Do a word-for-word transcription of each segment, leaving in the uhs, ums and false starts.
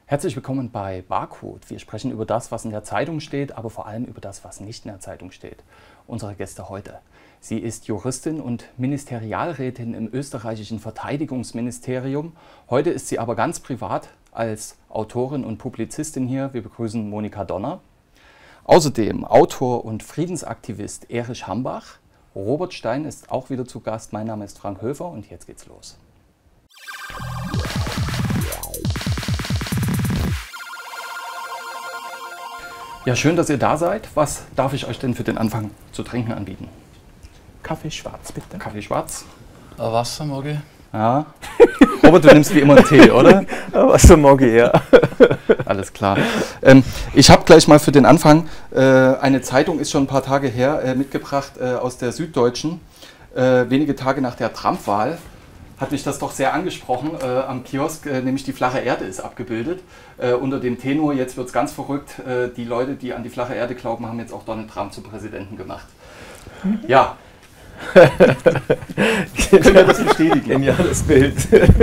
Herzlich willkommen bei Barcode. Wir sprechen über das, was in der Zeitung steht, aber vor allem über das, was nicht in der Zeitung steht. Unsere Gäste heute. Sie ist Juristin und Ministerialrätin im österreichischen Verteidigungsministerium. Heute ist sie aber ganz privat als Autorin und Publizistin hier. Wir begrüßen Monika Donner. Außerdem Autor und Friedensaktivist Erich Hambach. Robert Stein ist auch wieder zu Gast. Mein Name ist Frank Höfer und jetzt geht's los. Ja, schön, dass ihr da seid. Was darf ich euch denn für den Anfang zu trinken anbieten? Kaffee schwarz, bitte. Kaffee schwarz. Ein Wasser mag ich. Ja. Robert, du nimmst wie immer einen Tee, oder? Wasser mag ich, ja. Alles klar. Ähm, ich habe gleich mal für den Anfang äh, eine Zeitung, ist schon ein paar Tage her, äh, mitgebracht äh, aus der Süddeutschen. Äh, wenige Tage nach der Trump-Wahl hat mich das doch sehr angesprochen. Äh, am Kiosk, äh, nämlich die flache Erde ist abgebildet. Äh, unter dem Tenor, jetzt wird es ganz verrückt, äh, die Leute, die an die flache Erde glauben, haben jetzt auch Donald Trump zum Präsidenten gemacht. Ja. Können wir das bestätigen? Geniales Bild.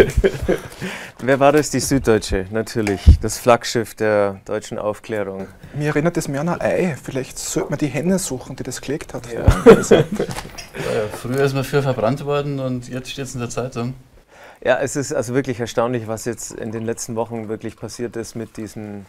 Wer war das? Die Süddeutsche, natürlich. Das Flaggschiff der deutschen Aufklärung. Mir erinnert es mehr an ein Ei. Vielleicht sollte man die Henne suchen, die das gelegt hat. Ja. Also, Ja, früher ist man für verbrannt worden und jetzt steht es in der Zeitung. Ja, es ist also wirklich erstaunlich, was jetzt in den letzten Wochen wirklich passiert ist mit diesen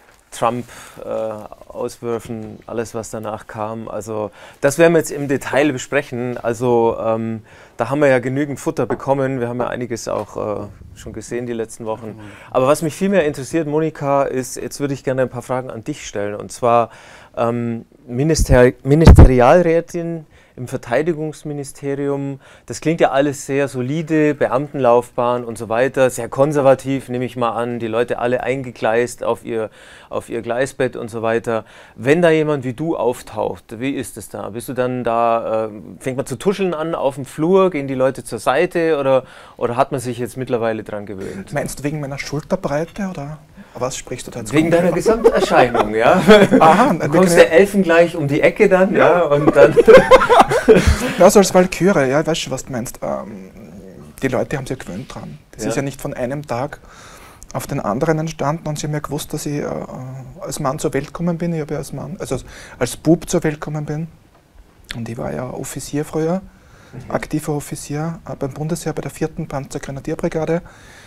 Trump-Auswürfen, äh, alles was danach kam. Also das werden wir jetzt im Detail besprechen. Also ähm, da haben wir ja genügend Futter bekommen. Wir haben ja einiges auch äh, schon gesehen die letzten Wochen. Aber was mich viel mehr interessiert, Monika, ist, jetzt würde ich gerne ein paar Fragen an dich stellen. Und zwar ähm, Minister Ministerialrätin im Verteidigungsministerium, das klingt ja alles sehr solide, Beamtenlaufbahn und so weiter, sehr konservativ, nehme ich mal an, die Leute alle eingegleist auf ihr, auf ihr Gleisbett und so weiter. Wenn da jemand wie du auftaucht, wie ist es da? Bist du dann da, äh, fängt man zu tuscheln an auf dem Flur, gehen die Leute zur Seite oder, oder hat man sich jetzt mittlerweile dran gewöhnt? meinst du wegen meiner Schulterbreite oder was sprichst du da jetzt? Wegen deiner Gesamterscheinung, ja. Aha, du kommst der Elfen gleich um die Ecke dann, ja, und dann... Ja, so als Walküre, ja, weißt du, was du meinst. Ähm, die Leute haben sich ja gewöhnt dran. Das Ja. ist ja nicht von einem Tag auf den anderen entstanden und sie haben ja gewusst, dass ich äh, als Mann zur Welt gekommen bin. Ich habe ja als Mann, also als, als Bub zur Welt gekommen bin. Und ich war ja Offizier früher, mhm. aktiver Offizier äh, beim Bundesheer bei der vierten Panzergrenadierbrigade.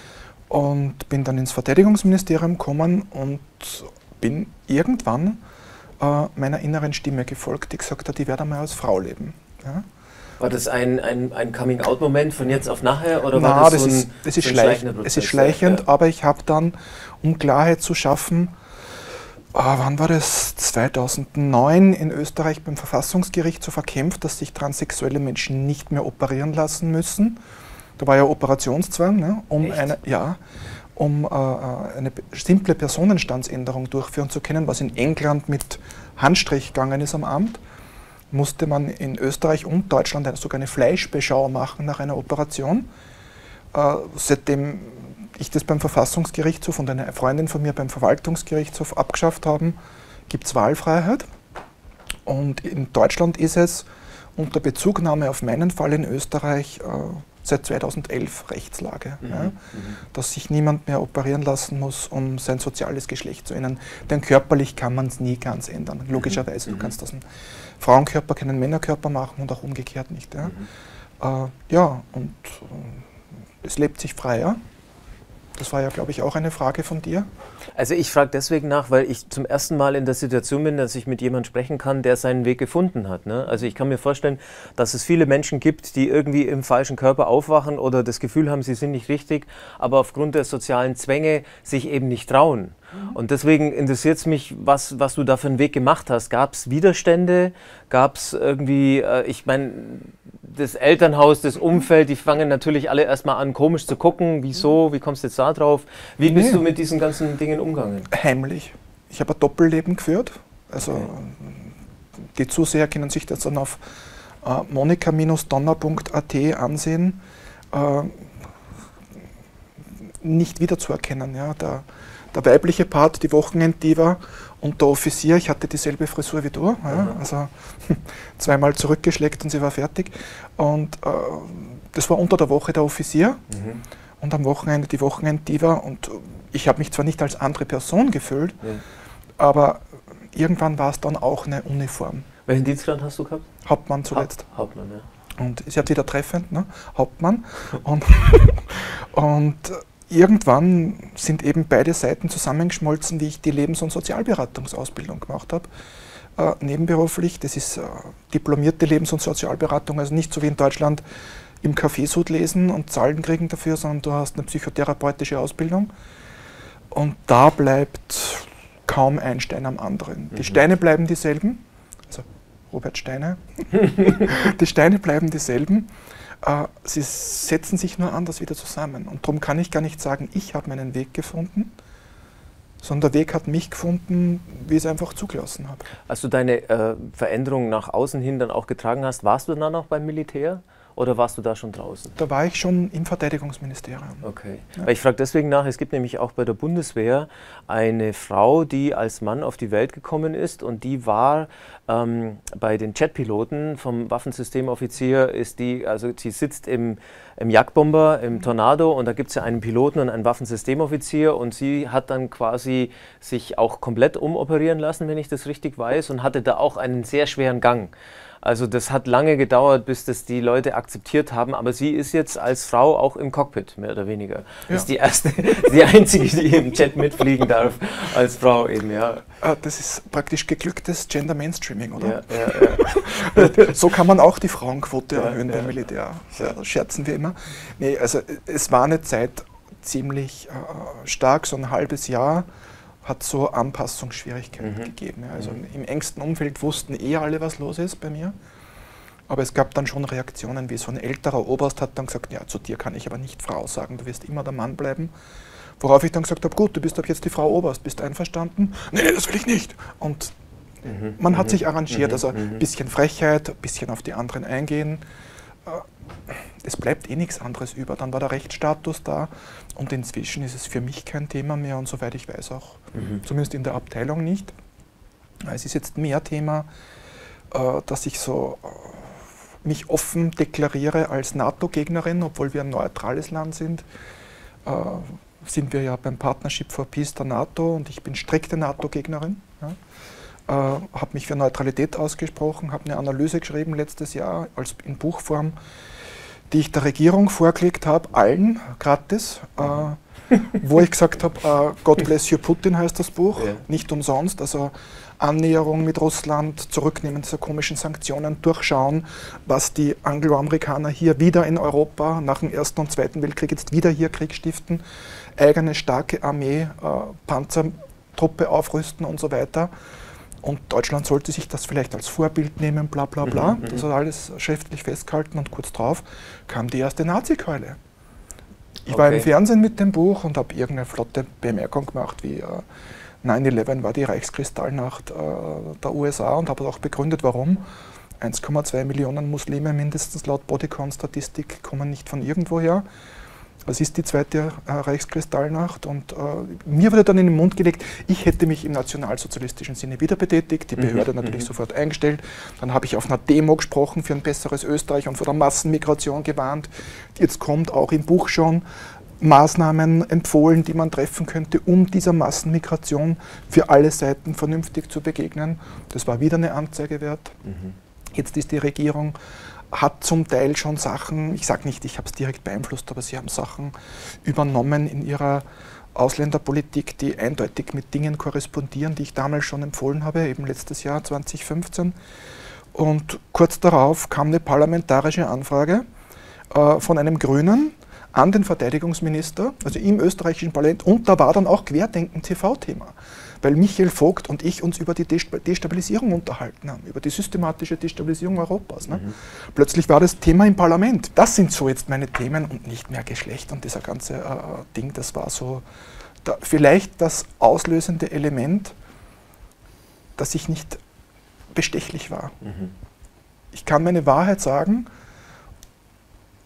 Und bin dann ins Verteidigungsministerium gekommen und bin irgendwann äh, meiner inneren Stimme gefolgt, die gesagt hat, ich werde einmal als Frau leben. Ja? War das ein, ein, ein Coming-out-Moment von jetzt auf nachher? Oder Na, war das, das, so ein, ist, das ist so ein schleichend, schleichender Prozess? es ist schleichend, Ja. aber ich habe dann, um Klarheit zu schaffen, äh, wann war das, zweitausendneun in Österreich beim Verfassungsgericht so verkämpft, dass sich transsexuelle Menschen nicht mehr operieren lassen müssen. Da war ja Operationszwang, ne, um, eine, ja, um äh, eine simple Personenstandsänderung durchführen zu können, was in England mit Handstrich gegangen ist am Amt, musste man in Österreich und Deutschland sogar eine Fleischbeschau machen nach einer Operation. Äh, seitdem ich das beim Verfassungsgerichtshof und eine Freundin von mir beim Verwaltungsgerichtshof abgeschafft haben, gibt es Wahlfreiheit. Und in Deutschland ist es unter Bezugnahme auf meinen Fall in Österreich äh, seit zweitausendelf Rechtslage, Mhm, ja, mhm. dass sich niemand mehr operieren lassen muss, um sein soziales Geschlecht zu ändern. Denn körperlich kann man es nie ganz ändern, logischerweise. Mhm. Du kannst aus einem Frauenkörper keinen Männerkörper machen und auch umgekehrt nicht. Ja, Mhm. äh, ja und äh, es lebt sich frei, ja. Das war ja, glaube ich, auch eine Frage von dir. Also ich frage deswegen nach, weil ich zum ersten Mal in der Situation bin, dass ich mit jemandem sprechen kann, der seinen Weg gefunden hat. Ne? Also ich kann mir vorstellen, dass es viele Menschen gibt, die irgendwie im falschen Körper aufwachen oder das Gefühl haben, sie sind nicht richtig, aber aufgrund der sozialen Zwänge sich eben nicht trauen. Mhm. Und deswegen interessiert es mich, was, was du da für einen Weg gemacht hast. Gab es Widerstände? Gab es irgendwie, äh, ich meine, das Elternhaus, das Umfeld, die fangen natürlich alle erstmal an, komisch zu gucken. Wieso? Wie kommst du jetzt da drauf? Wie bist Nee. du mit diesen ganzen Dingen umgegangen? Heimlich. Ich habe ein Doppelleben geführt. Also Okay. die Zuseher können sich das dann auf äh, monika Donner Punkt a t ansehen. Äh, nicht wiederzuerkennen. Ja. Der, der weibliche Part, die Wochenenddiva und der Offizier, ich hatte dieselbe Frisur wie du, ja, Mhm. also zweimal zurückgeschleckt und sie war fertig. Und äh, das war unter der Woche der Offizier. Mhm. und am Wochenende die Wochenenddiva. Und ich habe mich zwar nicht als andere Person gefühlt, ja. aber irgendwann war es dann auch eine Uniform. Welchen Dienstgrad hast du gehabt? Hauptmann zuletzt. Ha Hauptmann, ja. Und ist ja wieder treffend, ne? Hauptmann. Und, und irgendwann sind eben beide Seiten zusammengeschmolzen, wie ich die Lebens- und Sozialberatungsausbildung gemacht habe. Äh, nebenberuflich, das ist äh, diplomierte Lebens- und Sozialberatung, also nicht so wie in Deutschland im Kaffeesud lesen und Zahlen kriegen dafür, sondern du hast eine psychotherapeutische Ausbildung. Und da bleibt kaum ein Stein am anderen. Die mhm. Steine bleiben dieselben, also Robert Steine, die Steine bleiben dieselben, äh, sie setzen sich nur anders wieder zusammen. Und darum kann ich gar nicht sagen, ich habe meinen Weg gefunden, sondern der Weg hat mich gefunden, wie ich es einfach zugelassen habe. Als du deine äh, Veränderung nach außen hin dann auch getragen hast, warst du dann noch beim Militär? Oder warst du da schon draußen? Da war ich schon im Verteidigungsministerium. Okay. Ja. Weil ich frage deswegen nach, es gibt nämlich auch bei der Bundeswehr eine Frau, die als Mann auf die Welt gekommen ist und die war ähm, bei den Jetpiloten vom Waffensystemoffizier, ist die, also sie sitzt im, im Jagdbomber, im Tornado und da gibt es ja einen Piloten und einen Waffensystemoffizier und sie hat dann quasi sich auch komplett umoperieren lassen, wenn ich das richtig weiß, und hatte da auch einen sehr schweren Gang. Also das hat lange gedauert, bis das die Leute akzeptiert haben, aber sie ist jetzt als Frau auch im Cockpit, mehr oder weniger. Ja. Ist die erste, die einzige, die im Jet mitfliegen darf, als Frau eben, ja. Das ist praktisch geglücktes Gender Mainstreaming, oder? Ja, ja, ja. So kann man auch die Frauenquote ja, erhöhen ja. beim Militär. Ja, scherzen wir immer. Nee, also es war eine Zeit ziemlich äh, stark, so ein halbes Jahr, hat so Anpassungsschwierigkeiten mhm. gegeben. Also mhm. im engsten Umfeld wussten eh alle, was los ist bei mir. Aber es gab dann schon Reaktionen, wie so ein älterer Oberst hat dann gesagt, ja, zu dir kann ich aber nicht Frau sagen, du wirst immer der Mann bleiben. Worauf ich dann gesagt habe, gut, du bist ab jetzt die Frau Oberst, bist du einverstanden? Nee, das will ich nicht. Und mhm. man hat mhm. sich arrangiert, mhm. also ein bisschen Frechheit, ein bisschen auf die anderen eingehen. Es bleibt eh nichts anderes über. Dann war der Rechtsstatus da und inzwischen ist es für mich kein Thema mehr und soweit ich weiß auch, mhm. zumindest in der Abteilung nicht. Es ist jetzt mehr Thema, äh, dass ich so äh, mich offen deklariere als NATO-Gegnerin, obwohl wir ein neutrales Land sind. Äh, sind wir ja beim Partnership for Peace der NATO und ich bin strikte NATO-Gegnerin. Ja. Äh, habe mich für Neutralität ausgesprochen, habe eine Analyse geschrieben letztes Jahr als in Buchform, die ich der Regierung vorgelegt habe, allen gratis, äh, wo ich gesagt habe, äh, God bless you Putin heißt das Buch, ja. nicht umsonst, also Annäherung mit Russland, Zurücknehmen dieser komischen Sanktionen, durchschauen, was die Angloamerikaner hier wieder in Europa nach dem Ersten und Zweiten Weltkrieg jetzt wieder hier Krieg stiften, eigene starke Armee, äh, Panzertruppe aufrüsten und so weiter. Und Deutschland sollte sich das vielleicht als Vorbild nehmen, bla bla bla. Mhm, das hat alles schriftlich festgehalten und kurz drauf kam die erste Nazi-Keule. Ich okay. war im Fernsehen mit dem Buch und habe irgendeine flotte Bemerkung gemacht, wie äh, neun elf war die Reichskristallnacht äh, der U S A und habe auch begründet, warum. eins Komma zwei Millionen Muslime mindestens laut Bodycount-Statistik kommen nicht von irgendwoher. Das ist die zweite äh, Reichskristallnacht und äh, mir wurde dann in den Mund gelegt, ich hätte mich im nationalsozialistischen Sinne wieder betätigt, die Behörde mhm. natürlich mhm. sofort eingestellt. Dann habe ich auf einer Demo gesprochen für ein besseres Österreich und vor der Massenmigration gewarnt. Jetzt kommt auch im Buch schon Maßnahmen empfohlen, die man treffen könnte, um dieser Massenmigration für alle Seiten vernünftig zu begegnen. Das war wieder eine Anzeige wert. Mhm. Jetzt ist die Regierung hat zum Teil schon Sachen, ich sage nicht, ich habe es direkt beeinflusst, aber sie haben Sachen übernommen in ihrer Ausländerpolitik, die eindeutig mit Dingen korrespondieren, die ich damals schon empfohlen habe, eben letztes Jahr zwanzig fünfzehn. Und kurz darauf kam eine parlamentarische Anfrage äh, von einem Grünen an den Verteidigungsminister, also im österreichischen Parlament, und da war dann auch Querdenken T V-Thema, weil Michael Vogt und ich uns über die Destabilisierung unterhalten haben, über die systematische Destabilisierung Europas. Ne? Mhm. Plötzlich war das Thema im Parlament. Das sind so jetzt meine Themen und nicht mehr Geschlecht und dieser ganze äh, Ding, das war so da, vielleicht das auslösende Element, dass ich nicht bestechlich war. Mhm. Ich kann meine Wahrheit sagen,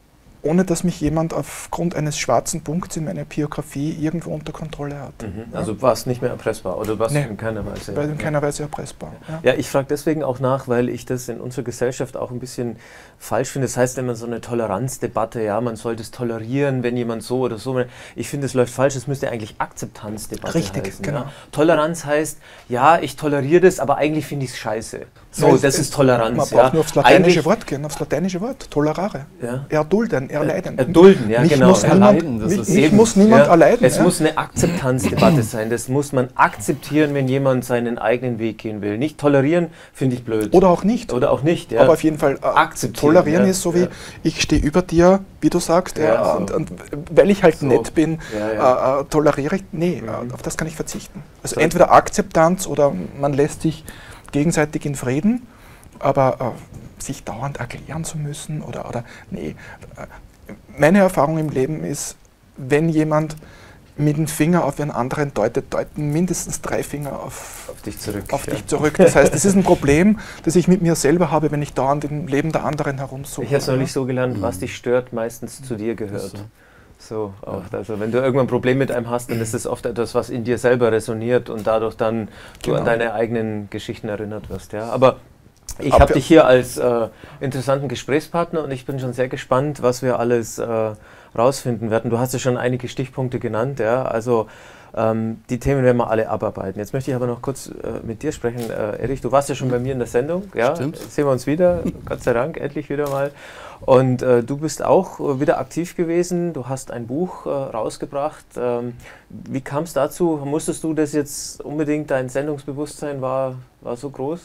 ohne dass mich jemand aufgrund eines schwarzen Punkts in meiner Biografie irgendwo unter Kontrolle hat. Mhm. Ja? Also warst nicht mehr erpressbar oder warst nee, in keiner Weise? Weil in keiner Weise erpressbar. Ja, ja ich frage deswegen auch nach, weil ich das in unserer Gesellschaft auch ein bisschen falsch finde. Das heißt immer so eine Toleranzdebatte, ja, man sollte es tolerieren, wenn jemand so oder so. Ich finde, es läuft falsch, es müsste eigentlich Akzeptanzdebatte Richtig, heißen. genau. Ja? Toleranz heißt, ja, ich toleriere das, aber eigentlich finde ich es scheiße. So, ja, das ist Toleranz. Man braucht ja. nur aufs lateinische eigentlich, Wort gehen, aufs lateinische Wort, tolerare. Ja. Erdulden, erleiden. Erdulden, ja, mich genau. Muss niemand, Erleiden, das mich, ist mich eben, muss niemand ja, erleiden. Es ja. muss eine Akzeptanzdebatte sein. Das muss man akzeptieren, wenn jemand seinen eigenen Weg gehen will. Nicht tolerieren, finde ich blöd. Oder auch nicht. Oder auch nicht. Ja. Aber auf jeden Fall äh, akzeptieren. Tolerieren Ja. ist so wie, ja. ich stehe über dir, wie du sagst, Ja, ja, so. und, und weil ich halt So. nett bin, Ja, ja. Äh, äh, toleriere ich, nee, Mhm. äh, auf das kann ich verzichten. Also So. entweder Akzeptanz oder man lässt sich gegenseitig in Frieden, aber äh, sich dauernd erklären zu müssen oder, oder nee. Äh, meine Erfahrung im Leben ist, wenn jemand mit dem Finger auf einen anderen deutet, deuten mindestens drei Finger auf, auf dich zurück. auf ja. dich zurück. Das heißt, es ist ein Problem, das ich mit mir selber habe, wenn ich dauernd im Leben der anderen herumsuche. Ich habe es neulich so gelernt, was dich stört, meistens zu dir gehört. So, auch, also wenn du irgendwann ein Problem mit einem hast, dann ist es oft etwas, was in dir selber resoniert und dadurch dann du Genau. an deine eigenen Geschichten erinnert wirst. Ja? Aber ich Aber habe dich hier als äh, interessanten Gesprächspartner und ich bin schon sehr gespannt, was wir alles äh, rausfinden werden. Du hast ja schon einige Stichpunkte genannt, ja, also ähm, die Themen werden wir alle abarbeiten. Jetzt möchte ich aber noch kurz äh, mit dir sprechen. Äh, Erich, du warst ja schon bei mir in der Sendung, ja, Stimmt. jetzt sehen wir uns wieder, Gott sei Dank, endlich wieder mal. Und äh, du bist auch äh, wieder aktiv gewesen, du hast ein Buch äh, rausgebracht. Ähm, wie kam es dazu? Musstest du das jetzt unbedingt, dein Sendungsbewusstsein war, war so groß?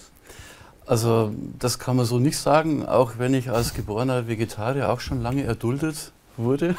Also das kann man so nicht sagen, auch wenn ich als geborener Vegetarier auch schon lange erduldet wurde.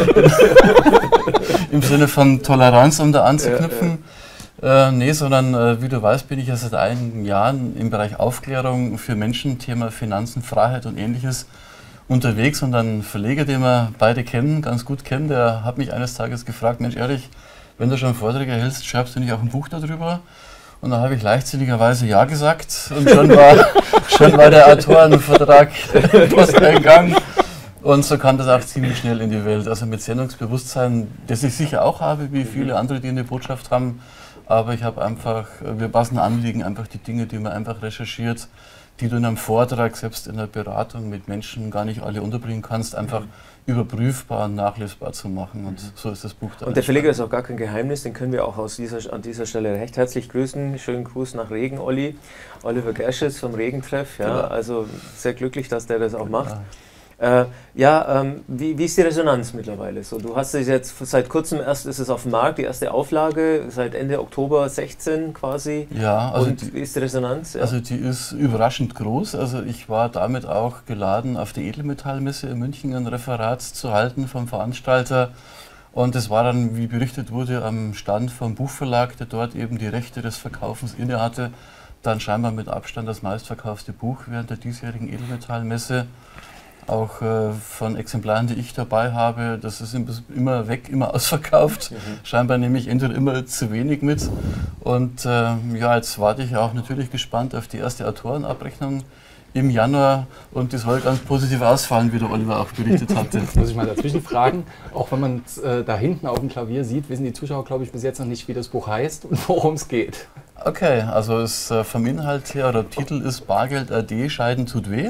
Im Sinne von Toleranz, um da anzuknüpfen. Äh, nee, sondern äh, wie du weißt, bin ich ja seit einigen Jahren im Bereich Aufklärung für Menschen, Thema Finanzen, Freiheit und Ähnliches unterwegs. Und ein Verleger, den wir beide kennen, ganz gut kennen, der hat mich eines Tages gefragt, Mensch Erich, wenn du schon Vorträge hältst, schreibst du nicht auch ein Buch darüber? Und da habe ich leichtsinnigerweise Ja gesagt und schon war, schon war der Autorenvertrag Posteingang. Und so kam das auch ziemlich schnell in die Welt. Also mit Sendungsbewusstsein, das ich sicher auch habe, wie viele andere, die eine Botschaft haben. Aber ich habe einfach, wir passen Anliegen, einfach die Dinge, die man einfach recherchiert, die du in einem Vortrag, selbst in einer Beratung mit Menschen gar nicht alle unterbringen kannst, einfach überprüfbar und nachlesbar zu machen. Und so ist das Buch da. Und der Verleger ist auch gar kein Geheimnis, den können wir auch aus dieser, an dieser Stelle recht herzlich grüßen. Schönen Gruß nach Regen, Olli. Oliver Gersches vom Regentreff. Ja, also sehr glücklich, dass der das auch macht. Ja. Äh, ja, ähm, wie, wie ist die Resonanz mittlerweile? So, du hast es jetzt seit kurzem erst ist es auf dem Markt, die erste Auflage, seit Ende Oktober sechzehn quasi. Ja, also Und die, wie ist die Resonanz? Ja. Also die ist überraschend groß. Also ich war damit auch geladen, auf der Edelmetallmesse in München ein Referat zu halten vom Veranstalter. Und es war dann, wie berichtet wurde, am Stand vom Buchverlag, der dort eben die Rechte des Verkaufens innehatte, dann scheinbar mit Abstand das meistverkaufte Buch während der diesjährigen Edelmetallmesse. Auch äh, von Exemplaren, die ich dabei habe, das ist immer weg, immer ausverkauft. Mhm. Scheinbar nehme ich entweder immer zu wenig mit. Und äh, ja, jetzt warte ich auch natürlich gespannt auf die erste Autorenabrechnung im Januar und die soll ganz positiv ausfallen, wie der Oliver auch berichtet hatte. Muss ich mal dazwischen fragen, auch wenn man es äh, da hinten auf dem Klavier sieht, wissen die Zuschauer, glaube ich, bis jetzt noch nicht, wie das Buch heißt und worum es geht. Okay, also es, äh, vom Inhalt her, oder der Titel ist Bargeld A D, Scheiden tut weh.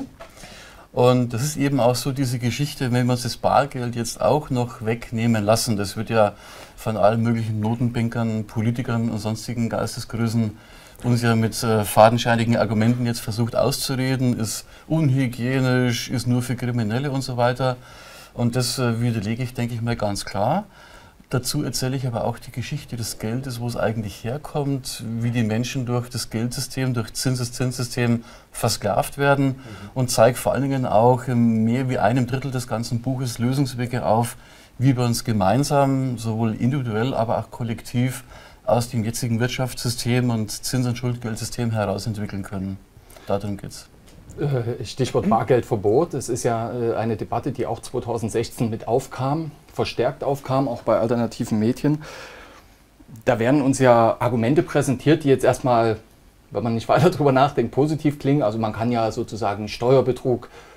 Und das ist eben auch so diese Geschichte, wenn wir uns das Bargeld jetzt auch noch wegnehmen lassen, das wird ja von allen möglichen Notenbankern, Politikern und sonstigen Geistesgrößen uns ja mit äh, fadenscheinigen Argumenten jetzt versucht auszureden, ist unhygienisch, ist nur für Kriminelle und so weiter. Und das äh, widerlege ich, denke ich mal, ganz klar. Dazu erzähle ich aber auch die Geschichte des Geldes, wo es eigentlich herkommt, wie die Menschen durch das Geldsystem, durch Zinseszinssystem versklavt werden, mhm. und zeige vor allen Dingen auch in mehr wie einem Drittel des ganzen Buches Lösungswege auf, wie wir uns gemeinsam, sowohl individuell, aber auch kollektiv aus dem jetzigen Wirtschaftssystem und Zins- und Schuldgeldsystem heraus entwickeln können. Darum geht's. Stichwort Bargeldverbot. Es ist ja eine Debatte, die auch zweitausendsechzehn mit aufkam, verstärkt aufkam, auch bei alternativen Medien. Da werden uns ja Argumente präsentiert, die jetzt erstmal, wenn man nicht weiter darüber nachdenkt, positiv klingen. Also man kann ja sozusagen Steuerbetrug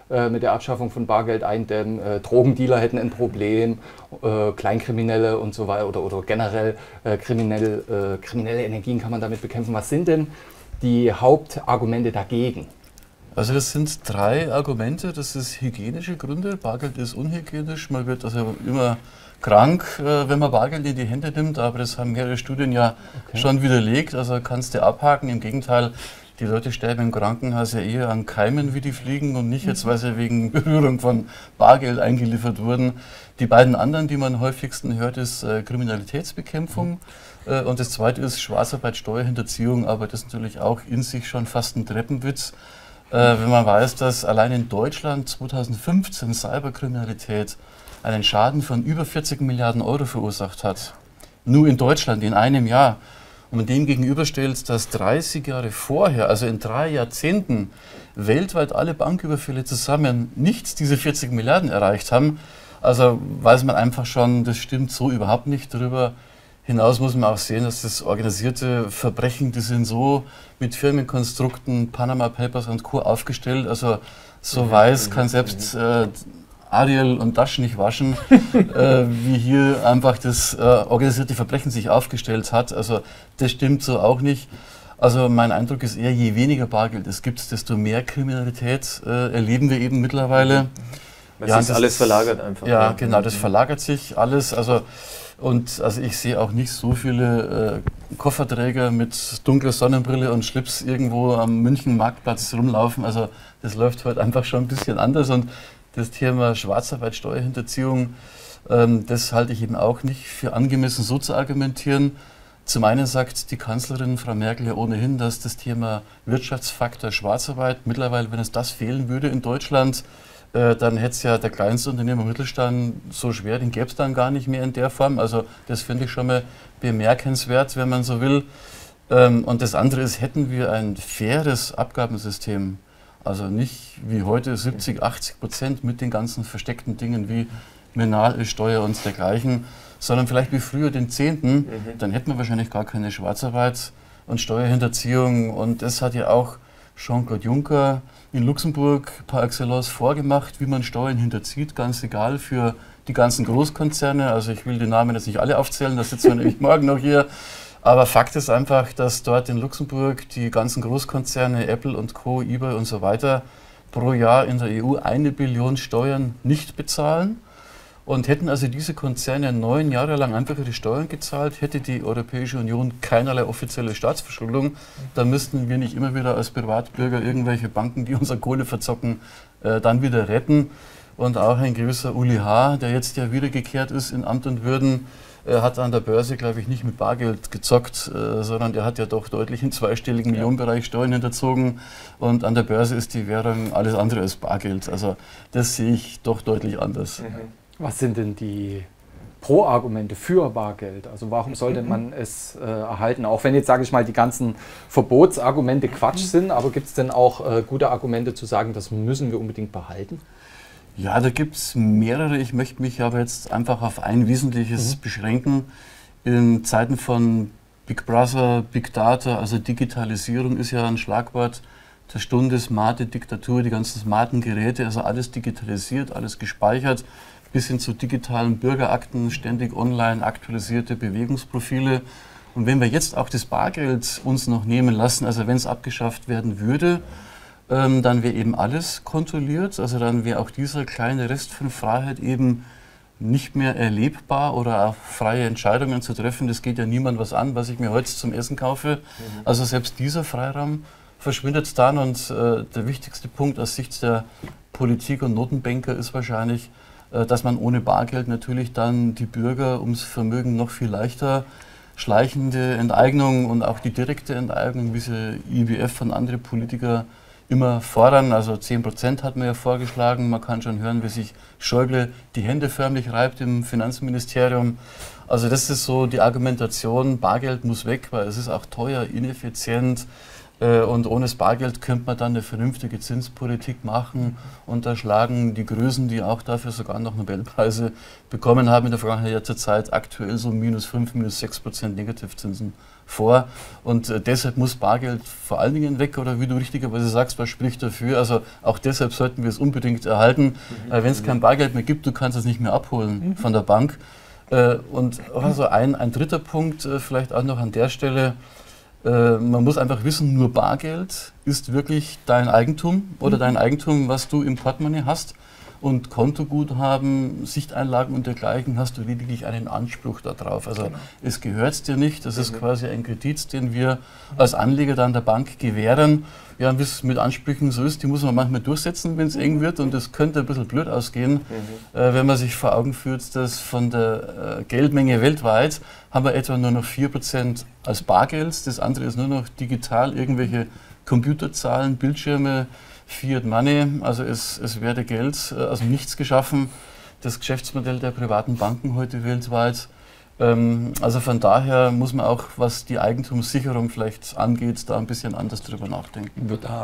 äh, mit der Abschaffung von Bargeld eindämmen, äh, Drogendealer hätten ein Problem, äh, Kleinkriminelle und so weiter oder, oder generell äh, kriminell, äh, kriminelle Energien kann man damit bekämpfen. Was sind denn die Hauptargumente dagegen? Also das sind drei Argumente. Das ist hygienische Gründe. Bargeld ist unhygienisch. Man wird also immer krank, äh, wenn man Bargeld in die Hände nimmt. Aber das haben mehrere Studien ja okay. schon widerlegt. Also kannst du abhaken. Im Gegenteil, die Leute sterben im Krankenhaus ja eher an Keimen, wie die fliegen und nicht jetzt, weil sie wegen Berührung von Bargeld eingeliefert wurden. Die beiden anderen, die man am häufigsten hört, ist äh, Kriminalitätsbekämpfung. Mhm. Äh, und das zweite ist Schwarzarbeit, Steuerhinterziehung. Aber das ist natürlich auch in sich schon fast ein Treppenwitz. Äh, wenn man weiß, dass allein in Deutschland zweitausendfünfzehn Cyberkriminalität einen Schaden von über vierzig Milliarden Euro verursacht hat. Nur in Deutschland in einem Jahr. Und man dem gegenüberstellt, dass dreißig Jahre vorher, also in drei Jahrzehnten, weltweit alle Banküberfälle zusammen nicht diese vierzig Milliarden erreicht haben. Also weiß man einfach schon, das stimmt so überhaupt nicht. Darüber hinaus muss man auch sehen, dass das organisierte Verbrechen, die sind so mit Firmenkonstrukten, Panama Papers und Co. aufgestellt. Also so mhm. weiß kann selbst äh, Ariel und Dasch nicht waschen, äh, wie hier einfach das äh, organisierte Verbrechen sich aufgestellt hat. Also das stimmt so auch nicht. Also mein Eindruck ist eher, je weniger Bargeld es gibt, desto mehr Kriminalität äh, erleben wir eben mittlerweile. Das ja, ist alles verlagert einfach. Ja, ja, genau, das verlagert sich alles. Also und also ich sehe auch nicht so viele äh, Kofferträger mit dunkler Sonnenbrille und Schlips irgendwo am München Marktplatz rumlaufen. Also das läuft heute einfach schon ein bisschen anders. Und das Thema Schwarzarbeit, Steuerhinterziehung, ähm, das halte ich eben auch nicht für angemessen, so zu argumentieren. Zum einen sagt die Kanzlerin Frau Merkel ja ohnehin, dass das Thema Wirtschaftsfaktor Schwarzarbeit mittlerweile, wenn es das fehlen würde in Deutschland, äh, dann hätte es ja der kleinste Unternehmer im Mittelstand so schwer, den gäbe es dann gar nicht mehr in der Form. Also das finde ich schon mal bemerkenswert, wenn man so will. Ähm, und das andere ist, hätten wir ein faires Abgabensystem, also nicht wie heute siebzig, achtzig Prozent mit den ganzen versteckten Dingen wie Mineralölsteuer und dergleichen, sondern vielleicht wie früher den Zehnten, mhm. dann hätten wir wahrscheinlich gar keine Schwarzarbeit und Steuerhinterziehung. Und das hat ja auch Jean-Claude Juncker in Luxemburg par excellence vorgemacht, wie man Steuern hinterzieht, ganz egal für die ganzen Großkonzerne. Also ich will die Namen jetzt nicht alle aufzählen, das sitzen wir nämlich morgen noch hier. Aber Fakt ist einfach, dass dort in Luxemburg die ganzen Großkonzerne, Apple und Co., eBay und so weiter, pro Jahr in der E U eine Billion Steuern nicht bezahlen. Und hätten also diese Konzerne neun Jahre lang einfach ihre Steuern gezahlt, hätte die Europäische Union keinerlei offizielle Staatsverschuldung, dann müssten wir nicht immer wieder als Privatbürger irgendwelche Banken, die unsere Kohle verzocken, äh, dann wieder retten. Und auch ein gewisser Uli H., der jetzt ja wiedergekehrt ist in Amt und Würden, äh, hat an der Börse, glaube ich, nicht mit Bargeld gezockt, äh, sondern der hat ja doch deutlich im zweistelligen Millionenbereich Steuern hinterzogen. Und an der Börse ist die Währung alles andere als Bargeld. Also das sehe ich doch deutlich anders. Mhm. Was sind denn die Pro-Argumente für Bargeld? Also warum sollte man es äh, erhalten? Auch wenn jetzt, sage ich mal, die ganzen Verbotsargumente Quatsch sind, aber gibt es denn auch äh, gute Argumente zu sagen, das müssen wir unbedingt behalten? Ja, da gibt es mehrere. Ich möchte mich aber jetzt einfach auf ein Wesentliches mhm. beschränken. In Zeiten von Big Brother, Big Data, also Digitalisierung ist ja ein Schlagwort der Stunde, smarte Diktatur, die ganzen smarten Geräte, also alles digitalisiert, alles gespeichert, bis hin zu digitalen Bürgerakten, ständig online aktualisierte Bewegungsprofile. Und wenn wir jetzt auch das Bargeld uns noch nehmen lassen, also wenn es abgeschafft werden würde, ähm, dann wäre eben alles kontrolliert. Also dann wäre auch dieser kleine Rest von Freiheit eben nicht mehr erlebbar oder auch freie Entscheidungen zu treffen. Das geht ja niemand was an, was ich mir heute zum Essen kaufe. Mhm. Also selbst dieser Freiraum verschwindet dann. Und äh, der wichtigste Punkt aus Sicht der Politik und Notenbanker ist wahrscheinlich, dass man ohne Bargeld natürlich dann die Bürger ums Vermögen noch viel leichter schleichende Enteignung und auch die direkte Enteignung, wie sie I W F und andere Politiker immer fordern. Also zehn Prozent hat man ja vorgeschlagen. Man kann schon hören, wie sich Schäuble die Hände förmlich reibt im Finanzministerium. Also das ist so die Argumentation, Bargeld muss weg, weil es ist auch teuer, ineffizient. Äh, und ohne das Bargeld könnte man dann eine vernünftige Zinspolitik machen. Und da schlagen die Größen, die auch dafür sogar noch Nobelpreise bekommen haben in der Vergangenheit, zurzeit aktuell so minus fünf, minus sechs Prozent Negativzinsen vor. Und äh, deshalb muss Bargeld vor allen Dingen weg, oder wie du richtigerweise sagst, was spricht dafür? Also auch deshalb sollten wir es unbedingt erhalten. Mhm. Äh, wenn es kein Bargeld mehr gibt, du kannst es nicht mehr abholen mhm. von der Bank. Äh, und also ein, ein dritter Punkt äh, vielleicht auch noch an der Stelle. Äh, man muss einfach wissen, nur Bargeld ist wirklich dein Eigentum oder mhm. dein Eigentum, was du im Portemonnaie hast. Und Kontoguthaben, Sichteinlagen und dergleichen hast du lediglich einen Anspruch darauf. Also genau. es gehört dir nicht, das ist mhm. quasi ein Kredit, den wir als Anleger dann der Bank gewähren. Ja, wie es mit Ansprüchen so ist, die muss man manchmal durchsetzen, wenn es eng wird, und das könnte ein bisschen blöd ausgehen, mhm. äh, wenn man sich vor Augen führt, dass von der äh, Geldmenge weltweit haben wir etwa nur noch vier Prozent als Bargeld, das andere ist nur noch digital, irgendwelche Computerzahlen, Bildschirme, Fiat Money, also es, es werde Geld äh, aus dem Nichts geschaffen, das Geschäftsmodell der privaten Banken heute weltweit. Ähm, also von daher muss man auch, was die Eigentumssicherung vielleicht angeht, da ein bisschen anders drüber nachdenken. Wird da,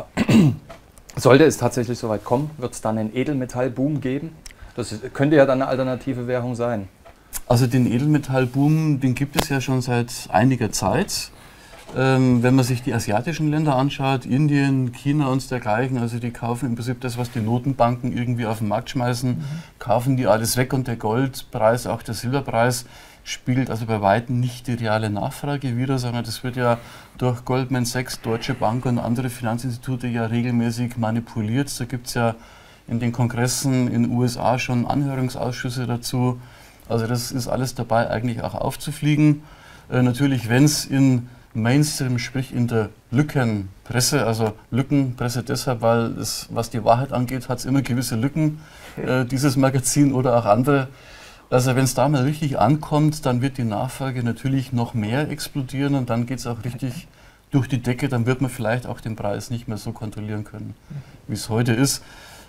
sollte es tatsächlich soweit kommen, wird es dann einen Edelmetallboom geben? Das ist, könnte ja dann eine alternative Währung sein. Also den Edelmetallboom, den gibt es ja schon seit einiger Zeit. Ähm, wenn man sich die asiatischen Länder anschaut, Indien, China und dergleichen, also die kaufen im Prinzip das, was die Notenbanken irgendwie auf den Markt schmeißen, mhm. kaufen die alles weg, und der Goldpreis, auch der Silberpreis, spiegelt also bei weitem nicht die reale Nachfrage wider, sondern das wird ja durch Goldman Sachs, Deutsche Bank und andere Finanzinstitute ja regelmäßig manipuliert. Da gibt es ja in den Kongressen in den U S A schon Anhörungsausschüsse dazu. Also das ist alles dabei, eigentlich auch aufzufliegen. Äh, natürlich, wenn es in Mainstream, sprich in der Lückenpresse, also Lückenpresse deshalb, weil es, was die Wahrheit angeht, hat es immer gewisse Lücken, äh, dieses Magazin oder auch andere. Also wenn es da mal richtig ankommt, dann wird die Nachfrage natürlich noch mehr explodieren, und dann geht es auch richtig durch die Decke, dann wird man vielleicht auch den Preis nicht mehr so kontrollieren können, wie es heute ist.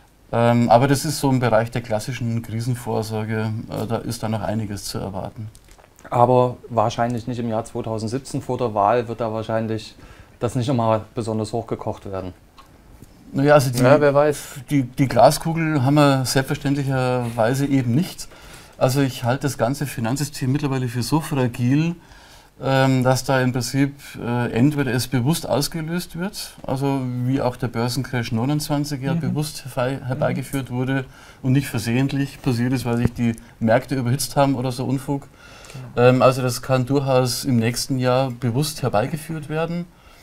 Ähm, aber das ist so im Bereich der klassischen Krisenvorsorge, äh, da ist da noch einiges zu erwarten. Aber wahrscheinlich nicht im Jahr zweitausendsiebzehn vor der Wahl wird da wahrscheinlich das nicht nochmal besonders hochgekocht werden. Naja, also die, ja, wer weiß. Die, die Glaskugel haben wir selbstverständlicherweise eben nicht. Also ich halte das ganze Finanzsystem mittlerweile für so fragil, ähm, dass da im Prinzip äh, entweder es bewusst ausgelöst wird, also wie auch der Börsencrash neunundzwanzig ja mhm. bewusst herbei, herbeigeführt wurde und nicht versehentlich passiert ist, weil sich die Märkte überhitzt haben oder so Unfug. Ähm, also das kann durchaus im nächsten Jahr bewusst herbeigeführt werden.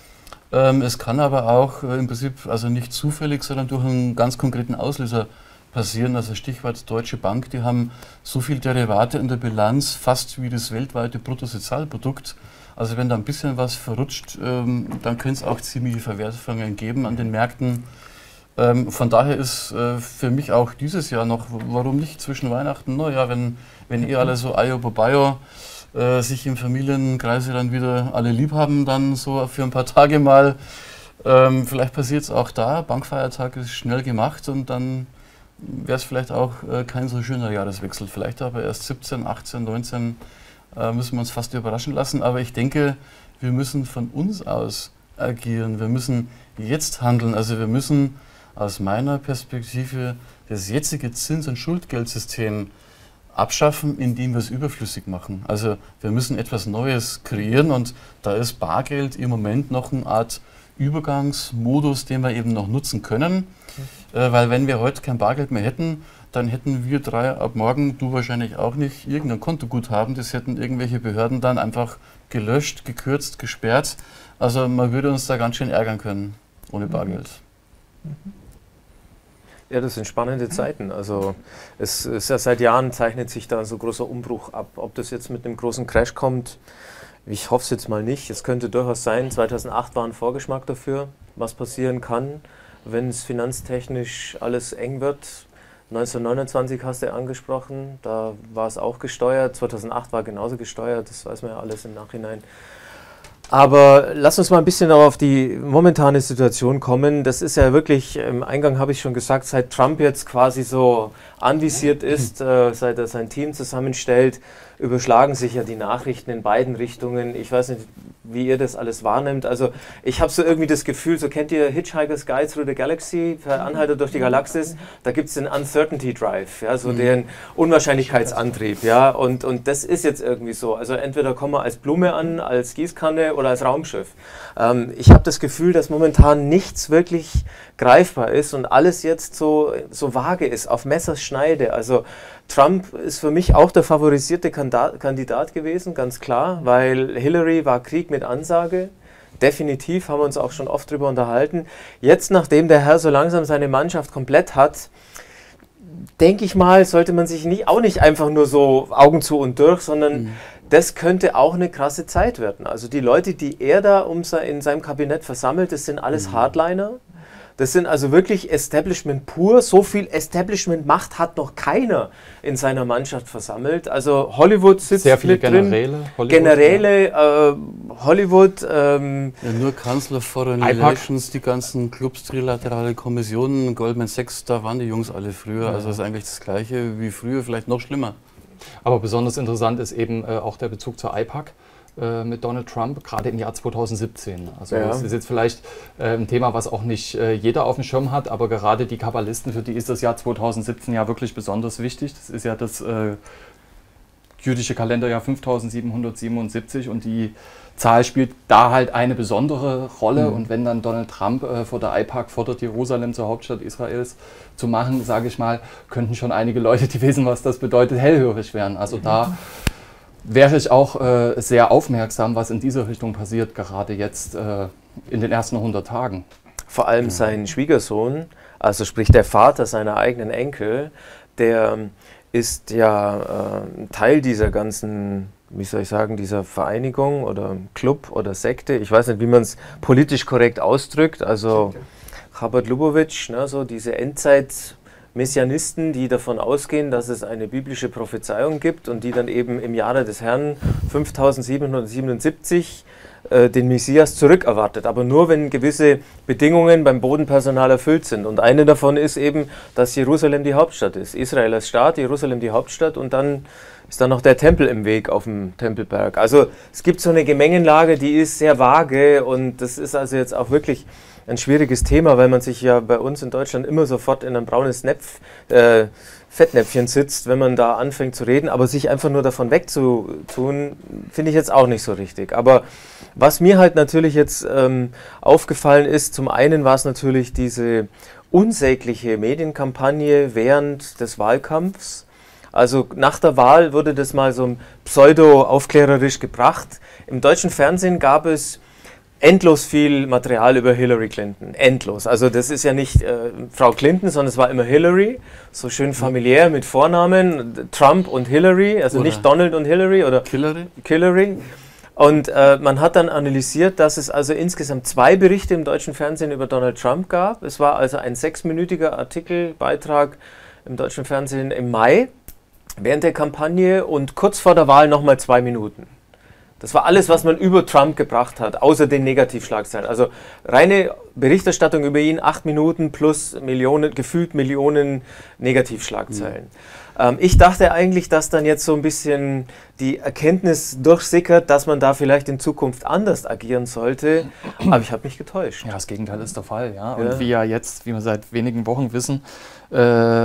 Ähm, es kann aber auch äh, im Prinzip also nicht zufällig, sondern durch einen ganz konkreten Auslöser passieren. Also Stichwort Deutsche Bank, die haben so viel Derivate in der Bilanz, fast wie das weltweite Bruttosozialprodukt. Also wenn da ein bisschen was verrutscht, ähm, dann könnte es auch ziemliche Verwerfungen geben an den Märkten. Ähm, von daher ist äh, für mich auch dieses Jahr noch, warum nicht zwischen Weihnachten und Neujahr, wenn, wenn eh alle so Ayo Bobayo äh, sich im Familienkreise dann wieder alle lieb haben, dann so für ein paar Tage mal. Ähm, vielleicht passiert es auch da, Bankfeiertag ist schnell gemacht, und dann wäre es vielleicht auch äh, kein so schöner Jahreswechsel. Vielleicht aber erst siebzehn, achtzehn, neunzehn äh, müssen wir uns fast überraschen lassen. Aber ich denke, wir müssen von uns aus agieren. Wir müssen jetzt handeln. Also wir müssen aus meiner Perspektive das jetzige Zins- und Schuldgeldsystem abschaffen, indem wir es überflüssig machen. Also wir müssen etwas Neues kreieren, und da ist Bargeld im Moment noch eine Art Übergangsmodus, den wir eben noch nutzen können. Mhm. Äh, weil wenn wir heute kein Bargeld mehr hätten, dann hätten wir drei ab morgen, du wahrscheinlich auch nicht, irgendein Kontoguthaben. Das hätten irgendwelche Behörden dann einfach gelöscht, gekürzt, gesperrt. Also man würde uns da ganz schön ärgern können ohne Bargeld. Mhm. Ja, das sind spannende Zeiten. Also es ist ja seit Jahren, zeichnet sich da so ein großer Umbruch ab. Ob das jetzt mit einem großen Crash kommt, ich hoffe es jetzt mal nicht. Es könnte durchaus sein, zweitausendacht war ein Vorgeschmack dafür, was passieren kann, wenn es finanztechnisch alles eng wird. neunzehnhundertneunundzwanzig hast du ja angesprochen, da war es auch gesteuert. zweitausendacht war genauso gesteuert, das weiß man ja alles im Nachhinein. Aber lass uns mal ein bisschen auf die momentane Situation kommen. Das ist ja wirklich, im Eingang habe ich schon gesagt, seit Trump jetzt quasi so anvisiert ist, äh, seit er sein Team zusammenstellt, überschlagen sich ja die Nachrichten in beiden Richtungen. Ich weiß nicht, wie ihr das alles wahrnimmt. Also ich habe so irgendwie das Gefühl, so kennt ihr Hitchhiker's Guide Through the Galaxy, für Anhalter durch die Galaxis, da gibt es den Uncertainty Drive, ja, so mhm. den Unwahrscheinlichkeitsantrieb. Ja, und, und das ist jetzt irgendwie so. Also entweder kommen wir als Blume an, als Gießkanne oder als Raumschiff. Ähm, ich habe das Gefühl, dass momentan nichts wirklich greifbar ist und alles jetzt so, so vage ist, auf Messers Schneide. Also Trump ist für mich auch der favorisierte Kandidat gewesen, ganz klar, weil Hillary war Krieg mit Ansage. Definitiv, haben wir uns auch schon oft drüber unterhalten. Jetzt, nachdem der Herr so langsam seine Mannschaft komplett hat, denke ich mal, sollte man sich nicht, auch nicht einfach nur so Augen zu und durch, sondern mhm. das könnte auch eine krasse Zeit werden. Also die Leute, die er da um in seinem Kabinett versammelt, das sind alles mhm. Hardliner. Das sind also wirklich Establishment pur. So viel Establishment-Macht hat noch keiner in seiner Mannschaft versammelt. Also Hollywood sitzt sehr viele mit Generäle. drin. Hollywood, Generäle, ja. äh, Hollywood. Ähm, ja, nur Kanzler Foreign Relations, die ganzen Clubs, trilaterale Kommissionen, Goldman Sachs, da waren die Jungs alle früher. Ja. Also das ist eigentlich das Gleiche wie früher, vielleicht noch schlimmer. Aber besonders interessant ist eben äh, auch der Bezug zur I PAC. Mit Donald Trump, gerade im Jahr zweitausendsiebzehn. Also ja. das ist jetzt vielleicht äh, ein Thema, was auch nicht äh, jeder auf dem Schirm hat, aber gerade die Kabbalisten, für die ist das Jahr zweitausendsiebzehn ja wirklich besonders wichtig. Das ist ja das äh, jüdische Kalenderjahr fünftausendsiebenhundertsiebenundsiebzig und die Zahl spielt da halt eine besondere Rolle. Mhm. Und wenn dann Donald Trump äh, vor der I PAC fordert, Jerusalem zur Hauptstadt Israels zu machen, sage ich mal, könnten schon einige Leute, die wissen, was das bedeutet, hellhörig werden. Also mhm. da wäre ich auch äh, sehr aufmerksam, was in dieser Richtung passiert, gerade jetzt äh, in den ersten hundert Tagen. Vor allem sein Schwiegersohn, also sprich der Vater seiner eigenen Enkel, der ist ja äh, Teil dieser ganzen, wie soll ich sagen, dieser Vereinigung oder Club oder Sekte. Ich weiß nicht, wie man es politisch korrekt ausdrückt. Also Chabad Lubavitch, ne, so diese Endzeit- Messianisten, die davon ausgehen, dass es eine biblische Prophezeiung gibt und die dann eben im Jahre des Herrn fünftausendsiebenhundertsiebenundsiebzig äh, den Messias zurückerwartet. Aber nur, wenn gewisse Bedingungen beim Bodenpersonal erfüllt sind. Und eine davon ist eben, dass Jerusalem die Hauptstadt ist. Israel als Staat, Jerusalem die Hauptstadt und dann ist dann noch der Tempel im Weg auf dem Tempelberg. Also es gibt so eine Gemengenlage, die ist sehr vage und das ist also jetzt auch wirklich ein schwieriges Thema, weil man sich ja bei uns in Deutschland immer sofort in ein braunes Näpf, äh, Fettnäpfchen sitzt, wenn man da anfängt zu reden, aber sich einfach nur davon wegzutun, finde ich jetzt auch nicht so richtig. Aber was mir halt natürlich jetzt ähm, aufgefallen ist, zum einen war es natürlich diese unsägliche Medienkampagne während des Wahlkampfs. Also nach der Wahl wurde das mal so pseudo-aufklärerisch gebracht. Im deutschen Fernsehen gab es endlos viel Material über Hillary Clinton, endlos. Also das ist ja nicht äh, Frau Clinton, sondern es war immer Hillary, so schön familiär mit Vornamen, Trump und Hillary, also oder nicht Donald und Hillary oder Hillary. Hillary. Und äh, man hat dann analysiert, dass es also insgesamt zwei Berichte im deutschen Fernsehen über Donald Trump gab. Es war also ein sechsminütiger Artikelbeitrag im deutschen Fernsehen im Mai während der Kampagne und kurz vor der Wahl nochmal zwei Minuten. Das war alles, was man über Trump gebracht hat, außer den Negativschlagzeilen. Also reine Berichterstattung über ihn, acht Minuten plus Millionen, gefühlt Millionen Negativschlagzeilen. Mhm. Ähm, ich dachte eigentlich, dass dann jetzt so ein bisschen die Erkenntnis durchsickert, dass man da vielleicht in Zukunft anders agieren sollte. Aber ich habe mich getäuscht. Ja, das Gegenteil ist der Fall. Ja. Und ja. wie ja jetzt, wie wir seit wenigen Wochen wissen, äh,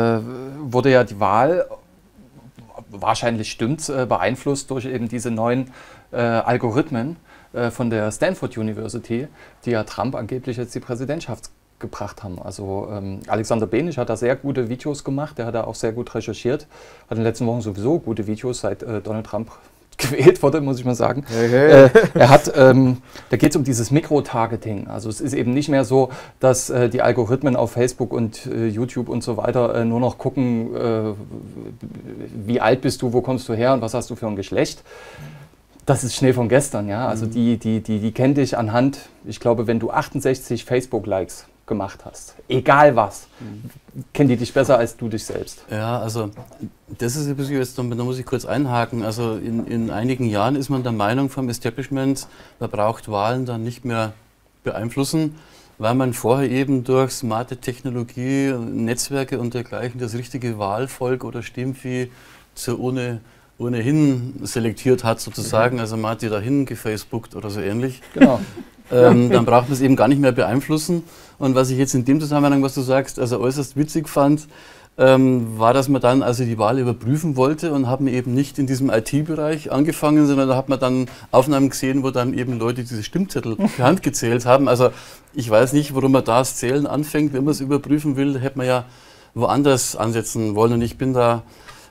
wurde ja die Wahl, wahrscheinlich stimmt's, äh, beeinflusst durch eben diese neuen Äh, Algorithmen äh, von der Stanford University, die ja Trump angeblich jetzt die Präsidentschaft gebracht haben. Also ähm, Alexander Benisch hat da sehr gute Videos gemacht, der hat da auch sehr gut recherchiert, hat in den letzten Wochen sowieso gute Videos, seit äh, Donald Trump gewählt wurde, muss ich mal sagen. Hey, hey. Äh, er hat, ähm, da geht es um dieses Mikro-Targeting. Also es ist eben nicht mehr so, dass äh, die Algorithmen auf Facebook und äh, YouTube und so weiter äh, nur noch gucken, äh, wie alt bist du, wo kommst du her und was hast du für ein Geschlecht. Das ist Schnee von gestern, ja. Also mhm. die, die, die, die kennen dich anhand, ich glaube, wenn du achtundsechzig Facebook-Likes gemacht hast, egal was, mhm. kennen die dich besser als du dich selbst. Ja, also das ist ein bisschen, jetzt, da muss ich kurz einhaken, also in, in einigen Jahren ist man der Meinung vom Establishment, man braucht Wahlen dann nicht mehr beeinflussen, weil man vorher eben durch smarte Technologie, Netzwerke und dergleichen das richtige Wahlvolk oder Stimmvieh zur Urne ohnehin selektiert hat sozusagen, also man hat die dahin gefacebookt oder so ähnlich. Genau. Ähm, dann braucht man es eben gar nicht mehr beeinflussen. Und was ich jetzt in dem Zusammenhang, was du sagst, also äußerst witzig fand, ähm, war, dass man dann also die Wahl überprüfen wollte und haben eben nicht in diesem I T-Bereich angefangen, sondern da hat man dann Aufnahmen gesehen, wo dann eben Leute diese Stimmzettel per Hand gezählt haben. Also ich weiß nicht, warum man da das Zählen anfängt. Wenn man es überprüfen will, hätte man ja woanders ansetzen wollen. Und ich bin da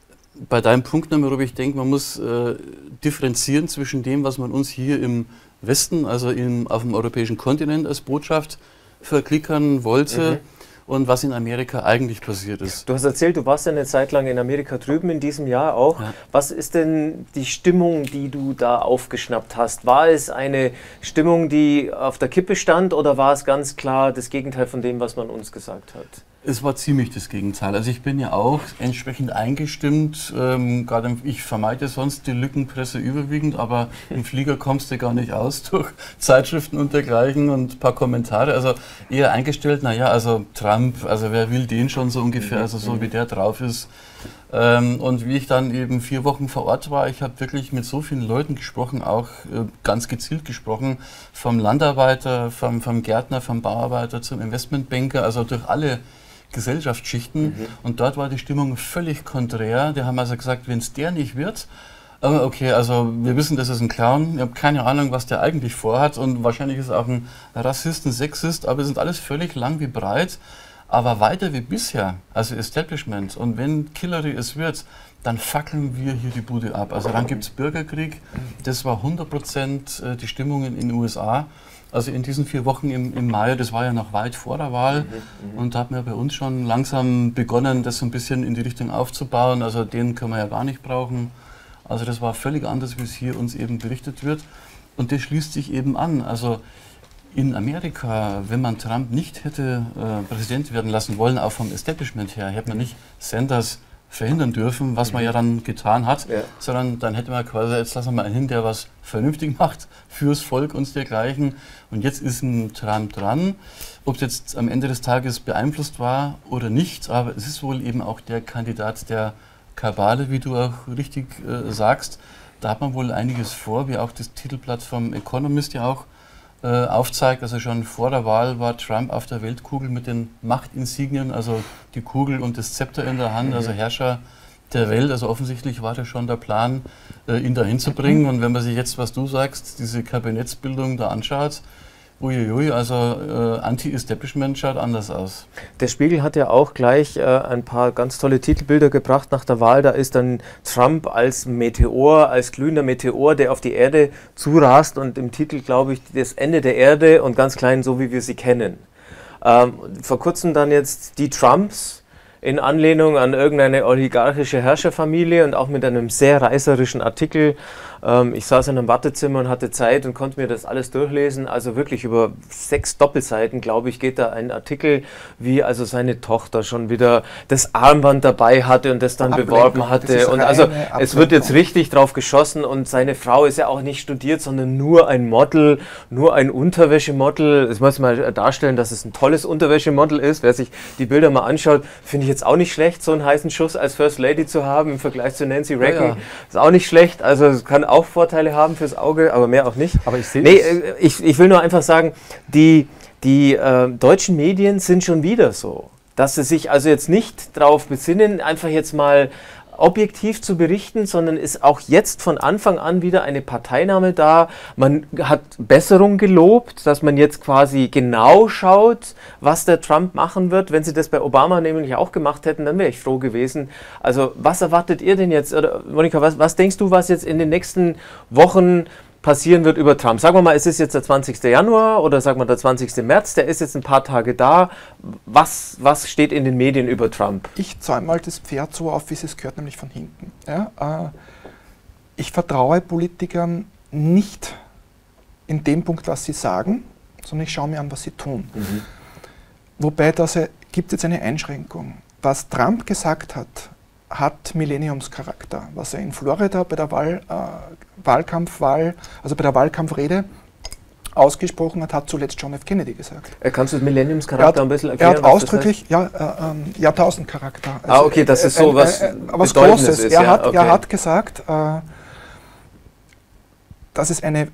bei deinem Punkt nochmal, wo ich denke, man muss äh, differenzieren zwischen dem, was man uns hier im Westen, also im, auf dem europäischen Kontinent als Botschaft verklickern wollte, mhm. und was in Amerika eigentlich passiert ist. Du hast erzählt, du warst ja eine Zeit lang in Amerika drüben in diesem Jahr auch. Ja. Was ist denn die Stimmung, die du da aufgeschnappt hast? War es eine Stimmung, die auf der Kippe stand, oder war es ganz klar das Gegenteil von dem, was man uns gesagt hat? Es war ziemlich das Gegenteil. Also ich bin ja auch entsprechend eingestimmt. Ähm, gerade ich vermeide sonst die Lückenpresse überwiegend, aber im Flieger kommst du gar nicht aus durch Zeitschriften und dergleichen und ein paar Kommentare. Also eher eingestellt, naja, also Trump, also wer will den schon so ungefähr, also so wie der drauf ist. Ähm, und wie ich dann eben vier Wochen vor Ort war, ich habe wirklich mit so vielen Leuten gesprochen, auch äh, ganz gezielt gesprochen, vom Landarbeiter, vom, vom Gärtner, vom Bauarbeiter zum Investmentbanker, also durch alle Gesellschaftsschichten, mhm. und dort war die Stimmung völlig konträr. Die haben also gesagt, wenn es der nicht wird, aber okay, also wir wissen, das ist ein Clown, ich habe keine Ahnung, was der eigentlich vorhat, und wahrscheinlich ist er auch ein Rassist, ein Sexist, aber wir sind alles völlig lang wie breit, aber weiter wie bisher, also Establishment, und wenn Hillary es wird, dann fackeln wir hier die Bude ab. Also dann gibt es Bürgerkrieg, das war hundert Prozent die Stimmung in den U S A. Also in diesen vier Wochen im, im Mai, das war ja noch weit vor der Wahl, mhm, und da hat man ja bei uns schon langsam begonnen, das so ein bisschen in die Richtung aufzubauen. Also den können wir ja gar nicht brauchen. Also das war völlig anders, wie es hier uns eben berichtet wird. Und das schließt sich eben an. Also in Amerika, wenn man Trump nicht hätte äh, Präsident werden lassen wollen, auch vom Establishment her, hätte man nicht Sanders verhindern dürfen, was man ja dann getan hat, ja. sondern dann hätte man quasi, jetzt lassen wir mal einen hin, der was vernünftig macht fürs Volk und dergleichen. Und jetzt ist ein Trump dran. Ob es jetzt am Ende des Tages beeinflusst war oder nicht, aber es ist wohl eben auch der Kandidat der Kabale, wie du auch richtig äh, sagst. Da hat man wohl einiges vor, wie auch das Titelblatt vom Economist ja auch äh, aufzeigt. Also schon vor der Wahl war Trump auf der Weltkugel mit den Machtinsignien, also die Kugel und das Zepter in der Hand, also Herrscher der Welt. Also offensichtlich war das schon der Plan, äh, ihn da hinzubringen. Und wenn man sich jetzt, was du sagst, diese Kabinettsbildung da anschaut, uiuiui, also äh, Anti-Establishment schaut anders aus. Der Spiegel hat ja auch gleich äh, ein paar ganz tolle Titelbilder gebracht nach der Wahl. Da ist dann Trump als Meteor, als glühender Meteor, der auf die Erde zurast, und im Titel, glaube ich, das Ende der Erde und ganz klein, so wie wir sie kennen. Ähm, vor kurzem dann jetzt die Trumps in Anlehnung an irgendeine oligarchische Herrscherfamilie und auch mit einem sehr reißerischen Artikel. Ähm, ich saß in einem Wartezimmer und hatte Zeit und konnte mir das alles durchlesen. Also wirklich über sechs Doppelseiten, glaube ich, geht da ein Artikel, wie also seine Tochter schon wieder das Armband dabei hatte und das dann Ablenkung, beworben hatte. Und also Ablenkung. Es wird jetzt richtig drauf geschossen, und seine Frau ist ja auch nicht studiert, sondern nur ein Model, nur ein Unterwäschemodel. Das muss man mal darstellen, dass es ein tolles Unterwäschemodel ist. Wer sich die Bilder mal anschaut, finde ich jetzt auch nicht schlecht, so einen heißen Schuss als First Lady zu haben im Vergleich zu Nancy Reagan. Ja, ja. Ist auch nicht schlecht. Also es kann auch Vorteile haben fürs Auge, aber mehr auch nicht. Aber ich sehe nee, ich, ich will nur einfach sagen, die, die äh, deutschen Medien sind schon wieder so, dass sie sich also jetzt nicht darauf besinnen, einfach jetzt mal objektiv zu berichten, sondern ist auch jetzt von Anfang an wieder eine Parteinahme da. Man hat Besserung gelobt, dass man jetzt quasi genau schaut, was der Trump machen wird. Wenn sie das bei Obama nämlich auch gemacht hätten, dann wäre ich froh gewesen. Also was erwartet ihr denn jetzt? Oder Monika, was, was denkst du, was jetzt in den nächsten Wochen passieren wird über Trump? Sagen wir mal, es ist jetzt der zwanzigste Januar oder sagen wir der zwanzigste März, der ist jetzt ein paar Tage da. Was, was steht in den Medien über Trump? Ich zäume mal das Pferd so auf, wie es gehört, nämlich von hinten. Ja, äh, ich vertraue Politikern nicht in dem Punkt, was sie sagen, sondern ich schaue mir an, was sie tun. Mhm. Wobei, da gibt es jetzt eine Einschränkung. Was Trump gesagt hat, hat Millenniumscharakter. Was er in Florida bei der Wahl, äh, Wahlkampfwahl, also bei der Wahlkampfrede ausgesprochen hat, hat zuletzt John F. Kennedy gesagt. Äh, kannst du das Millenniumscharakter ein bisschen erklären? Er hat ausdrücklich, das heißt? ja, äh, ähm, Jahrtausendcharakter. Also ah, okay, das ist so was, äh, äh, was Großes. Ist, er, ja? hat, Okay. er hat gesagt, äh, dass es eine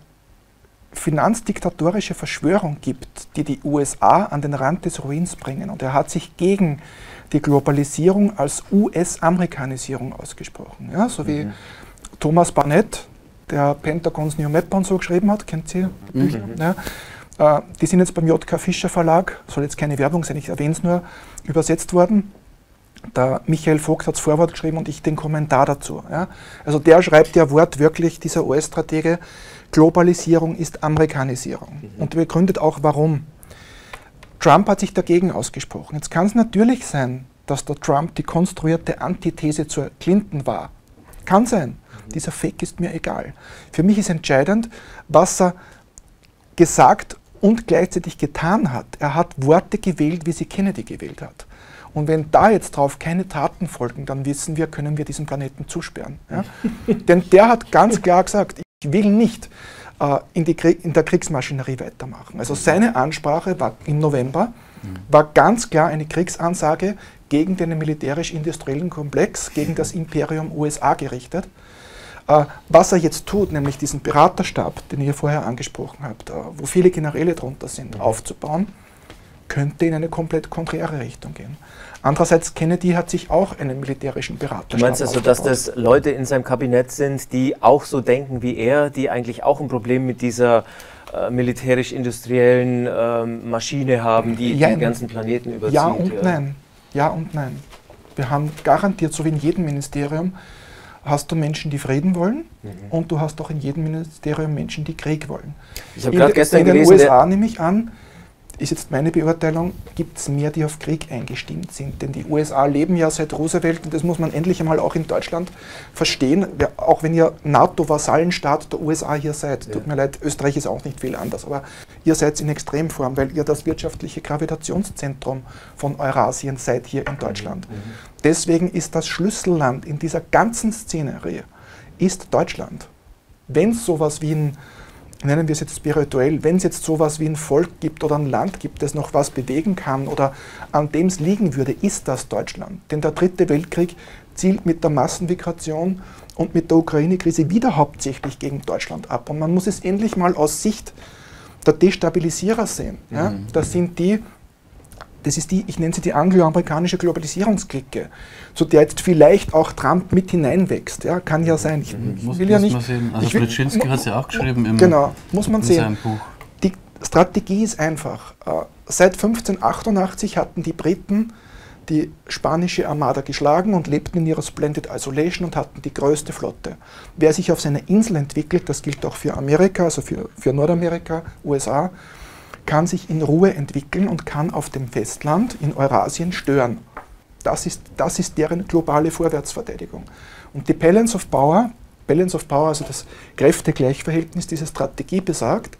finanzdiktatorische Verschwörung gibt, die die U S A an den Rand des Ruins bringen. Und er hat sich gegen die Globalisierung als U S-Amerikanisierung ausgesprochen. Ja, so wie mhm. Thomas Barnett, der Pentagons New Map und so geschrieben hat, kennt ihr Bücher? Mhm. Ja, äh, die sind jetzt beim J K Fischer Verlag, soll jetzt keine Werbung sein, ich erwähne es nur, übersetzt worden. Der Michael Vogt hat das Vorwort geschrieben und ich den Kommentar dazu. Ja. Also der schreibt ja wortwörtlich, dieser U S-Stratege, Globalisierung ist Amerikanisierung. Mhm. Und begründet auch, warum. Trump hat sich dagegen ausgesprochen. Jetzt kann es natürlich sein, dass der Trump die konstruierte Antithese zur Clinton war. Kann sein. Mhm. Dieser Fake ist mir egal. Für mich ist entscheidend, was er gesagt und gleichzeitig getan hat. Er hat Worte gewählt, wie sie Kennedy gewählt hat. Und wenn da jetzt drauf keine Taten folgen, dann wissen wir, können wir diesen Planeten zusperren. Ja? Denn der hat ganz klar gesagt, ich will nicht äh, in, die Krieg, in der Kriegsmaschinerie weitermachen. Also seine Ansprache war im November, war ganz klar eine Kriegsansage gegen den militärisch-industriellen Komplex, gegen das Imperium U S A gerichtet. Äh, was er jetzt tut, nämlich diesen Beraterstab, den ihr vorher angesprochen habt, äh, wo viele Generäle drunter sind, aufzubauen, könnte in eine komplett konträre Richtung gehen. Andererseits, Kennedy hat sich auch einen militärischen Berater. Du meinst also, dass das Leute in seinem Kabinett sind, die auch so denken wie er, die eigentlich auch ein Problem mit dieser äh, militärisch-industriellen ähm, Maschine haben, die ja, den ganzen Planeten überzieht? Ja und ja. nein. Ja und nein. Wir haben garantiert, so wie in jedem Ministerium, hast du Menschen, die Frieden wollen, mhm. und du hast auch in jedem Ministerium Menschen, die Krieg wollen. Ich habe gerade gestern in den gelesen, U S A nehme ich an, ist jetzt meine Beurteilung, gibt es mehr, die auf Krieg eingestimmt sind. Denn die U S A leben ja seit Roosevelt, und das muss man endlich einmal auch in Deutschland verstehen, auch wenn ihr NATO-Vasallenstaat der U S A hier seid. Ja. Tut mir leid, Österreich ist auch nicht viel anders, aber ihr seid in Extremform, weil ihr das wirtschaftliche Gravitationszentrum von Eurasien seid hier in Deutschland. Mhm. Deswegen ist das Schlüsselland in dieser ganzen Szenerie ist Deutschland. Wenn es sowas wie ein, nennen wir es jetzt spirituell, wenn es jetzt sowas wie ein Volk gibt oder ein Land gibt, das noch was bewegen kann oder an dem es liegen würde, ist das Deutschland. Denn der dritte Weltkrieg zielt mit der Massenmigration und mit der Ukraine-Krise wieder hauptsächlich gegen Deutschland ab. Und man muss es endlich mal aus Sicht der Destabilisierer sehen. Mhm. Ja? Das sind die, das ist die, ich nenne sie die angloamerikanische Globalisierungsklicke, zu der jetzt vielleicht auch Trump mit hineinwächst. Ja, kann ja sein. Ich, mhm. ich muss, will ja muss nicht. Man sehen. Also Brzezinski hat es ja auch geschrieben im, genau, muss man in sehen. seinem Buch. Die Strategie ist einfach. Seit fünfzehnhundertachtundachtzig hatten die Briten die spanische Armada geschlagen und lebten in ihrer Splendid Isolation und hatten die größte Flotte. Wer sich auf seiner Insel entwickelt, das gilt auch für Amerika, also für, für Nordamerika, U S A, kann sich in Ruhe entwickeln und kann auf dem Festland in Eurasien stören. Das ist, das ist deren globale Vorwärtsverteidigung. Und die Balance of Power, Balance of Power, also das Kräftegleichverhältnis dieser Strategie besagt,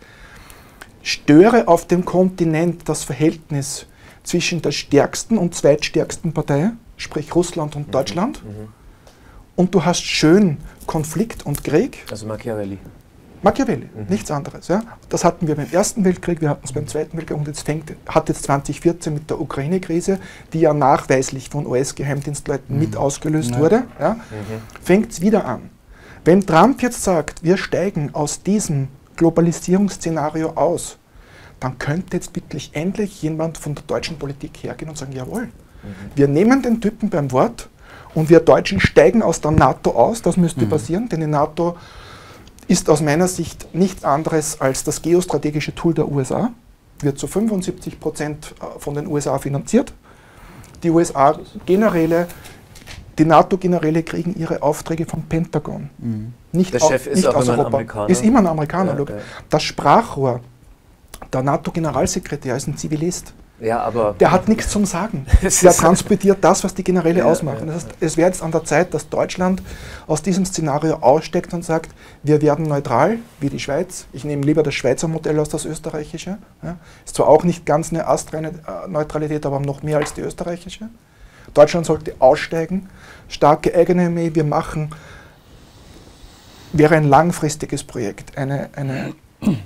störe auf dem Kontinent das Verhältnis zwischen der stärksten und zweitstärksten Partei, sprich Russland und Deutschland, mhm. und du hast schön Konflikt und Krieg. Also Machiavelli. Machiavelli, mhm. nichts anderes. Ja. Das hatten wir beim Ersten Weltkrieg, wir hatten es beim Zweiten Weltkrieg und jetzt fängt, hat jetzt zwanzig vierzehn mit der Ukraine-Krise, die ja nachweislich von U S-Geheimdienstleuten mhm. mit ausgelöst ja. wurde, ja, mhm. fängt es wieder an. Wenn Trump jetzt sagt, wir steigen aus diesem Globalisierungsszenario aus, dann könnte jetzt wirklich endlich jemand von der deutschen Politik hergehen und sagen, jawohl, mhm. wir nehmen den Typen beim Wort und wir Deutschen steigen aus der NATO aus, das müsste mhm. passieren, denn die NATO ist aus meiner Sicht nichts anderes als das geostrategische Tool der U S A, wird zu fünfundsiebzig Prozent von den U S A finanziert. Die U S A-Generäle, die NATO-Generäle kriegen ihre Aufträge vom Pentagon. Mhm. Nicht der au, Chef ist nicht auch aus immer ein Europa. Amerikaner. Ist immer ein Amerikaner. Ja, ja. Das Sprachrohr, der NATO-Generalsekretär ist ein Zivilist. Ja, aber der hat nichts zum Sagen. Der transportiert das, was die Generäle ja, ausmachen. Ja, das heißt, es wäre jetzt an der Zeit, dass Deutschland aus diesem Szenario aussteigt und sagt, wir werden neutral, wie die Schweiz. Ich nehme lieber das Schweizer Modell als das österreichische. Ja. Ist zwar auch nicht ganz eine astreine äh, Neutralität, aber noch mehr als die österreichische. Deutschland sollte aussteigen, starke eigene Armee. Wir machen, wäre ein langfristiges Projekt, eine, eine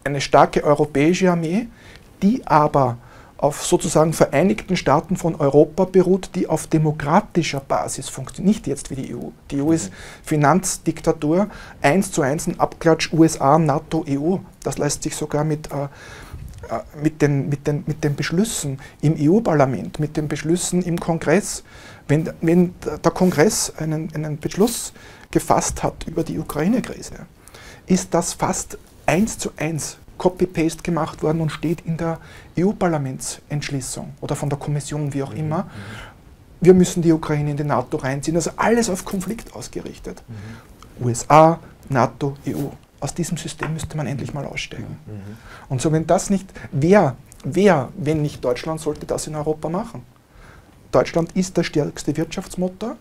eine starke europäische Armee, die aber auf sozusagen Vereinigten Staaten von Europa beruht, die auf demokratischer Basis funktioniert, nicht jetzt wie die E U. Die E U ist Finanzdiktatur, eins zu eins ein Abklatsch U S A, NATO, E U. Das lässt sich sogar mit, äh, mit, den, mit, den, mit den Beschlüssen im E U-Parlament, mit den Beschlüssen im Kongress. Wenn, wenn der Kongress einen, einen Beschluss gefasst hat über die Ukraine-Krise, ist das fast eins zu eins Copy-Paste gemacht worden und steht in der E U-Parlamentsentschließung oder von der Kommission, wie auch mhm. immer. Wir müssen die Ukraine in die NATO reinziehen. Also alles auf Konflikt ausgerichtet. Mhm. U S A, NATO, E U. Aus diesem System müsste man endlich mal aussteigen. Mhm. Und so, wenn das nicht, wer, wer, wenn nicht Deutschland, sollte das in Europa machen? Deutschland ist der stärkste Wirtschaftsmotor,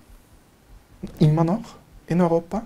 immer noch in Europa.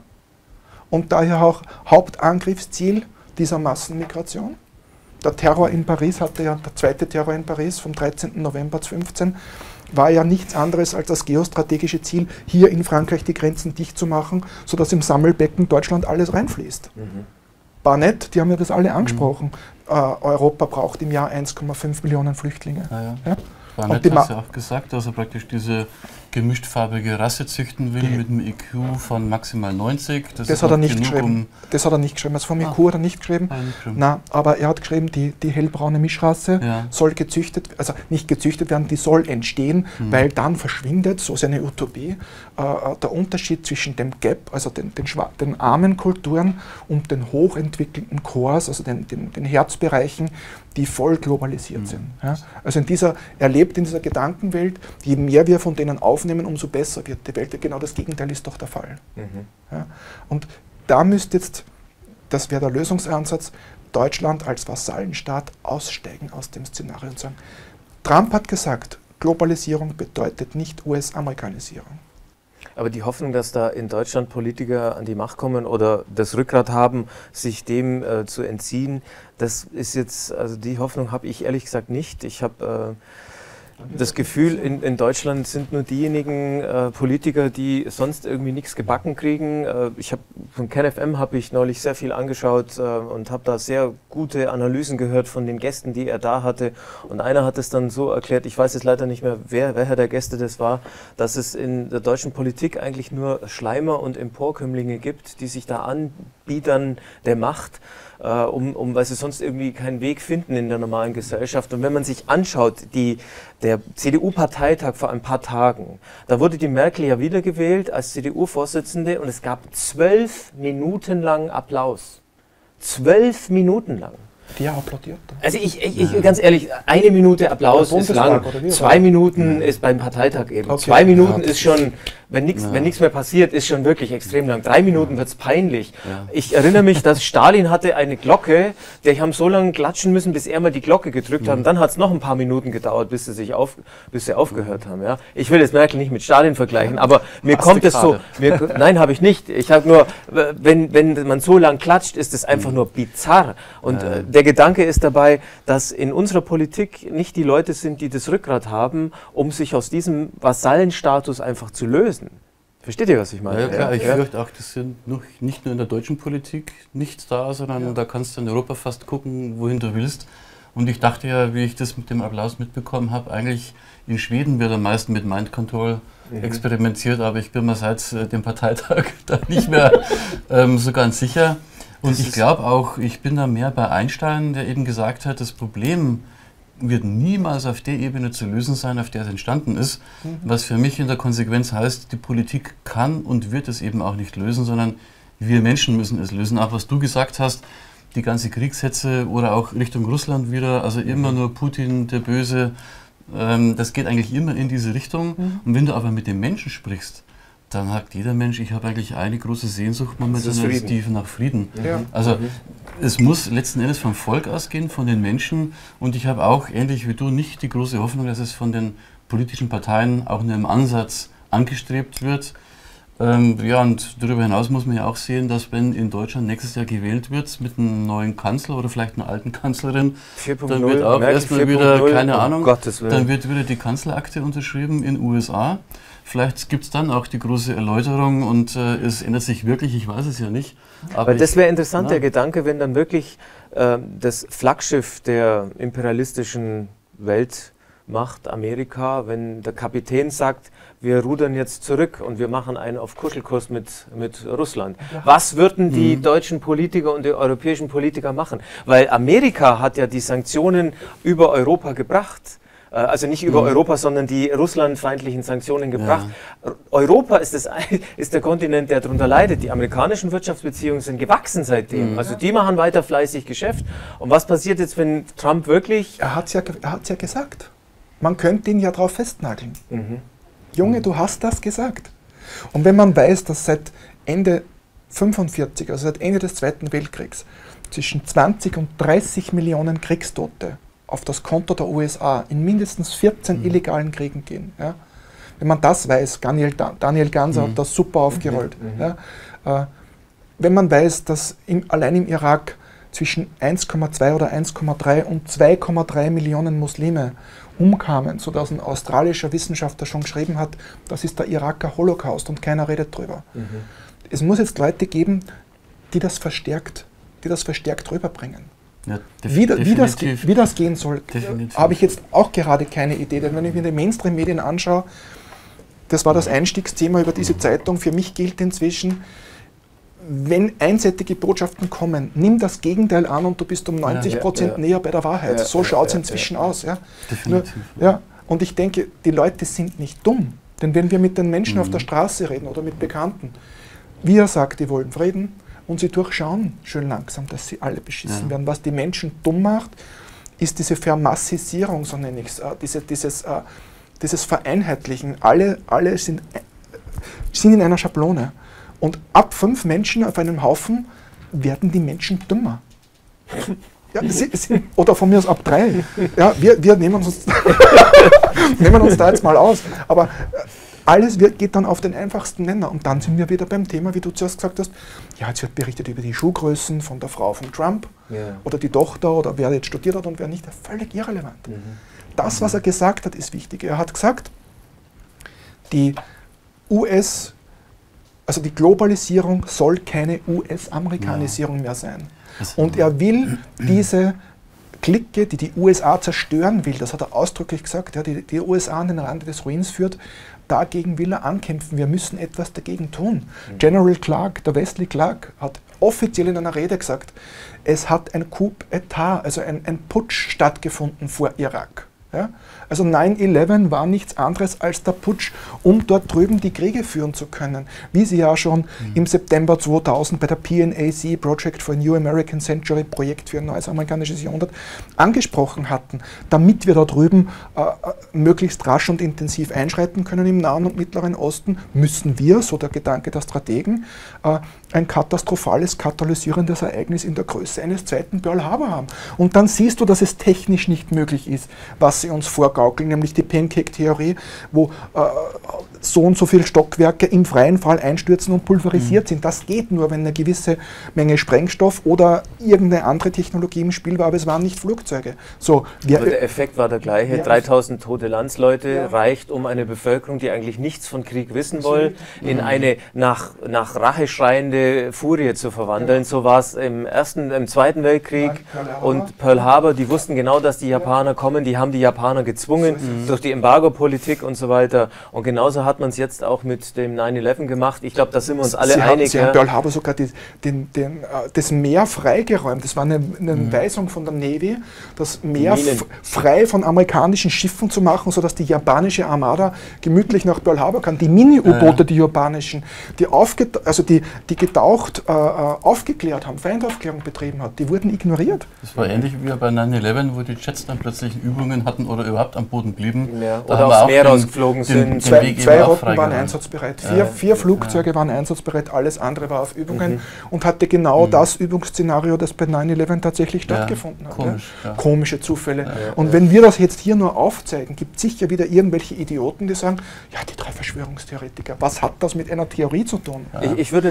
Und daher auch Hauptangriffsziel dieser Massenmigration. Der Terror in Paris hatte ja, der zweite Terror in Paris vom dreizehnten November zweitausendfünfzehn, war ja nichts anderes als das geostrategische Ziel, hier in Frankreich die Grenzen dicht zu machen, sodass im Sammelbecken Deutschland alles reinfließt. Mhm. Barnett, die haben ja das alle angesprochen, mhm. äh, Europa braucht im Jahr eins Komma fünf Millionen Flüchtlinge. Ah, ja. Ja? Barnett hat es ja auch gesagt, dass er praktisch diese gemischtfarbige Rasse züchten will, mit einem I Q von maximal neunzig. Das, das hat er nicht geschrieben. Um das hat er nicht geschrieben. Also vom ah. I Q hat er nicht geschrieben. Ah, nicht geschrieben. Na, aber er hat geschrieben, die, die hellbraune Mischrasse ja. soll gezüchtet, also nicht gezüchtet werden, die soll entstehen, mhm. weil dann verschwindet, so ist eine Utopie, äh, der Unterschied zwischen dem Gap, also den, den, den armen Kulturen und den hochentwickelten Cores, also den, den, den Herzbereichen, die voll globalisiert mhm. sind. Ja? Also in dieser, er lebt in dieser Gedankenwelt, je mehr wir von denen aufnehmen, umso besser wird die Welt. Genau das Gegenteil ist doch der Fall. Mhm. Ja? Und da müsste jetzt, das wäre der Lösungsansatz, Deutschland als Vasallenstaat aussteigen aus dem Szenario und sagen, Trump hat gesagt, Globalisierung bedeutet nicht U S-Amerikanisierung. Aber die Hoffnung, dass da in Deutschland Politiker an die Macht kommen oder das Rückgrat haben, sich dem äh, zu entziehen, das ist jetzt, also die Hoffnung habe ich ehrlich gesagt nicht. Ich habe äh, das Gefühl, in, in Deutschland sind nur diejenigen äh, Politiker, die sonst irgendwie nichts gebacken kriegen. Äh, ich habe von KenFM habe ich neulich sehr viel angeschaut äh, und habe da sehr gute Analysen gehört von den Gästen, die er da hatte. Und einer hat es dann so erklärt, ich weiß jetzt leider nicht mehr, wer, welcher der Gäste das war, dass es in der deutschen Politik eigentlich nur Schleimer und Emporkömmlinge gibt, die sich da anbiedern der Macht. Uh, um, um, weil sie sonst irgendwie keinen Weg finden in der normalen Gesellschaft. Und wenn man sich anschaut, die, der C D U-Parteitag vor ein paar Tagen, da wurde die Merkel ja wiedergewählt als C D U-Vorsitzende und es gab zwölf Minuten lang Applaus. Zwölf Minuten lang. Die applaudiert. Also ich, ich, ich ganz ehrlich, eine Minute Applaus ist lang, zwei Minuten ist beim Parteitag eben. Okay. Zwei Minuten ist schon, wenn nichts ja. wenn nichts mehr passiert, ist schon wirklich extrem lang. Drei Minuten wird es peinlich. Ja. Ich erinnere mich, dass Stalin hatte eine Glocke, die haben so lange klatschen müssen, bis er mal die Glocke gedrückt mhm. hat. Und dann hat es noch ein paar Minuten gedauert, bis sie sich auf, bis sie aufgehört haben. Ja? Ich will jetzt Merkel nicht mit Stalin vergleichen, aber mir Hast kommt es so. Mir, nein, habe ich nicht. Ich habe nur, wenn, wenn man so lang klatscht, ist es einfach mhm. nur bizarr. Und ja. der Gedanke ist dabei, dass in unserer Politik nicht die Leute sind, die das Rückgrat haben, um sich aus diesem Vasallenstatus einfach zu lösen. Versteht ihr, was ich meine? Ja, klar, ich ja. fürchte auch, das sind noch nicht nur in der deutschen Politik nicht da, sondern ja. da kannst du in Europa fast gucken, wohin du willst. Und ich dachte ja, wie ich das mit dem Applaus mitbekommen habe, eigentlich in Schweden wird am meisten mit Mind Control mhm. experimentiert, aber ich bin mir seit äh, dem Parteitag da nicht mehr ähm, so ganz sicher. Und das ich glaube auch, ich bin da mehr bei Einstein, der eben gesagt hat, das Problem wird niemals auf der Ebene zu lösen sein, auf der es entstanden ist, mhm. was für mich in der Konsequenz heißt, die Politik kann und wird es eben auch nicht lösen, sondern wir Menschen müssen es lösen. Auch was du gesagt hast, die ganze Kriegshetze oder auch Richtung Russland wieder, also immer nur Putin, der Böse, ähm, das geht eigentlich immer in diese Richtung. Mhm. Und wenn du aber mit den Menschen sprichst, dann sagt jeder Mensch, ich habe eigentlich eine große Sehnsucht momentan tief nach Frieden. Ja. Also mhm. es muss letzten Endes vom Volk ausgehen, von den Menschen. Und ich habe auch, ähnlich wie du, nicht die große Hoffnung, dass es von den politischen Parteien auch nur im Ansatz angestrebt wird. Ähm, ja, und darüber hinaus muss man ja auch sehen, dass wenn in Deutschland nächstes Jahr gewählt wird mit einem neuen Kanzler oder vielleicht einer alten Kanzlerin, dann wird auch erstmal wieder, keine oh, Ahnung, dann wird wieder die Kanzlerakte unterschrieben in den U S A. Vielleicht gibt es dann auch die große Erläuterung und äh, es ändert sich wirklich, ich weiß es ja nicht. Aber Weil das wäre interessant, na, der Gedanke, wenn dann wirklich äh, das Flaggschiff der imperialistischen Weltmacht Amerika, wenn der Kapitän sagt, wir rudern jetzt zurück und wir machen einen auf Kuschelkurs mit, mit Russland. Was würden die mhm. deutschen Politiker und die europäischen Politiker machen? Weil Amerika hat ja die Sanktionen über Europa gebracht. Also nicht über mhm. Europa, sondern die russlandfeindlichen Sanktionen gebracht. Ja. Europa ist, das, ist der Kontinent, der darunter leidet. Die amerikanischen Wirtschaftsbeziehungen sind gewachsen seitdem. Mhm. Also die machen weiter fleißig Geschäft. Und was passiert jetzt, wenn Trump wirklich... Er hat es ja, ja gesagt. Man könnte ihn ja darauf festnageln. Mhm. Junge, du hast das gesagt. Und wenn man weiß, dass seit Ende fünfundvierzig, also seit Ende des Zweiten Weltkriegs, zwischen zwanzig und dreißig Millionen Kriegstote auf das Konto der U S A in mindestens vierzehn mhm. illegalen Kriegen gehen. Ja? Wenn man das weiß, Daniel, Daniel Ganser mhm. hat das super aufgerollt. Mhm. Ja? Äh, wenn man weiß, dass im, allein im Irak zwischen eins Komma zwei oder eins Komma drei und zwei Komma drei Millionen Muslime umkamen, sodass ein australischer Wissenschaftler schon geschrieben hat, das ist der Iraker Holocaust und keiner redet drüber. Mhm. Es muss jetzt Leute geben, die das verstärkt, die das verstärkt rüberbringen. Ja, wie, da, wie, das, wie das gehen soll, habe ich jetzt auch gerade keine Idee. Denn wenn ich mir die Mainstream-Medien anschaue, das war das Einstiegsthema über diese Zeitung, für mich gilt inzwischen, wenn einseitige Botschaften kommen, nimm das Gegenteil an und du bist um neunzig Prozent ja, ja. näher bei der Wahrheit. Ja, so schaut es ja, inzwischen ja, aus. Ja. Nur, ja. Und ich denke, die Leute sind nicht dumm. Denn wenn wir mit den Menschen mhm. auf der Straße reden oder mit Bekannten, wie er sagt, die wollen Frieden, und sie durchschauen schön langsam, dass sie alle beschissen ja. werden. Was die Menschen dumm macht, ist diese Vermassisierung, so nenne ich es, äh, diese, dieses, äh, dieses Vereinheitlichen. Alle, alle sind, äh, sind in einer Schablone. Und ab fünf Menschen auf einem Haufen werden die Menschen dümmer. Ja, sie, sie, oder von mir aus ab drei. Ja, wir, wir nehmen, uns, nehmen uns da jetzt mal aus. Aber alles wird, geht dann auf den einfachsten Nenner. Und dann sind wir wieder beim Thema, wie du zuerst gesagt hast, ja, jetzt wird berichtet über die Schuhgrößen von der Frau von Trump yeah. oder die Tochter oder wer jetzt studiert hat und wer nicht. Völlig irrelevant. Mhm. Das, was er gesagt hat, ist wichtig. Er hat gesagt, die U S, also die Globalisierung soll keine U S-Amerikanisierung ja. mehr sein. Und er will diese Clique, die die U S A zerstören will, das hat er ausdrücklich gesagt, ja, die die U S A an den Rande des Ruins führt, dagegen will er ankämpfen. Wir müssen etwas dagegen tun. Mhm. General Clark, der Wesley Clark, hat offiziell in einer Rede gesagt, es hat ein Coup d'État, also ein, ein Putsch stattgefunden vor Irak. Ja? Also neun elf war nichts anderes als der Putsch, um dort drüben die Kriege führen zu können. Wie Sie ja schon mhm. im September zweitausend bei der P N A C, Project for a New American Century, Projekt für ein neues amerikanisches Jahrhundert, angesprochen hatten, damit wir da drüben äh, möglichst rasch und intensiv einschreiten können im Nahen und Mittleren Osten, müssen wir, so der Gedanke der Strategen, äh, ein katastrophales, katalysierendes Ereignis in der Größe eines zweiten Pearl Harbor haben. Und dann siehst du, dass es technisch nicht möglich ist, was sie uns vorgaukeln, nämlich die Pancake-Theorie, wo äh, so und so viele Stockwerke im freien Fall einstürzen und pulverisiert mhm. sind. Das geht nur, wenn eine gewisse Menge Sprengstoff oder irgendeine andere Technologie im Spiel war, aber es waren nicht Flugzeuge. So, wir, aber der Effekt war der gleiche. Ja, dreitausend tote Landsleute ja. reicht, um eine Bevölkerung, die eigentlich nichts von Krieg wissen will, in mhm. eine nach, nach Rache schreiende Furie zu verwandeln. Ja. So war es im ersten, im Zweiten Weltkrieg Pearl und Pearl Harbor. Die wussten genau, dass die Japaner kommen. Die haben die Japaner gezwungen mhm. durch die Embargo-Politik und so weiter. Und genauso hat man es jetzt auch mit dem neun elf gemacht. Ich glaube, da sind wir uns alle Sie einig. Haben, Sie ja. haben Pearl Harbor sogar die, den, den, das Meer freigeräumt. Das war eine, eine mhm. Weisung von der Navy, das Meer frei von amerikanischen Schiffen zu machen, sodass die japanische Armada gemütlich nach Pearl Harbor kann. Die Mini-U-Boote, ja, ja. die japanischen, die, also die, die getaucht, äh, aufgeklärt haben, Feindaufklärung betrieben hat, die wurden ignoriert. Das war ähnlich wie bei neun elf, wo die Jets dann plötzlich Übungen hatten oder überhaupt am Boden blieben. Ja. Oder aufs Meer rausgeflogen sind. Den, den zwei zwei Rotten waren einsatzbereit, vier, ja, vier Flugzeuge ja. waren einsatzbereit, alles andere war auf Übungen mhm. und hatte genau mhm. das Übungsszenario, das bei neun elf tatsächlich ja. stattgefunden hat. Komisch, ja. Komische Zufälle. Ja, ja, und ja. wenn wir das jetzt hier nur aufzeigen, gibt es sicher wieder irgendwelche Idioten, die sagen, ja, die drei Verschwörungstheoretiker, was hat das mit einer Theorie zu tun? Ja. Ich, ich würde das anders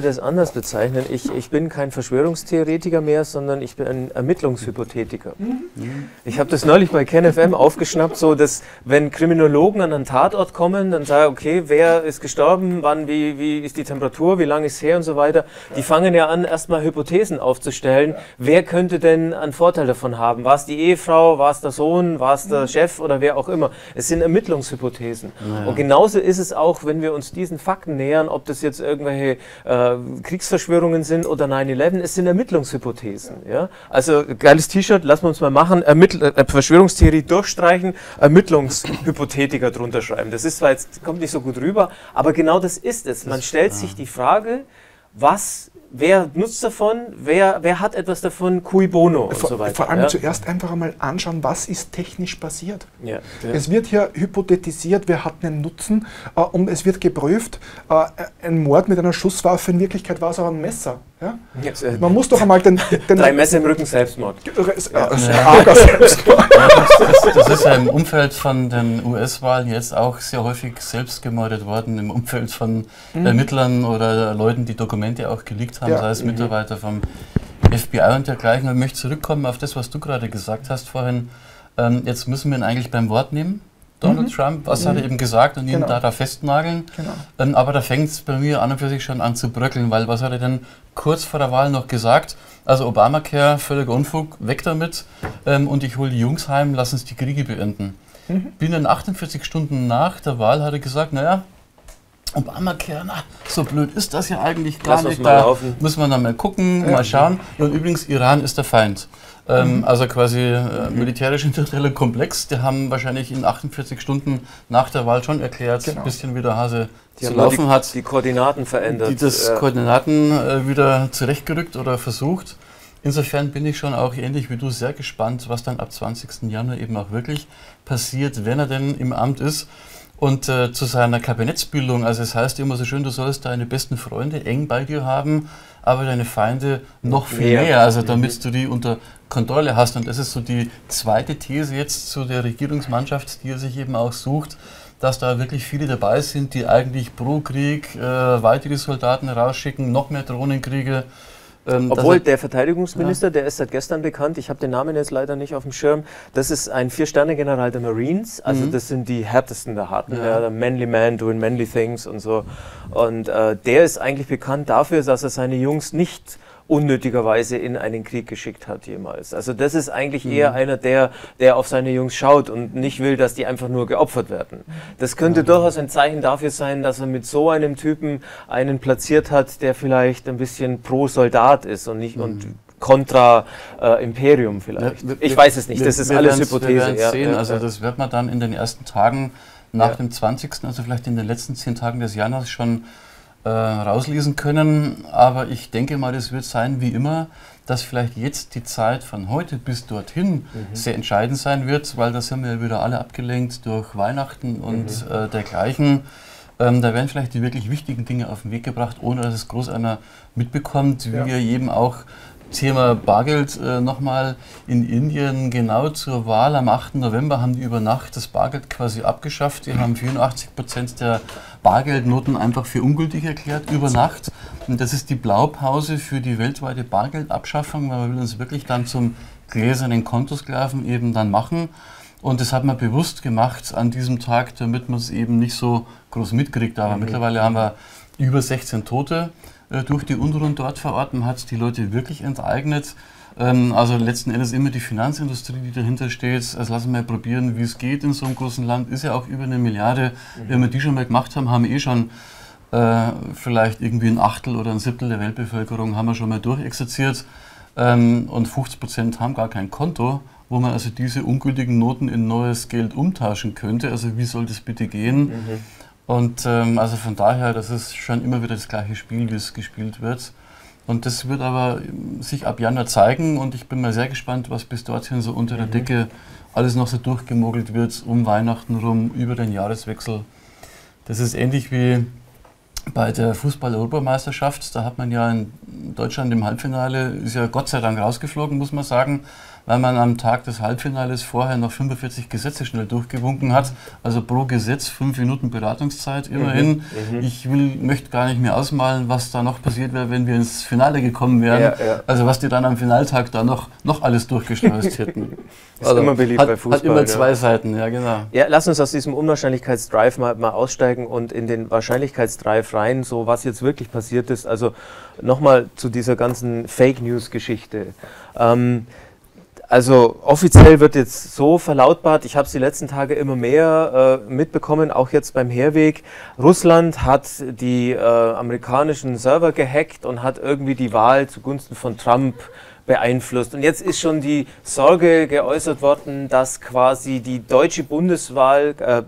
anders bezeichnen. Ich, ich bin kein Verschwörungstheoretiker mehr, sondern ich bin ein Ermittlungshypothetiker. Mhm. Ich habe das neulich bei KenFM aufgeschnappt, so dass wenn Kriminologen an einen Tatort kommen, dann sagen, okay, wer ist gestorben, wann, wie, wie ist die Temperatur, wie lange ist es her und so weiter. Die fangen ja an, erstmal Hypothesen aufzustellen. Wer könnte denn einen Vorteil davon haben? War es die Ehefrau, war es der Sohn, war es der Chef oder wer auch immer? Es sind Ermittlungshypothesen. Ja. Und genauso ist es auch, wenn wir uns diesen Fakten nähern, ob das jetzt irgendwelche äh, Kriegsverschwörungen sind oder nine eleven, es sind Ermittlungshypothesen. Ja? Also geiles T-Shirt, lassen wir uns mal machen, Ermittl äh, Verschwörungstheorie durchstreichen, Ermittlungshypothetiker drunter schreiben. Das ist zwar jetzt, kommt nicht so gut rüber, aber genau das ist es. Man stellt sich die Frage, was, wer nutzt davon, wer, wer hat etwas davon, cui bono und vor, so weiter. Vor allem ja. zuerst einfach einmal anschauen, was ist technisch passiert. Ja, ja. Es wird hier hypothetisiert, wer hat einen Nutzen äh, und es wird geprüft, äh, ein Mord mit einer Schusswaffe, in Wirklichkeit war es auch ein Messer. Ja? Ja, äh, Man muss doch einmal den... den drei Messer im Rücken, Selbstmord. Ja. Ja. Selbstmord. Ja, das, das ist ja im Umfeld von den U S-Wahlen jetzt auch sehr häufig selbst gemordet worden, im Umfeld von mhm. Ermittlern oder Leuten, die Dokumente auch geleakt haben, ja. sei es mhm. Mitarbeiter vom F B I und dergleichen. Und ich möchte zurückkommen auf das, was du gerade gesagt hast vorhin. Ähm, jetzt müssen wir ihn eigentlich beim Wort nehmen. Donald mhm. Trump, was mhm. hat er eben gesagt und ihn genau. da, da festnageln. Genau. Ähm, aber da fängt es bei mir an und für sich schon an zu bröckeln, weil was hat er denn kurz vor der Wahl noch gesagt? Also Obamacare, völliger Unfug, weg damit ähm, und ich hole die Jungs heim, lass uns die Kriege beenden. Mhm. Binnen achtundvierzig Stunden nach der Wahl hat er gesagt, naja, Obamacare, na, so blöd ist das ja eigentlich gar lass nicht. Da müssen wir dann mal gucken, ja. mal schauen. Und übrigens, Iran ist der Feind. Ähm, also quasi äh, militärisch-industrieller Komplex, die haben wahrscheinlich in achtundvierzig Stunden nach der Wahl schon erklärt, ein genau. bisschen wie der Hase die zu laufen die, hat. Die Koordinaten verändert. Die das ja. Koordinaten äh, wieder zurechtgerückt oder versucht. Insofern bin ich schon auch ähnlich wie du sehr gespannt, was dann ab zwanzigsten Januar eben auch wirklich passiert, wenn er denn im Amt ist. Und äh, zu seiner Kabinettsbildung, also es heißt immer so schön, du sollst deine besten Freunde eng bei dir haben, aber deine Feinde noch viel mehr, mehr also damit mhm. du die unter Kontrolle hast. Und das ist so die zweite These jetzt zu der Regierungsmannschaft, die er sich eben auch sucht, dass da wirklich viele dabei sind, die eigentlich pro Krieg äh, weitere Soldaten rausschicken, noch mehr Drohnenkriege. Ähm, Obwohl der Verteidigungsminister, ja. der ist seit gestern bekannt, ich habe den Namen jetzt leider nicht auf dem Schirm, das ist ein Vier-Sterne-General der Marines, also mhm. das sind die härtesten der Harten, ja. Ja, der manly man doing manly things und so. Und äh, der ist eigentlich bekannt dafür, dass er seine Jungs nicht unnötigerweise in einen Krieg geschickt hat jemals. Also das ist eigentlich mhm. eher einer, der, der auf seine Jungs schaut und nicht will, dass die einfach nur geopfert werden. Das könnte ja. durchaus ein Zeichen dafür sein, dass er mit so einem Typen einen platziert hat, der vielleicht ein bisschen pro Soldat ist und nicht mhm. und kontra äh, Imperium vielleicht. Ja, wir, ich weiß es nicht, das ist alles Hypothese. Wir ja, sehen. Ja, also ja. das wird man dann in den ersten Tagen nach ja. dem zwanzigsten, also vielleicht in den letzten zehn Tagen des Januars schon Äh, rauslesen können, aber ich denke mal, es wird sein wie immer, dass vielleicht jetzt die Zeit von heute bis dorthin mhm. sehr entscheidend sein wird, weil da sind wir ja wieder alle abgelenkt durch Weihnachten und mhm. äh, dergleichen. Ähm, da werden vielleicht die wirklich wichtigen Dinge auf den Weg gebracht, ohne dass es groß einer mitbekommt, wie ja. wir eben auch Thema Bargeld äh, nochmal in Indien genau zur Wahl am achten November haben die über Nacht das Bargeld quasi abgeschafft. Die haben vierundachtzig Prozent der Bargeldnoten einfach für ungültig erklärt über Nacht. Und das ist die Blaupause für die weltweite Bargeldabschaffung, weil man will uns wirklich dann zum gläsernen Kontosklaven eben dann machen. Und das hat man bewusst gemacht an diesem Tag, damit man es eben nicht so groß mitkriegt. Aber mhm. mittlerweile haben wir über sechzehn Tote durch die Unruhen dort vor Ort. Man hat die Leute wirklich enteignet. Ähm, also letzten Endes immer die Finanzindustrie, die dahinter steht. Also lassen wir mal probieren, wie es geht in so einem großen Land. Ist ja auch über eine Milliarde. Mhm. Wenn wir die schon mal gemacht haben, haben wir eh schon äh, vielleicht irgendwie ein Achtel oder ein Siebtel der Weltbevölkerung haben wir schon mal durchexerziert. Ähm, und fünfzig Prozent haben gar kein Konto, wo man also diese ungültigen Noten in neues Geld umtauschen könnte. Also wie soll das bitte gehen? Mhm. Und ähm, also von daher, das ist schon immer wieder das gleiche Spiel, wie es gespielt wird. Und das wird aber sich ab Januar zeigen und ich bin mal sehr gespannt, was bis dorthin so unter der Decke alles noch so durchgemogelt wird, um Weihnachten rum, über den Jahreswechsel. Das ist ähnlich wie bei der Fußball-Europameisterschaft. Da hat man ja in Deutschland im Halbfinale, ist ja Gott sei Dank rausgeflogen, muss man sagen, weil man am Tag des Halbfinales vorher noch fünfundvierzig Gesetze schnell durchgewunken hat. Also pro Gesetz fünf Minuten Beratungszeit immerhin. Mhm. Ich will, möchte gar nicht mehr ausmalen, was da noch passiert wäre, wenn wir ins Finale gekommen wären. Ja, ja. Also was die dann am Finaltag da noch, noch alles durchgeschleust hätten. Ist also immer beliebt hat, bei Fußball. Hat immer zwei ja. Seiten, ja genau. Ja, lass uns aus diesem Unwahrscheinlichkeitsdrive mal, mal aussteigen und in den Wahrscheinlichkeitsdrive rein, so was jetzt wirklich passiert ist. Also nochmal zu dieser ganzen Fake-News-Geschichte. Ähm, also offiziell wird jetzt so verlautbart, ich habe es die letzten Tage immer mehr äh, mitbekommen, auch jetzt beim Herweg. Russland hat die äh, amerikanischen Server gehackt und hat irgendwie die Wahl zugunsten von Trump beeinflusst. Und jetzt ist schon die Sorge geäußert worden, dass quasi die deutsche Bundeswahl, äh,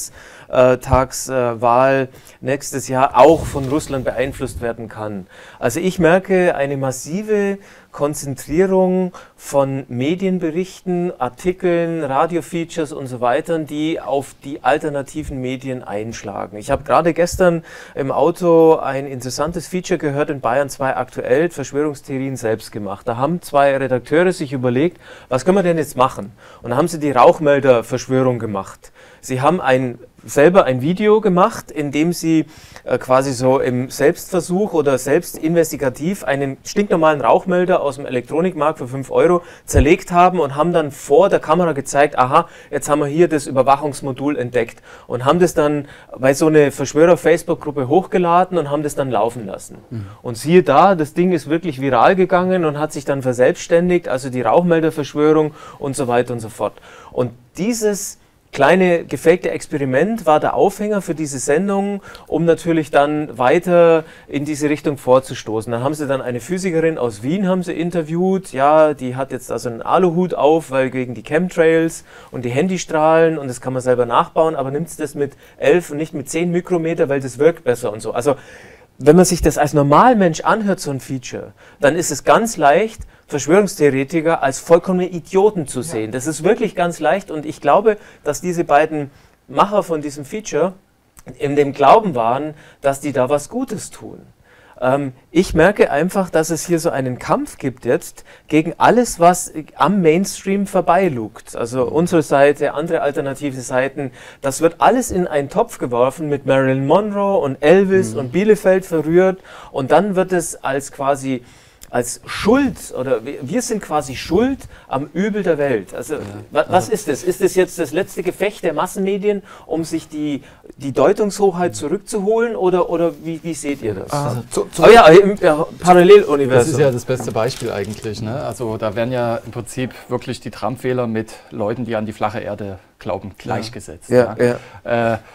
Bundestagswahl äh, nächstes Jahr auch von Russland beeinflusst werden kann. Also ich merke eine massive Konzentrierung von Medienberichten, Artikeln, Radiofeatures und so weiter, die auf die alternativen Medien einschlagen. Ich habe gerade gestern im Auto ein interessantes Feature gehört in Bayern zwei aktuell, Verschwörungstheorien selbst gemacht. Da haben zwei Redakteure sich überlegt, was können wir denn jetzt machen? Und da haben sie die Rauchmelder-Verschwörung gemacht. Sie haben ein, selber ein Video gemacht, in dem sie äh, quasi so im Selbstversuch oder selbstinvestigativ einen stinknormalen Rauchmelder aus dem Elektronikmarkt für fünf Euro zerlegt haben und haben dann vor der Kamera gezeigt, aha, jetzt haben wir hier das Überwachungsmodul entdeckt und haben das dann bei so einer Verschwörer-Facebook-Gruppe hochgeladen und haben das dann laufen lassen. Mhm. Und siehe da, das Ding ist wirklich viral gegangen und hat sich dann verselbstständigt, also die Rauchmelderverschwörung und so weiter und so fort. Und dieses kleine gefakte Experiment war der Aufhänger für diese Sendung, um natürlich dann weiter in diese Richtung vorzustoßen. Dann haben sie dann eine Physikerin aus Wien haben sie interviewt, ja, die hat jetzt also einen Aluhut auf, weil gegen die Chemtrails und die Handystrahlen und das kann man selber nachbauen, aber nimmt das mit elf und nicht mit zehn Mikrometer, weil das wirkt besser und so. Also wenn man sich das als Normalmensch anhört, so ein Feature, dann ist es ganz leicht, Verschwörungstheoretiker als vollkommene Idioten zu sehen. Das ist wirklich ganz leicht und ich glaube, dass diese beiden Macher von diesem Feature in dem Glauben waren, dass die da was Gutes tun. Ähm, ich merke einfach, dass es hier so einen Kampf gibt jetzt gegen alles, was am Mainstream vorbeilugt. Also unsere Seite, andere alternative Seiten, das wird alles in einen Topf geworfen, mit Marilyn Monroe und Elvis mhm. und Bielefeld verrührt und dann wird es als quasi als Schuld, oder wir sind quasi schuld am Übel der Welt. Also ja. was, was ist das? Ist das jetzt das letzte Gefecht der Massenmedien, um sich die, die Deutungshoheit zurückzuholen, oder, oder wie, wie seht ihr das? Also, zu, zu oh ja, im ja, Paralleluniversum. Das ist ja das beste Beispiel eigentlich. Ne? Also da werden ja im Prinzip wirklich die Trump-Wähler mit Leuten, die an die flache Erde glauben, gleichgesetzt. Ja. Ja, ja. Äh,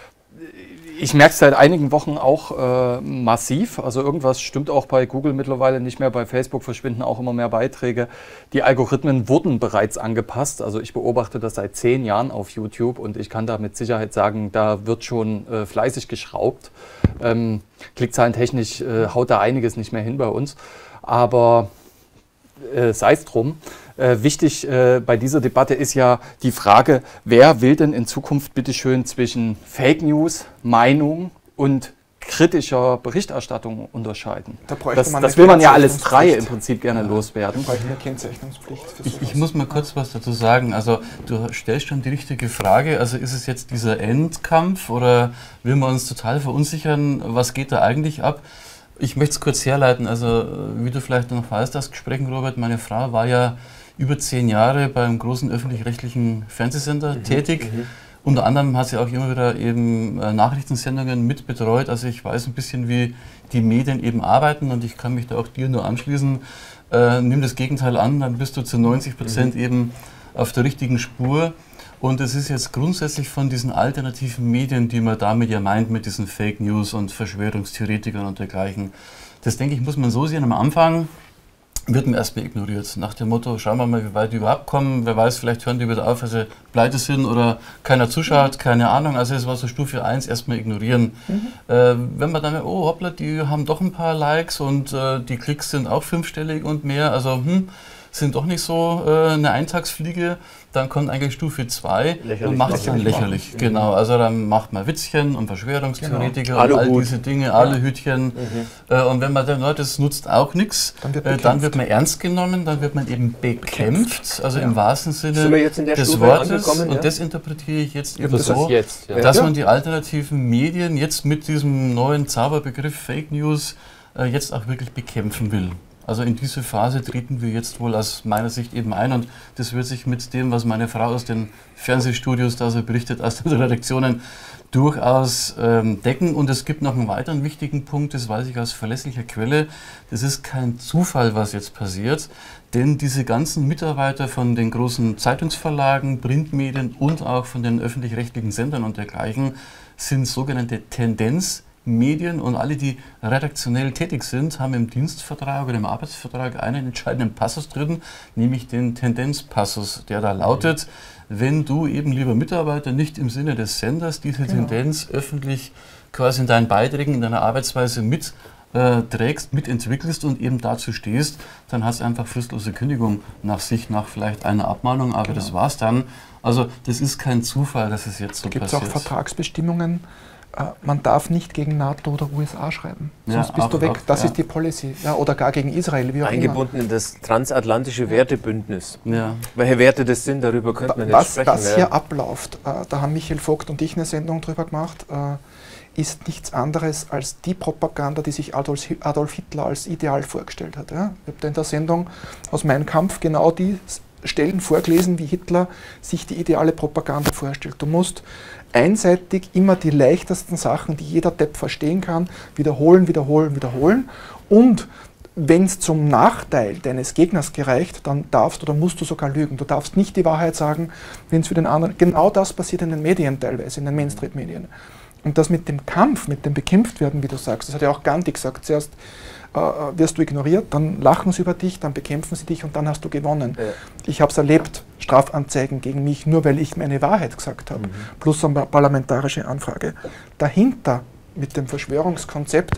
Ich merke es seit einigen Wochen auch äh, massiv, also irgendwas stimmt auch bei Google mittlerweile nicht mehr, bei Facebook verschwinden auch immer mehr Beiträge. Die Algorithmen wurden bereits angepasst, also ich beobachte das seit zehn Jahren auf YouTube und ich kann da mit Sicherheit sagen, da wird schon äh, fleißig geschraubt. Ähm, klickzahlentechnisch äh, haut da einiges nicht mehr hin bei uns, aber äh, sei es drum. Äh, wichtig äh, bei dieser Debatte ist ja die Frage, wer will denn in Zukunft bitteschön zwischen Fake News, Meinung und kritischer Berichterstattung unterscheiden? Da das das will man ja alles drei im Prinzip gerne loswerden. Da eine Kennzeichnungspflicht für ich, ich muss mal kurz was dazu sagen. Also du stellst schon die richtige Frage. Also ist es jetzt dieser Endkampf oder will man uns total verunsichern? Was geht da eigentlich ab? Ich möchte es kurz herleiten. Also wie du vielleicht noch weißt, das Gespräch, Robert, meine Frau war ja über zehn Jahre beim großen öffentlich-rechtlichen Fernsehsender mhm, tätig. Mhm. Unter anderem hat sie auch immer wieder eben äh, Nachrichtensendungen mitbetreut. Also ich weiß ein bisschen, wie die Medien eben arbeiten und ich kann mich da auch dir nur anschließen. Äh, nimm das Gegenteil an, dann bist du zu neunzig Prozent mhm. eben auf der richtigen Spur. Und es ist jetzt grundsätzlich von diesen alternativen Medien, die man damit ja meint, mit diesen Fake News und Verschwörungstheoretikern und dergleichen. Das, denke ich, muss man so sehen. Am Anfang wird man erstmal ignoriert. Nach dem Motto, schauen wir mal, wie weit die überhaupt kommen. Wer weiß, vielleicht hören die wieder auf, weil sie pleite sind oder keiner zuschaut, keine Ahnung. Also es war so Stufe eins, erstmal ignorieren. Mhm. Äh, wenn man dann, oh hoppla, die haben doch ein paar Likes und äh, die Klicks sind auch fünfstellig und mehr. Also hm, sind doch nicht so äh, eine Eintagsfliege. Dann kommt eigentlich Stufe zwei und macht es dann lächerlich. Genau, also dann macht man Witzchen und Verschwörungstheoretiker genau. und all diese Dinge, alle ja. Hütchen. Mhm. Äh, und wenn man den Leuten das nutzt, auch nichts, dann, äh, dann wird man ernst genommen, dann wird man eben bekämpft, also ja. im wahrsten Sinne des Stufe Wortes. Und ja? das interpretiere ich jetzt eben so, jetzt, ja. dass man die alternativen Medien jetzt mit diesem neuen Zauberbegriff Fake News äh, jetzt auch wirklich bekämpfen will. Also in diese Phase treten wir jetzt wohl aus meiner Sicht eben ein und das wird sich mit dem, was meine Frau aus den Fernsehstudios da so berichtet, aus den Redaktionen, durchaus ähm, decken. Und es gibt noch einen weiteren wichtigen Punkt, das weiß ich aus verlässlicher Quelle, das ist kein Zufall, was jetzt passiert, denn diese ganzen Mitarbeiter von den großen Zeitungsverlagen, Printmedien und auch von den öffentlich-rechtlichen Sendern und dergleichen sind sogenannte Tendenz Medien und alle, die redaktionell tätig sind, haben im Dienstvertrag oder im Arbeitsvertrag einen entscheidenden Passus drin, nämlich den Tendenzpassus, der da lautet, wenn du eben, lieber Mitarbeiter, nicht im Sinne des Senders diese genau. Tendenz öffentlich quasi in deinen Beiträgen, in deiner Arbeitsweise mit äh, trägst, mitentwickelst und eben dazu stehst, dann hast du einfach fristlose Kündigung nach sich, nach vielleicht einer Abmahnung, aber genau. das war's dann. Also das ist kein Zufall, dass es jetzt so passiert. Da gibt es auch Vertragsbestimmungen. Man darf nicht gegen NATO oder U S A schreiben, sonst ja, bist auch, du weg. Auch, das ja. ist die Policy. Ja, oder gar gegen Israel, wie auch Eingebunden immer. in das transatlantische Wertebündnis. Ja. Welche Werte das sind, darüber könnte man was, jetzt sprechen. Was ja. hier abläuft, äh, da haben Michael Vogt und ich eine Sendung drüber gemacht, äh, ist nichts anderes als die Propaganda, die sich Adolf, Adolf Hitler als Ideal vorgestellt hat. Ja? Ich habe in der Sendung aus Mein Kampf genau die Stellen vorgelesen, wie Hitler sich die ideale Propaganda vorstellt. Du musst einseitig immer die leichtesten Sachen, die jeder Depp verstehen kann, wiederholen, wiederholen, wiederholen. Und wenn es zum Nachteil deines Gegners gereicht, dann darfst oder musst du sogar lügen. Du darfst nicht die Wahrheit sagen, wenn es für den anderen... Genau das passiert in den Medien teilweise, in den Mainstream-Medien. Und das mit dem Kampf, mit dem Bekämpftwerden, wie du sagst, das hat ja auch Gandhi gesagt, zuerst äh, wirst du ignoriert, dann lachen sie über dich, dann bekämpfen sie dich und dann hast du gewonnen. Ja. Ich habe es erlebt, Strafanzeigen gegen mich, nur weil ich meine Wahrheit gesagt habe, mhm. plus eine parlamentarische Anfrage. Dahinter, mit dem Verschwörungskonzept,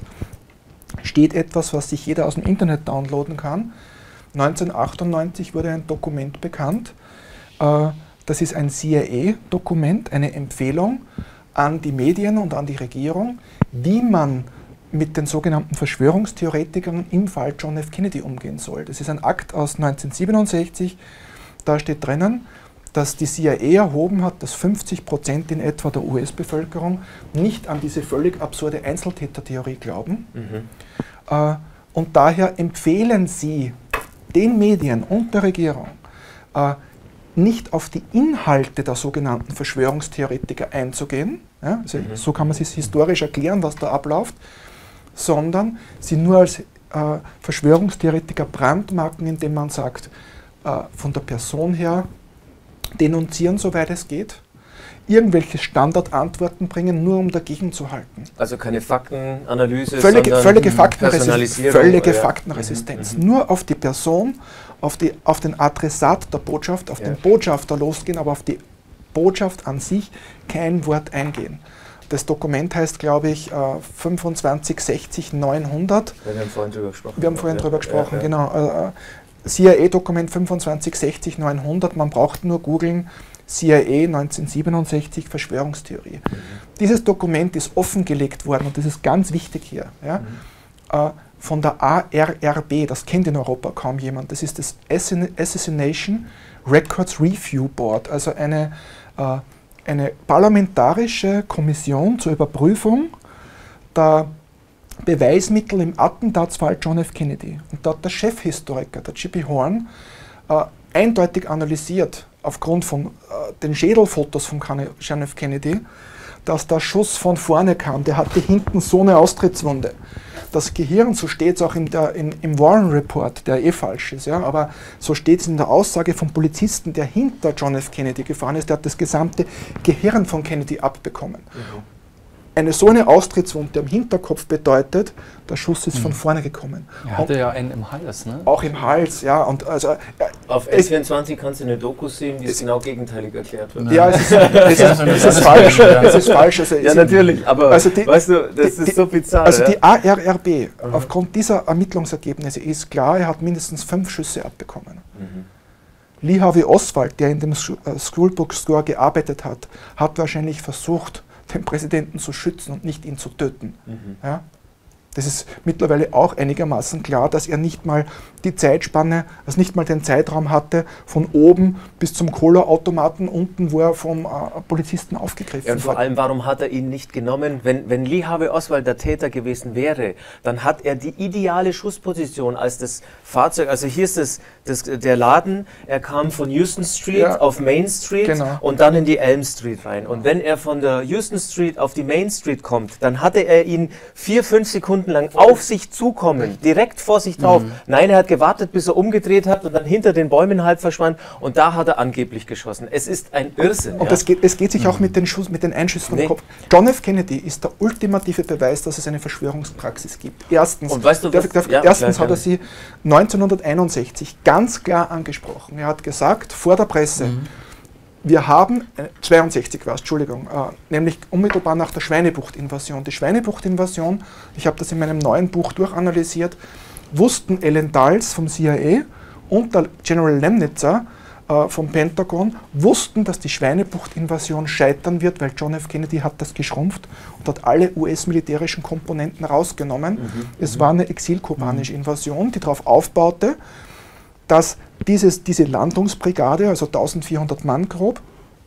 steht etwas, was sich jeder aus dem Internet downloaden kann. neunzehnhundertachtundneunzig wurde ein Dokument bekannt, äh, das ist ein C I A-Dokument, eine Empfehlung an die Medien und an die Regierung, wie man mit den sogenannten Verschwörungstheoretikern im Fall John F. Kennedy umgehen soll. Das ist ein Akt aus neunzehnhundertsiebenundsechzig, da steht drinnen, dass die C I A erhoben hat, dass fünfzig Prozent in etwa der U S-Bevölkerung nicht an diese völlig absurde Einzeltätertheorie glauben. Mhm. Äh, und daher empfehlen sie den Medien und der Regierung, äh, nicht auf die Inhalte der sogenannten Verschwörungstheoretiker einzugehen, ja, also mhm. so kann man sich historisch erklären, was da abläuft, sondern sie nur als äh, Verschwörungstheoretiker brandmarken, indem man sagt, äh, von der Person her denunzieren, soweit es geht, irgendwelche Standardantworten bringen, nur um dagegen zu halten. Also keine Faktenanalyse, völlige, sondern völlige Faktenresistenz. Völlige ja. Faktenresistenz. Mhm. Nur auf die Person, auf, die, auf den Adressat der Botschaft, auf ja. den Botschafter losgehen, aber auf die Botschaft an sich kein Wort eingehen. Das Dokument heißt, glaube ich, äh, fünfundzwanzig sechzig neunhundert. Wir haben vorhin drüber gesprochen. Wir haben vorhin ja. drüber gesprochen, ja, ja. genau. Äh, C I A-Dokument fünfundzwanzig sechzig neunhundert, man braucht nur googeln, C I A neunzehnhundertsiebenundsechzig Verschwörungstheorie. Mhm. Dieses Dokument ist offengelegt worden und das ist ganz wichtig hier. Ja, mhm. äh, von der A R R B, das kennt in Europa kaum jemand, das ist das Assassination Records Review Board, also eine, äh, eine parlamentarische Kommission zur Überprüfung der Beweismittel im Attentatsfall John F. Kennedy. Und da hat der Chefhistoriker, der J P Horn, äh, eindeutig analysiert, aufgrund von äh, den Schädelfotos von John F. Kennedy, dass der Schuss von vorne kam. Der hatte hinten so eine Austrittswunde. Das Gehirn, so steht es auch in der, in, im Warren Report, der eh falsch ist, ja, aber so steht es in der Aussage vom Polizisten, der hinter John F. Kennedy gefahren ist, der hat das gesamte Gehirn von Kennedy abbekommen. Mhm. Eine so eine Austrittswunde am Hinterkopf bedeutet, der Schuss ist mhm. von vorne gekommen. Er hatte und ja einen im Hals, ne? Auch im Hals, ja. Und also, auf S vierundzwanzig kannst du eine Doku sehen, die es genau gegenteilig erklärt wird. Ja, es ist, es ist, es ist falsch. Es ist falsch. Also ja, natürlich, aber also die, weißt du, das die, ist so bizarr. Also ja? die A R R B, mhm. aufgrund dieser Ermittlungsergebnisse ist klar, er hat mindestens fünf Schüsse abbekommen. Mhm. Mhm. Lee Harvey Oswald, der in dem Schoolbook Score gearbeitet hat, hat wahrscheinlich versucht, den Präsidenten zu schützen und nicht ihn zu töten. Mhm. Ja? Das ist mittlerweile auch einigermaßen klar, dass er nicht mal die Zeitspanne, also nicht mal den Zeitraum hatte, von oben bis zum Cola-Automaten unten, wo er vom äh, Polizisten aufgegriffen ja, und vor hat. allem, warum hat er ihn nicht genommen? Wenn, wenn Lee Harvey Oswald der Täter gewesen wäre, dann hat er die ideale Schussposition als das Fahrzeug, also hier ist das, das, der Laden, er kam von Houston Street ja, auf Main Street genau. und dann in die Elm Street rein. Und wenn er von der Houston Street auf die Main Street kommt, dann hatte er ihn vier, fünf Sekunden lang auf sich zukommen, direkt vor sich drauf. Mhm. Nein, er hat gewartet, bis er umgedreht hat und dann hinter den Bäumen halb verschwand und da hat er angeblich geschossen. Es ist ein Irrsinn. Und ja. das geht, es geht sich auch mit den, Schuss, mit den Einschüssen nee. vom Kopf. John F. Kennedy ist der ultimative Beweis, dass es eine Verschwörungspraxis gibt. Erstens, und weißt du, darf, darf, ja, erstens klar, hat er sie neunzehnhunderteinundsechzig ganz klar angesprochen. Er hat gesagt, vor der Presse, mhm. wir haben, äh, zweiundsechzig war es, Entschuldigung, äh, nämlich unmittelbar nach der Schweinebucht-Invasion. Die Schweinebucht-Invasion, ich habe das in meinem neuen Buch durchanalysiert, wussten Alan Dulles vom C I A und der General Lemnitzer äh, vom Pentagon, wussten, dass die Schweinebucht-Invasion scheitern wird, weil John F. Kennedy hat das geschrumpft und hat alle U S-militärischen Komponenten rausgenommen. Mhm. Es war eine exilkubanische Invasion, die darauf aufbaute, dass dieses, diese Landungsbrigade, also eintausendvierhundert Mann grob,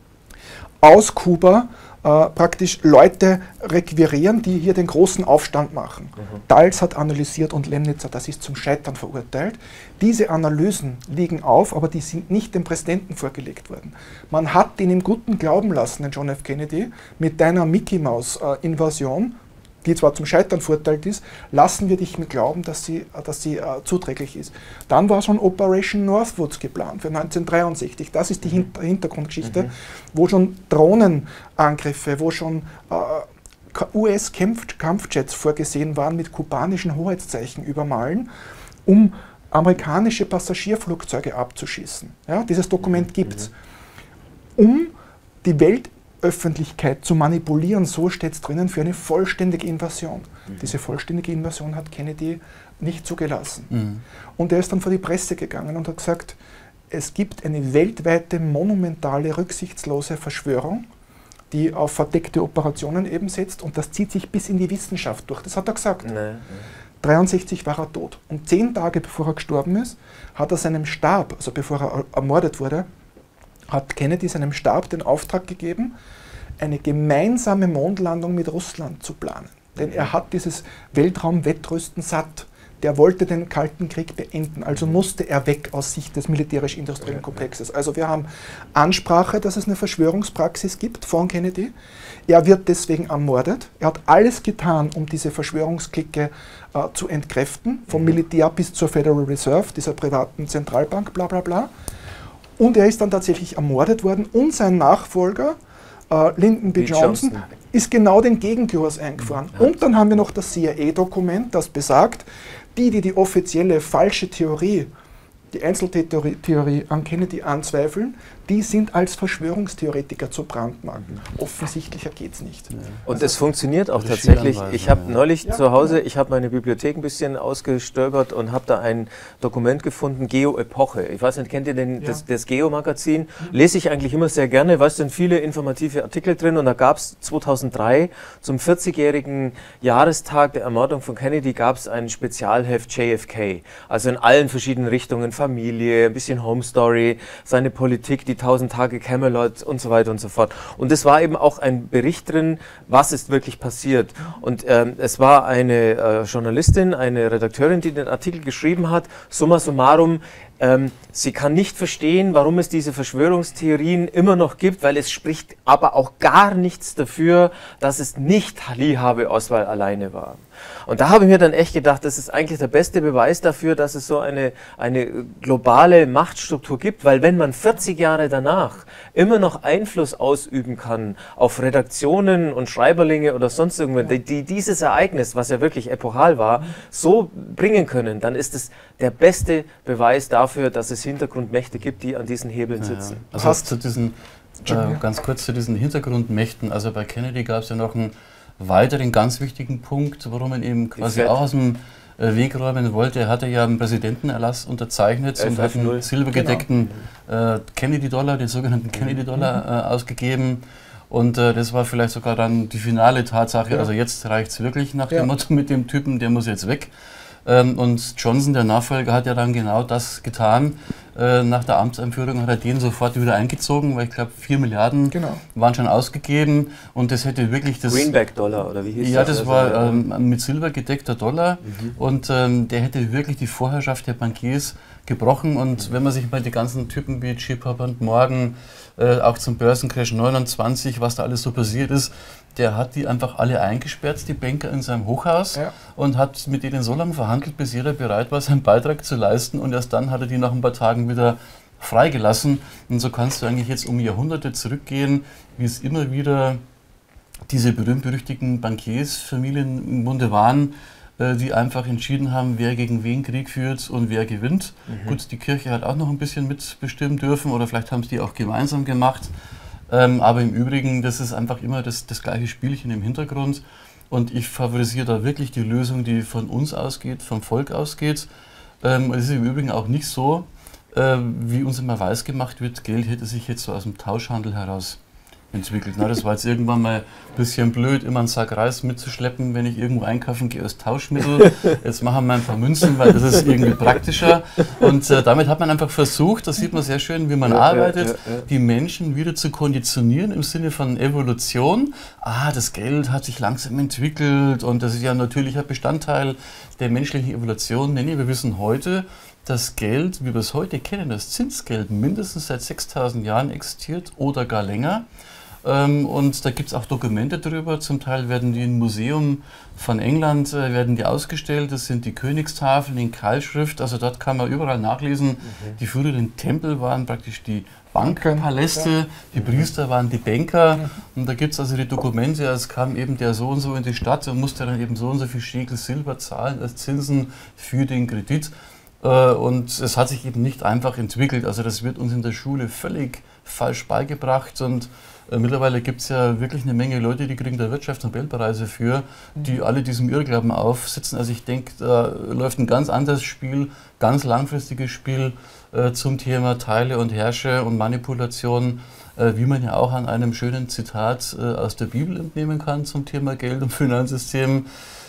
aus Kuba äh, praktisch Leute requirieren, die hier den großen Aufstand machen. Mhm. Dulles hat analysiert und Lemnitzer, das ist zum Scheitern verurteilt. Diese Analysen liegen auf, aber die sind nicht dem Präsidenten vorgelegt worden. Man hat ihn im Guten glauben lassen, den John F. Kennedy, mit deiner Mickey-Maus-Invasion, die zwar zum Scheitern verurteilt ist, lassen wir dich mit glauben, dass sie, dass sie äh, zuträglich ist. Dann war schon Operation Northwoods geplant für neunzehnhundertdreiundsechzig. Das ist die Hinter Hintergrundgeschichte, mhm. wo schon Drohnenangriffe, wo schon äh, U S-Kampfjets vorgesehen waren, mit kubanischen Hoheitszeichen übermalen, um amerikanische Passagierflugzeuge abzuschießen. Ja, dieses Dokument gibt es. Mhm. Um die Welt Öffentlichkeit zu manipulieren, so steht es drinnen, für eine vollständige Invasion. Mhm. Diese vollständige Invasion hat Kennedy nicht zugelassen. Mhm. Und er ist dann vor die Presse gegangen und hat gesagt, es gibt eine weltweite, monumentale, rücksichtslose Verschwörung, die auf verdeckte Operationen eben setzt und das zieht sich bis in die Wissenschaft durch. Das hat er gesagt. Nee, nee. dreiundsechzig war er tot. Und zehn Tage bevor er gestorben ist, hat er seinem Stab, also bevor er ermordet wurde, hat Kennedy seinem Stab den Auftrag gegeben, eine gemeinsame Mondlandung mit Russland zu planen. Denn er hat dieses Weltraumwettrüsten satt. Der wollte den Kalten Krieg beenden, also musste er weg aus Sicht des militärisch-industriellen Komplexes. Also wir haben Ansprache, dass es eine Verschwörungspraxis gibt von Kennedy. Er wird deswegen ermordet. Er hat alles getan, um diese Verschwörungsklicke äh, zu entkräften, vom Militär bis zur Federal Reserve, dieser privaten Zentralbank, bla bla bla. Und er ist dann tatsächlich ermordet worden und sein Nachfolger, äh, Lyndon B. Johnson, Johnson, ist genau den Gegenkurs eingefahren. Ja. Und dann haben wir noch das C I A-Dokument, das besagt, die, die die offizielle falsche Theorie, die Einzeltätertheorie an Kennedy anzweifeln, die sind als Verschwörungstheoretiker zu brandmarken. Mhm. Offensichtlicher geht es nicht. Ja. Und es funktioniert auch tatsächlich. Ich habe neulich ja, zu Hause, ich habe meine Bibliothek ein bisschen ausgestöbert und habe da ein Dokument gefunden, Geo-Epoche. Ich weiß nicht, kennt ihr den, ja. das, das Geo-Magazin? Mhm. Lese ich eigentlich immer sehr gerne, weil es sind viele informative Artikel drin und da gab es zweitausenddrei zum vierzigjährigen Jahrestag der Ermordung von Kennedy gab es ein Spezialheft J F K. Also in allen verschiedenen Richtungen, Familie, ein bisschen Home Story, seine Politik, die tausend Tage Camelot und so weiter und so fort. Und es war eben auch ein Bericht drin, was ist wirklich passiert. Und ähm, es war eine äh, Journalistin, eine Redakteurin, die den Artikel geschrieben hat, summa summarum, Ähm, sie kann nicht verstehen, warum es diese Verschwörungstheorien immer noch gibt, weil es spricht aber auch gar nichts dafür, dass es nicht Lee Harvey Oswald alleine war. Und da habe ich mir dann echt gedacht, das ist eigentlich der beste Beweis dafür, dass es so eine, eine globale Machtstruktur gibt, weil wenn man vierzig Jahre danach immer noch Einfluss ausüben kann auf Redaktionen und Schreiberlinge oder sonst irgendwas, die, die dieses Ereignis, was ja wirklich epochal war, so bringen können, dann ist es der beste Beweis dafür, dass es Hintergrundmächte gibt, die an diesen Hebeln sitzen. Ja, ja. Also zu diesen, äh, ganz kurz zu diesen Hintergrundmächten, also bei Kennedy gab es ja noch einen weiteren ganz wichtigen Punkt, warum man eben quasi auch aus dem äh, wegräumen wollte. Er hatte ja einen Präsidentenerlass unterzeichnet und hat einen silbergedeckten genau. äh, Kennedy-Dollar, den sogenannten Kennedy-Dollar äh, ausgegeben. Und äh, das war vielleicht sogar dann die finale Tatsache. Ja. Also jetzt reicht es wirklich nach ja. dem Motto mit dem Typen, der muss jetzt weg. Ähm, und Johnson, der Nachfolger, hat ja dann genau das getan. Äh, nach der Amtseinführung hat er den sofort wieder eingezogen, weil ich glaube, vier Milliarden genau. waren schon ausgegeben. Und das hätte wirklich das... Greenback-Dollar oder wie hieß ja, das? Ja, das war ähm, mit Silber gedeckter Dollar. Mhm. Und ähm, der hätte wirklich die Vorherrschaft der Bankiers gebrochen. Und mhm. wenn man sich mal die ganzen Typen wie Chip-Hop und Morgan, äh, auch zum Börsencrash neunundzwanzig, was da alles so passiert ist, der hat die einfach alle eingesperrt, die Banker, in seinem Hochhaus ja. und hat mit denen so lange verhandelt, bis jeder bereit war, seinen Beitrag zu leisten, und erst dann hat er die nach ein paar Tagen wieder freigelassen. Und so kannst du eigentlich jetzt um Jahrhunderte zurückgehen, wie es immer wieder diese berühmt-berüchtigten Bankiersfamilien im Bunde waren, äh, die einfach entschieden haben, wer gegen wen Krieg führt und wer gewinnt. Mhm. Gut, die Kirche hat auch noch ein bisschen mitbestimmen dürfen, oder vielleicht haben es die auch gemeinsam gemacht. Ähm, aber im Übrigen, das ist einfach immer das, das gleiche Spielchen im Hintergrund. Und ich favorisiere da wirklich die Lösung, die von uns ausgeht, vom Volk ausgeht. Ähm, es ist im Übrigen auch nicht so, äh, wie uns immer weiß gemacht wird, Geld hätte sich jetzt so aus dem Tauschhandel heraus entwickelt. Na, das war jetzt irgendwann mal ein bisschen blöd, immer einen Sack Reis mitzuschleppen, wenn ich irgendwo einkaufen gehe als Tauschmittel. Jetzt machen wir ein paar Münzen, weil das ist irgendwie praktischer. Und äh, damit hat man einfach versucht, das sieht man sehr schön, wie man ja, arbeitet, ja, ja, ja. die Menschen wieder zu konditionieren im Sinne von Evolution. Ah, das Geld hat sich langsam entwickelt und das ist ja ein natürlicher Bestandteil der menschlichen Evolution. Nee, nee, wir wissen heute, dass Geld, wie wir es heute kennen, das Zinsgeld, mindestens seit sechstausend Jahren existiert oder gar länger. Und da gibt es auch Dokumente darüber, zum Teil werden die im Museum von England äh, werden die ausgestellt, das sind die Königstafeln in Keilschrift, also dort kann man überall nachlesen, mhm. die früheren Tempel waren praktisch die Bankpaläste, ja. die Priester waren die Banker, ja. und da gibt es also die Dokumente, es kam eben der so und so in die Stadt und musste dann eben so und so viel Schekel Silber zahlen als Zinsen für den Kredit. Und es hat sich eben nicht einfach entwickelt, also das wird uns in der Schule völlig falsch beigebracht, und äh, mittlerweile gibt es ja wirklich eine Menge Leute, die kriegen da Wirtschaftsnobelpreise für, die alle diesem Irrglauben aufsitzen. Also ich denke, da läuft ein ganz anderes Spiel, ganz langfristiges Spiel äh, zum Thema Teile und Herrsche und Manipulation, äh, wie man ja auch an einem schönen Zitat äh, aus der Bibel entnehmen kann zum Thema Geld und Finanzsystem.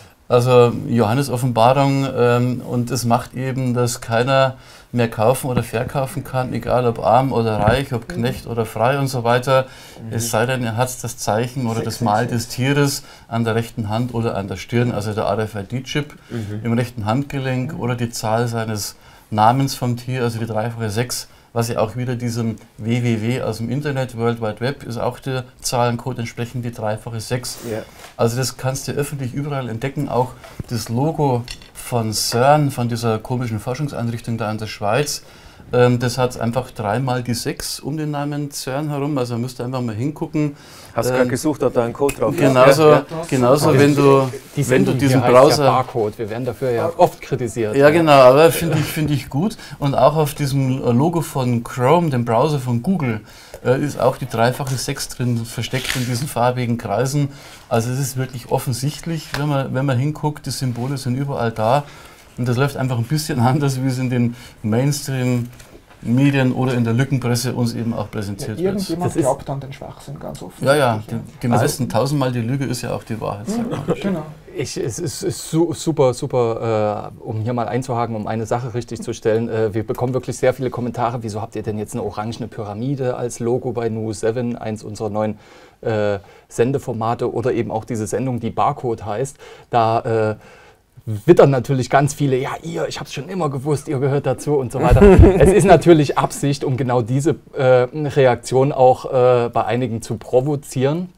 Also Johannes Offenbarung, ähm, und es macht eben, dass keiner mehr kaufen oder verkaufen kann, egal ob arm oder reich, ob Knecht oder frei und so weiter. Mhm. Es sei denn, er hat das Zeichen oder das Mal des Tieres an der rechten Hand oder an der Stirn, also der R F I D-Chip mhm. im rechten Handgelenk mhm. oder die Zahl seines Namens vom Tier, also die dreifache sechs, was ja auch wieder diesem W W W aus dem Internet, World Wide Web, ist auch der Zahlencode entsprechend die dreifache sechs. Ja. Also das kannst du öffentlich überall entdecken, auch das Logo von CERN, von dieser komischen Forschungseinrichtung da in der Schweiz, ähm, das hat einfach dreimal die sechs um den Namen CERN herum, also man müsste einfach mal hingucken. Hast du ähm, gerade gesucht, ob da ein Code drauf ist? Genauso, ja, genauso wenn du, die wenn du diesen Browser... Ja Barcode. Wir werden dafür ja oft kritisiert. Ja, genau, aber finde ich, find ich gut. Und auch auf diesem Logo von Chrome, dem Browser von Google, äh, ist auch die dreifache sechs drin, versteckt in diesen farbigen Kreisen. Also es ist wirklich offensichtlich, wenn man, wenn man hinguckt, die Symbole sind überall da. Und das läuft einfach ein bisschen anders, wie es in den Mainstream Medien oder in der Lückenpresse uns eben auch präsentiert ja, irgendjemand wird. Irgendjemand glaubt an den Schwachsinn, ganz offen. Ja, ja, die, die also meisten, tausendmal die Lüge ist ja auch die Wahrheit. Ja, genau. Ich, es ist, ist super, super, äh, um hier mal einzuhaken, um eine Sache richtig zu stellen. Äh, wir bekommen wirklich sehr viele Kommentare. Wieso habt ihr denn jetzt eine orangene Pyramide als Logo bei News sieben, eins unserer neuen äh, Sendeformate, oder eben auch diese Sendung, die Barcode heißt. Da äh, wittern natürlich ganz viele, ja, ihr, ich habe es schon immer gewusst, ihr gehört dazu und so weiter. Es ist natürlich Absicht, um genau diese äh, Reaktion auch äh, bei einigen zu provozieren.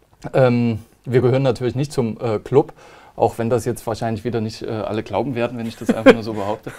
Ähm, wir gehören natürlich nicht zum äh, Club, auch wenn das jetzt wahrscheinlich wieder nicht äh, alle glauben werden, wenn ich das einfach nur so behaupte.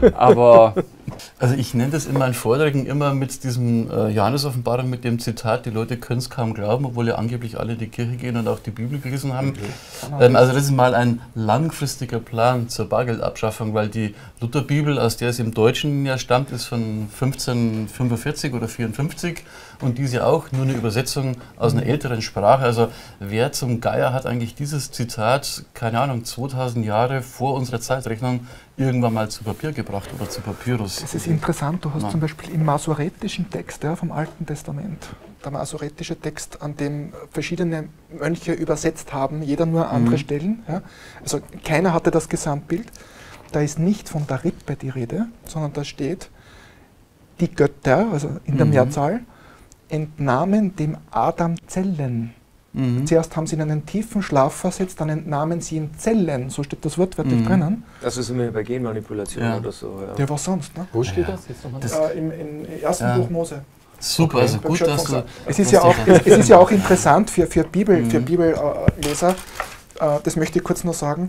Aber also ich nenne das in meinen Vorträgen immer mit diesem äh, Johannes-Offenbarung, mit dem Zitat, die Leute können es kaum glauben, obwohl ja angeblich alle in die Kirche gehen und auch die Bibel gelesen haben. Mhm. Ähm, also das ist mal ein langfristiger Plan zur Bargeldabschaffung, weil die Lutherbibel, aus der es im Deutschen ja stammt, ist von fünfzehnhundertfünfundvierzig oder vierundfünfzig. und diese auch nur eine Übersetzung aus einer älteren Sprache. Also wer zum Geier hat eigentlich dieses Zitat, keine Ahnung, zweitausend Jahre vor unserer Zeitrechnung irgendwann mal zu Papier gebracht oder zu Papyrus? Das ist interessant, du hast Nein. zum Beispiel im masoretischen Text ja, vom Alten Testament, der masoretische Text, an dem verschiedene Mönche übersetzt haben, jeder nur andere Mhm. Stellen. Ja. Also keiner hatte das Gesamtbild. Da ist nicht von der Rippe die Rede, sondern da steht, die Götter, also in der Mhm. Mehrzahl, entnahmen dem Adam Zellen. Mhm. Zuerst haben sie ihn in einen tiefen Schlaf versetzt, dann entnahmen sie ihm Zellen, so steht das wortwörtlich Mhm. drinnen. Das ist immer bei Genmanipulation Ja. oder so. Ja. Ja, was sonst? Ne? Wo steht Ja. das? Jetzt noch mal Das- Äh, im, Im ersten Ja. Buch Mose. Super, Okay. also Beim gut, dass du... Schöpfungsakt. Es ist dass ja du auch, da- es, es ist ja auch interessant für, für, Bibel, Mhm. für Bibelleser, äh, das möchte ich kurz noch sagen,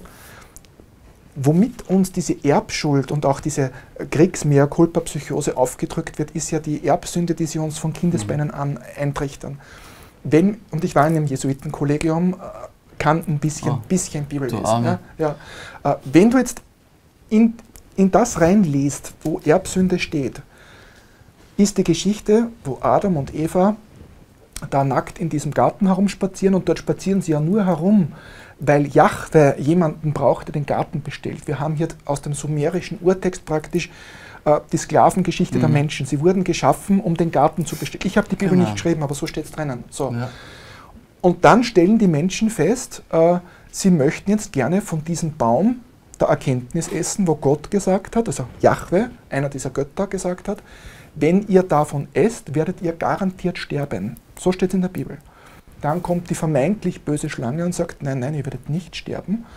womit uns diese Erbschuld und auch diese Kriegs-Mea-culpa-Psychose aufgedrückt wird, ist ja die Erbsünde, die sie uns von Kindesbeinen an eintrichtern. Wenn, und ich war in einem Jesuitenkollegium, äh, kann ein bisschen, Oh, bisschen Bibel du lesen. Arme. Ja, ja. Äh, wenn du jetzt in, in das reinliest, wo Erbsünde steht, ist die Geschichte, wo Adam und Eva da nackt in diesem Garten herumspazieren, und dort spazieren sie ja nur herum, weil Jahwe jemanden braucht, der den Garten bestellt. Wir haben hier aus dem sumerischen Urtext praktisch äh, die Sklavengeschichte Mhm. der Menschen. Sie wurden geschaffen, um den Garten zu bestellen. Ich habe die Bibel Genau. nicht geschrieben, aber so steht es drinnen. So. Ja. Und dann stellen die Menschen fest, äh, sie möchten jetzt gerne von diesem Baum der Erkenntnis essen, wo Gott gesagt hat, also Jahwe, einer dieser Götter, gesagt hat, wenn ihr davon esst, werdet ihr garantiert sterben. So steht es in der Bibel. Dann kommt die vermeintlich böse Schlange und sagt, nein, nein, ihr werdet nicht sterben.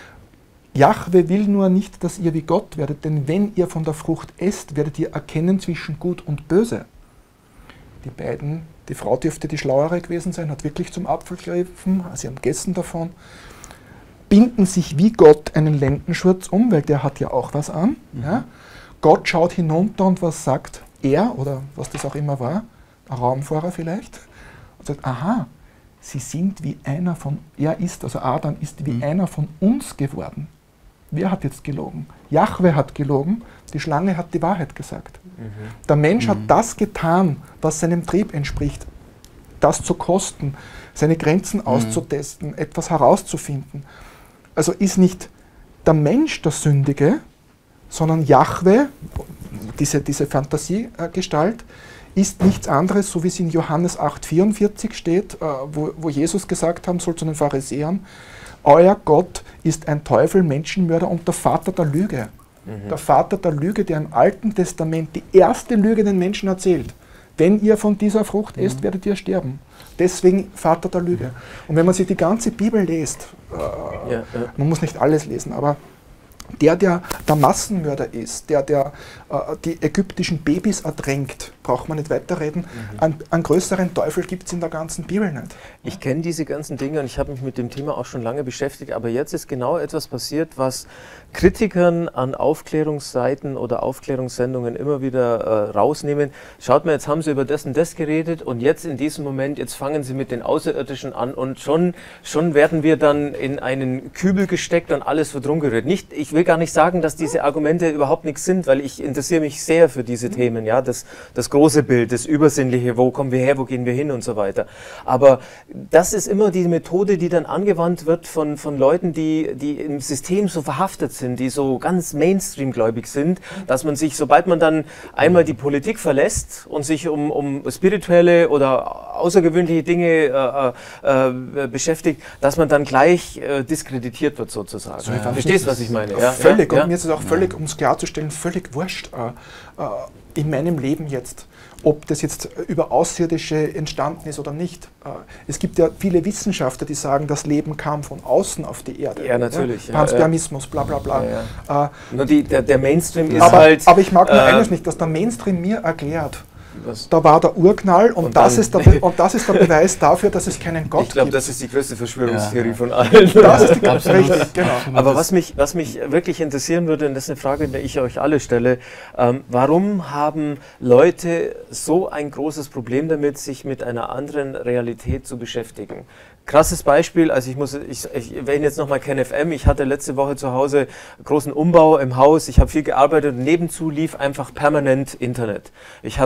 Jahwe will nur nicht, dass ihr wie Gott werdet, denn wenn ihr von der Frucht esst, werdet ihr erkennen zwischen Gut und Böse. Die beiden, die Frau dürfte die Schlauere gewesen sein, hat wirklich zum Apfel gegriffen, sie haben gegessen davon, binden sich wie Gott einen Lendenschurz um, weil der hat ja auch was an. Mhm. Ja. Gott schaut hinunter und was sagt er, oder was das auch immer war, ein Raumfahrer vielleicht, und sagt, aha, sie sind wie einer von, er ist, also Adam ist wie Mhm. einer von uns geworden. Wer hat jetzt gelogen? Jahwe hat gelogen, die Schlange hat die Wahrheit gesagt. Der Mensch hat Mhm. das getan, was seinem Trieb entspricht, das zu kosten, seine Grenzen auszutesten, etwas herauszufinden. Also ist nicht der Mensch der Sündige, sondern Jahwe, diese, diese Fantasiegestalt, ist nichts anderes, so wie es in Johannes acht vierundvierzig steht, äh, wo, wo Jesus gesagt haben soll zu den Pharisäern, euer Gott ist ein Teufel, Menschenmörder und der Vater der Lüge. Der Vater der Lüge, der im Alten Testament die erste Lüge den Menschen erzählt. Wenn ihr von dieser Frucht esst, werdet ihr sterben. Deswegen Vater der Lüge. Und wenn man sich die ganze Bibel liest, äh, Ja, ja. man muss nicht alles lesen, aber der, der der Massenmörder ist, der, der äh, die ägyptischen Babys ertränkt, braucht man nicht weiterreden. Mhm. Einen, einen größeren Teufel gibt es in der ganzen Bibel nicht. Ich kenne diese ganzen Dinge und ich habe mich mit dem Thema auch schon lange beschäftigt, aber jetzt ist genau etwas passiert, was Kritikern an Aufklärungsseiten oder Aufklärungssendungen immer wieder äh, rausnehmen. Schaut mal, jetzt haben sie über das und das geredet und jetzt in diesem Moment, jetzt fangen sie mit den Außerirdischen an und schon, schon werden wir dann in einen Kübel gesteckt und alles wird rumgerührt. Nicht, ich will gar nicht sagen, dass diese Argumente überhaupt nichts sind, weil ich interessiere mich sehr für diese Themen, ja, das, das große Bild, das Übersinnliche, wo kommen wir her, wo gehen wir hin und so weiter. Aber das ist immer die Methode, die dann angewandt wird von, von Leuten, die, die im System so verhaftet sind, die so ganz Mainstream-gläubig sind, dass man sich, sobald man dann einmal die Politik verlässt und sich um, um spirituelle oder außergewöhnliche Dinge äh, äh, beschäftigt, dass man dann gleich äh, diskreditiert wird sozusagen. So, ich fand Verstehst du, das was ich meine? Ja, Völlig, ja, und mir ist es auch völlig, um es klarzustellen, völlig wurscht äh, äh, in meinem Leben jetzt, ob das jetzt über Außerirdische entstanden ist oder nicht. Äh, es gibt ja viele Wissenschaftler, die sagen, das Leben kam von außen auf die Erde. Ja, natürlich, ja, Panspermismus, bla bla bla. Ja, Äh, Nur die, der, der Mainstream ist aber, halt... aber ich mag nur äh, eines nicht, dass der Mainstream mir erklärt, was- da war der Urknall und, Und das, dann- ist der Be und das ist der Beweis dafür, dass es keinen Gott Ich glaube, gibt. das ist die größte Verschwörungstheorie Ja. von allen. Das ist die Absolut. richtig, genau. Aber was mich, was mich wirklich interessieren würde, und das ist eine Frage, die ich euch alle stelle, ähm, warum haben Leute so ein großes Problem damit, sich mit einer anderen Realität zu beschäftigen? Krasses Beispiel, also ich muss, ich, ich erwähne jetzt nochmal KenFM, ich hatte letzte Woche zu Hause großen Umbau im Haus, ich habe viel gearbeitet und nebenzu lief einfach permanent Internet. Ich habe den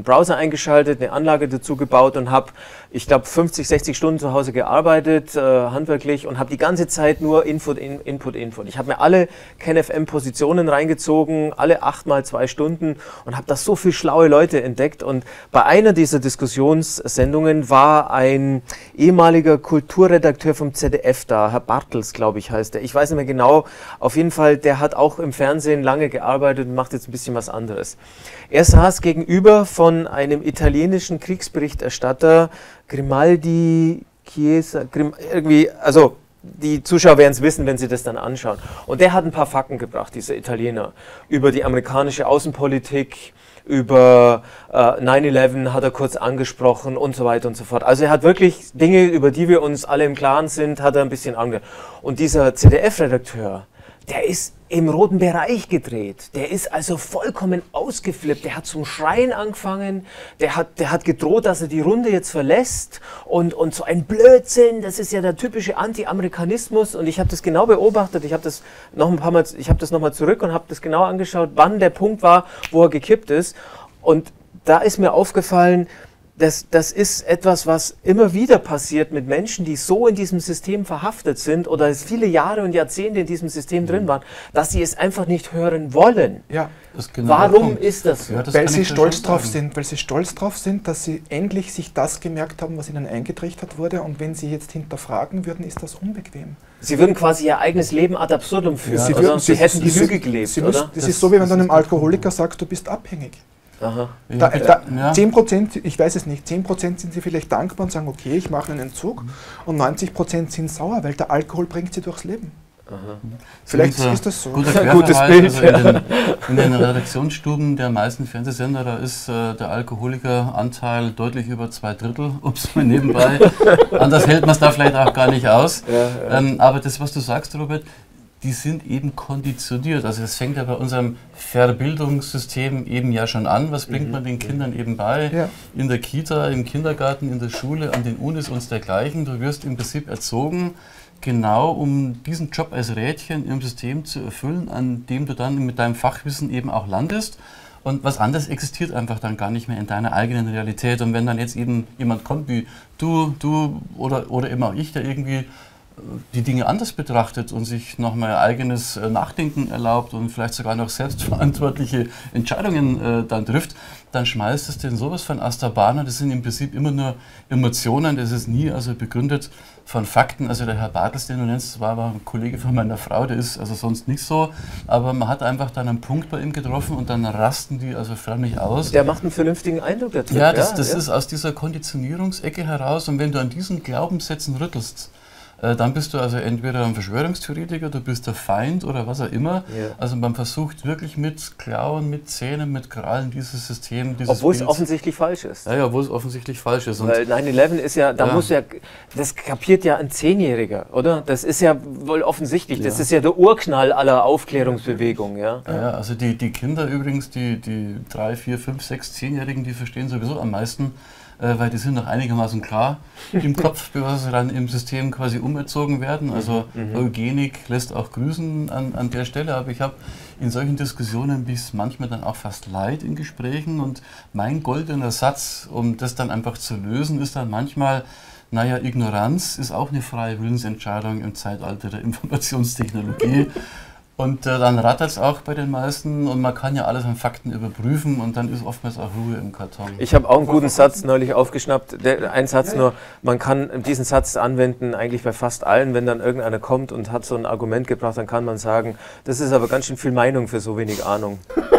Browser eingeschaltet, eine Anlage dazu gebaut und habe, ich glaube, fünfzig, sechzig Stunden zu Hause gearbeitet, äh, handwerklich, und habe die ganze Zeit nur Input, in, Input, Input. Ich habe mir alle KenFM-Positionen reingezogen, alle acht mal zwei Stunden, und habe da so viele schlaue Leute entdeckt. Und bei einer dieser Diskussionssendungen war ein ehemaliger Kulturredakteur vom Z D F da, Herr Bartels, glaube ich, heißt er. Ich weiß nicht mehr genau. Auf jeden Fall, der hat auch im Fernsehen lange gearbeitet und macht jetzt ein bisschen was anderes. Er saß gegenüber von einem italienischen Kriegsberichterstatter, Grimaldi, Chiesa, Grim, irgendwie, also die Zuschauer werden es wissen, wenn sie das dann anschauen. Und der hat ein paar Fakten gebracht, dieser Italiener, über die amerikanische Außenpolitik, über äh, nine eleven hat er kurz angesprochen und so weiter und so fort. Also er hat wirklich Dinge, über die wir uns alle im Klaren sind, hat er ein bisschen angesprochen. Und dieser Z D F-Redakteur, der ist im roten Bereich gedreht. Der ist also vollkommen ausgeflippt. Der hat zum Schreien angefangen. Der hat, der hat gedroht, dass er die Runde jetzt verlässt. Und, und so ein Blödsinn, das ist ja der typische Anti-Amerikanismus. Und ich habe das genau beobachtet. Ich habe das noch ein paar Mal, ich habe das nochmal zurück und habe das genau angeschaut, wann der Punkt war, wo er gekippt ist. Und da ist mir aufgefallen, Das, das ist etwas, was immer wieder passiert mit Menschen, die so in diesem System verhaftet sind oder viele Jahre und Jahrzehnte in diesem System drin waren, dass sie es einfach nicht hören wollen. Ja. Das ist genau Warum ist das so? Ja, das weil kann sie ich dir stolz schon drauf sagen. sind, weil sie stolz drauf sind, dass sie endlich sich das gemerkt haben, was ihnen eingetrichtert wurde, und wenn sie jetzt hinterfragen würden, ist das unbequem. Sie würden quasi ihr eigenes Leben ad absurdum führen, sie, oder? würden, Sie, hätten die sie- Lüge gelebt, sie oder? müssen, das, Das- ist so, wie wenn das du einem ist der Alkoholiker sagst, du bist abhängig. Aha. Ja, Da, da, ja. zehn Prozent, ich weiß es nicht, zehn Prozent sind sie vielleicht dankbar und sagen, okay, ich mache einen Entzug, und neunzig Prozent sind sauer, weil der Alkohol bringt sie durchs Leben. Aha. Vielleicht Unser ist das so. Guter Gutes Querverweis, Bild, also in, den, in den Redaktionsstuben der meisten Fernsehsender, da ist äh, der Alkoholikeranteil deutlich über zwei Drittel, ups, mal nebenbei. Anders hält man es da vielleicht auch gar nicht aus. Ja, ja. Ähm, aber das, was du sagst, Robert, die sind eben konditioniert. Also es fängt ja bei unserem Verbildungssystem eben ja schon an. Was bringt man den Kindern eben bei? Ja. In der Kita, im Kindergarten, in der Schule, an den Unis und dergleichen. Du wirst im Prinzip erzogen, genau um diesen Job als Rädchen im System zu erfüllen, an dem du dann mit deinem Fachwissen eben auch landest. Und was anderes existiert einfach dann gar nicht mehr in deiner eigenen Realität. Und wenn dann jetzt eben jemand kommt wie du, du oder, oder eben auch ich, der irgendwie die Dinge anders betrachtet und sich nochmal eigenes äh, Nachdenken erlaubt und vielleicht sogar noch selbstverantwortliche Entscheidungen äh, dann trifft, dann schmeißt es den sowas von aus der Bahn. Das sind im Prinzip immer nur Emotionen, das ist nie also begründet von Fakten. Also der Herr Bartels, den du nennst, war aber ein Kollege von meiner Frau, der ist also sonst nicht so, aber man hat einfach dann einen Punkt bei ihm getroffen und dann rasten die also förmlich aus. Der macht einen vernünftigen Eindruck, der Typ. Ja, das, das ja. ist aus dieser Konditionierungsecke heraus, und wenn du an diesen Glaubenssätzen rüttelst, äh, dann bist du also entweder ein Verschwörungstheoretiker, du bist der Feind oder was auch immer. Ja. Also man versucht wirklich mit Klauen, mit Zähnen, mit Krallen dieses System, dieses Obwohl es Bild- offensichtlich falsch ist. Ja, ja, obwohl es offensichtlich falsch ist. Und Weil nine eleven ist ja, da Ja. muss ja, das kapiert ja ein Zehnjähriger, oder? Das ist ja wohl offensichtlich, das Ja. ist ja der Urknall aller Aufklärungsbewegung, ja? Ja, ja, also die, die Kinder übrigens, die, die drei, vier, fünf, sechs, zehnjährigen, die verstehen sowieso am meisten, äh, weil die sind noch einigermaßen klar im Kopf, bevor sie dann im System quasi umerzogen werden. Also Eugenik lässt auch grüßen an, an der Stelle, aber ich habe in solchen Diskussionen bis manchmal dann auch fast leid in Gesprächen, und mein goldener Satz, um das dann einfach zu lösen, ist dann manchmal: Naja, Ignoranz ist auch eine freie Willensentscheidung im Zeitalter der Informationstechnologie. Und äh, dann rattert es auch bei den meisten, und man kann ja alles an Fakten überprüfen, und dann ist oftmals auch Ruhe im Karton. Ich habe auch einen guten Satz neulich aufgeschnappt. Der, ein Satz nur, man kann diesen Satz anwenden eigentlich bei fast allen. Wenn dann irgendeiner kommt und hat so ein Argument gebracht, dann kann man sagen, das ist aber ganz schön viel Meinung für so wenig Ahnung.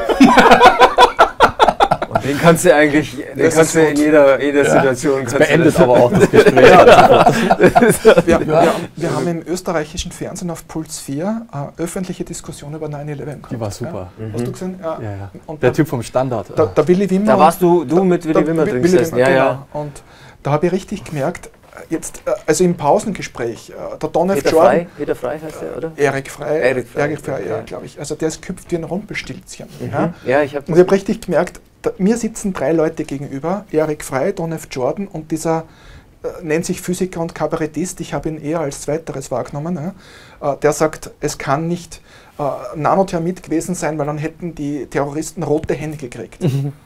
Und den kannst du eigentlich, den Das kannst ist du in gut. jeder, jeder Situation. kannst du Beendet das- aber auch das Gespräch. Wir, wir, wir haben im österreichischen Fernsehen auf Puls vier äh, öffentliche Diskussion über nine eleven gehabt. Die war super. Ja? Hast du gesehen? Ja. Ja, ja. Und Der da, Typ vom Standard. da, der Willi Wimmer. Da warst du, du mit Willi da- Wimmer Wi- drin Willi gesessen. Wimmer, Ja, genau. ja. Und da habe ich richtig gemerkt, jetzt, äh, also im Pausengespräch, äh, der Don F. Peter Jordan, Frei, Peter Frei heißt der, oder? Erik Frey, Erik Frey, Erik Frey, ja, ja. glaube ich. Also der ist gehüpft wie ein Rumpelstilzchen. Ja? Ja, ich habe Und ich habe richtig gemerkt, da, mir sitzen drei Leute gegenüber, Erik Frey, Don F. Jordan und dieser, äh, nennt sich Physiker und Kabarettist, ich habe ihn eher als Zweiteres wahrgenommen, ja? äh, der sagt, es kann nicht äh, Nanothermit gewesen sein, weil dann hätten die Terroristen rote Hände gekriegt.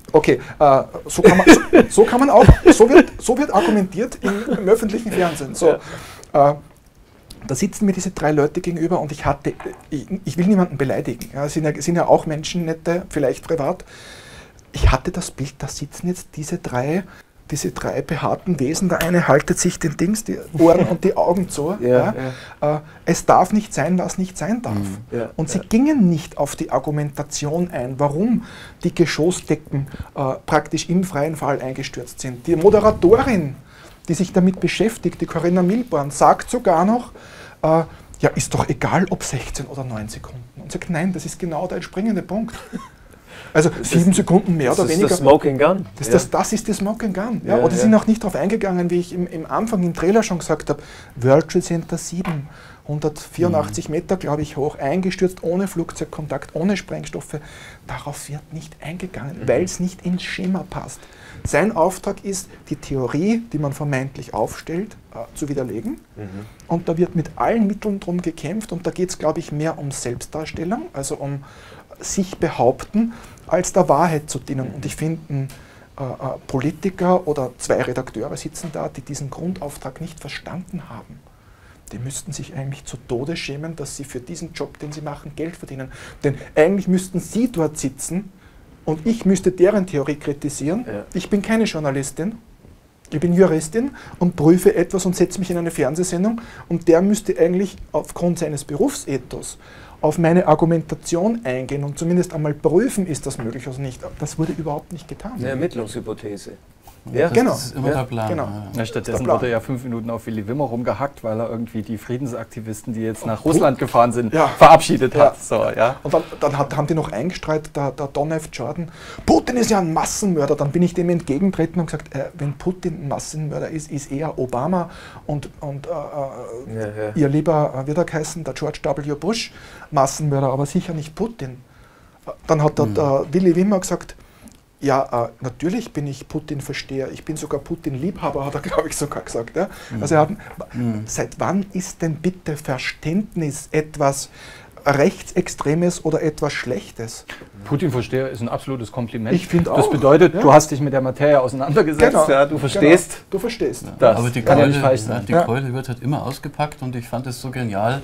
Okay, äh, so, kann man, so, so kann man auch, so wird, so wird argumentiert im, im öffentlichen Fernsehen. So, ja. äh, da sitzen mir diese drei Leute gegenüber und ich hatte, ich, ich will niemanden beleidigen, ja, sind, ja, sind ja auch Menschen, nette, vielleicht privat. Ich hatte das Bild, da sitzen jetzt diese drei, diese drei behaarten Wesen, der eine haltet sich den Dings, die Ohren und die Augen zu. Ja, ja. Ja. Äh, es darf nicht sein, was nicht sein darf. Ja, und sie ja. gingen nicht auf die Argumentation ein, warum die Geschossdecken äh, praktisch im freien Fall eingestürzt sind. Die Moderatorin, die sich damit beschäftigt, die Corinna Milborn, sagt sogar noch, äh, ja, ist doch egal, ob sechzehn oder neun Sekunden. Und sagt, nein, das ist genau der entspringende Punkt. Also das sieben ist, Sekunden mehr oder weniger. Das ist das Smoking Gun. Das, das, das ist die Smoking Gun. Ja. Ja, oder ja. sind auch nicht darauf eingegangen, wie ich im, im Anfang im Trailer schon gesagt habe, World Trade Center sieben, hundertvierundachtzig mhm. Meter, glaube ich, hoch, eingestürzt, ohne Flugzeugkontakt, ohne Sprengstoffe. Darauf wird nicht eingegangen, mhm. weil es nicht ins Schema passt. Sein Auftrag ist, die Theorie, die man vermeintlich aufstellt, äh, zu widerlegen. Mhm. Und da wird mit allen Mitteln drum gekämpft. Und da geht es, glaube ich, mehr um Selbstdarstellung, also um sich behaupten, als der Wahrheit zu dienen. Und ich finde, ein äh, Politiker oder zwei Redakteure sitzen da, die diesen Grundauftrag nicht verstanden haben. Die müssten sich eigentlich zu Tode schämen, dass sie für diesen Job, den sie machen, Geld verdienen. Denn eigentlich müssten sie dort sitzen und ich müsste deren Theorie kritisieren. Ja. Ich bin keine Journalistin, ich bin Juristin und prüfe etwas und setze mich in eine Fernsehsendung und der müsste eigentlich aufgrund seines Berufsethos auf meine Argumentation eingehen und zumindest einmal prüfen, ist das möglich oder nicht. Das wurde überhaupt nicht getan. Eine Ermittlungshypothese. Ja, das, genau. das ist immer ja, der Plan. Genau. Ja, stattdessen wurde ja fünf Minuten auf Willy Wimmer rumgehackt, weil er irgendwie die Friedensaktivisten, die jetzt nach Russland gefahren sind, ja. verabschiedet hat. Ja. So, ja. Und dann, dann hat, haben die noch eingestreut, der, der Don F. Jordan, Putin ist ja ein Massenmörder. Dann bin ich dem entgegentreten und gesagt, äh, wenn Putin ein Massenmörder ist, ist eher Obama und, und äh, ja, ja. ihr lieber, äh, wird er heißen, der George W. Bush Massenmörder, aber sicher nicht Putin. Dann hat der, mhm. der Willy Wimmer gesagt, ja, äh, natürlich bin ich Putin-Versteher, ich bin sogar Putin-Liebhaber, hat er, glaube ich, sogar gesagt. Ja? Mhm. Also er hat, mhm. seit wann ist denn bitte Verständnis etwas Rechtsextremes oder etwas Schlechtes? Putin-Versteher ist ein absolutes Kompliment. Ich finde auch. Das bedeutet, ja. du hast dich mit der Materie auseinandergesetzt, genau. ja, du verstehst. Genau. Du verstehst. Ja. Das aber die kann Keule, ja nicht falsch sein. Ja, die ja. Keule wird halt immer ausgepackt und ich fand es so genial,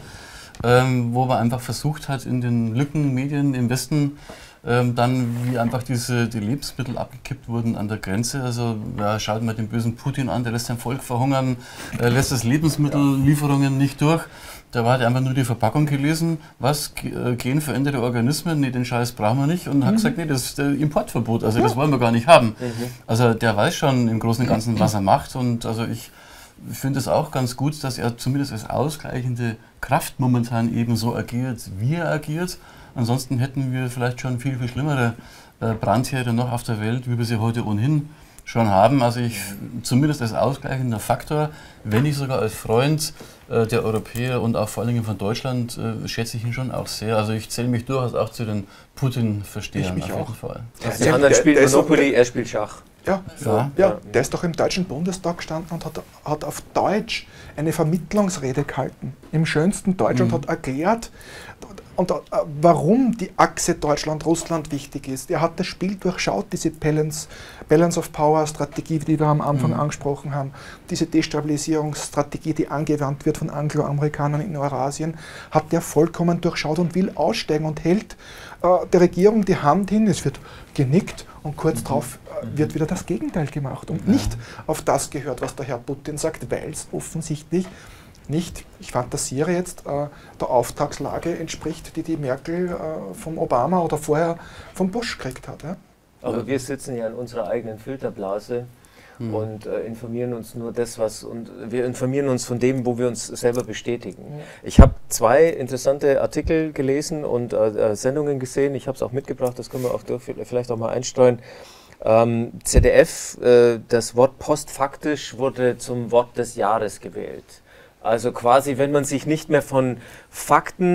ähm, wo man einfach versucht hat, in den Lückenmedien im Westen Ähm, dann, wie einfach diese, die Lebensmittel abgekippt wurden an der Grenze. Also ja, schaut mal den bösen Putin an, der lässt sein Volk verhungern, äh, lässt das Lebensmittellieferungen nicht durch. Da war halt einfach nur die Verpackung gelesen, was, äh, genveränderte Organismen, nee, den Scheiß brauchen wir nicht. Und mhm. hat gesagt, nee, das ist äh, Importverbot, also ja. das wollen wir gar nicht haben. Mhm. Also der weiß schon im Großen und Ganzen, was er macht. Und also ich finde es auch ganz gut, dass er zumindest als ausgleichende Kraft momentan eben so agiert, wie er agiert. Ansonsten hätten wir vielleicht schon viel, viel schlimmere äh, Brandherde noch auf der Welt, wie wir sie heute ohnehin schon haben. Also ich, zumindest als ausgleichender Faktor, wenn nicht sogar als Freund äh, der Europäer und auch vor allen Dingen von Deutschland, äh, schätze ich ihn schon auch sehr. Also ich zähle mich durchaus auch zu den Putin-Verstehern. Ich mich auf auch. jeden Fall. Die ja, anderen spielen Monopoly, er spielt Schach. Ja, ja. ja, der ist doch im Deutschen Bundestag gestanden und hat, hat auf Deutsch eine Vermittlungsrede gehalten, im schönsten Deutsch, mhm. und hat erklärt, und, äh, warum die Achse Deutschland-Russland wichtig ist. Er hat das Spiel durchschaut, diese Balance, Balance of Power-Strategie, die wir am Anfang mhm. angesprochen haben, diese Destabilisierungsstrategie, die angewandt wird von Angloamerikanern in Eurasien, hat der vollkommen durchschaut und will aussteigen und hält äh, der Regierung die Hand hin, es wird genickt und kurz mhm. darauf äh, wird wieder das Gegenteil gemacht und ja. nicht auf das gehört, was der Herr Putin sagt, weil es offensichtlich nicht, ich fantasiere jetzt, äh, der Auftragslage entspricht, die die Merkel äh, vom Obama oder vorher vom Bush gekriegt hat. Ja? Aber wir sitzen ja in unserer eigenen Filterblase hm. und äh, informieren uns nur das, was, und wir informieren uns von dem, wo wir uns selber bestätigen. Ja. Ich habe zwei interessante Artikel gelesen und äh, Sendungen gesehen, ich habe es auch mitgebracht, das können wir auch durch, vielleicht auch mal einstreuen. Ähm, Z D F, äh, das Wort postfaktisch wurde zum Wort des Jahres gewählt. Also quasi, wenn man sich nicht mehr von Fakten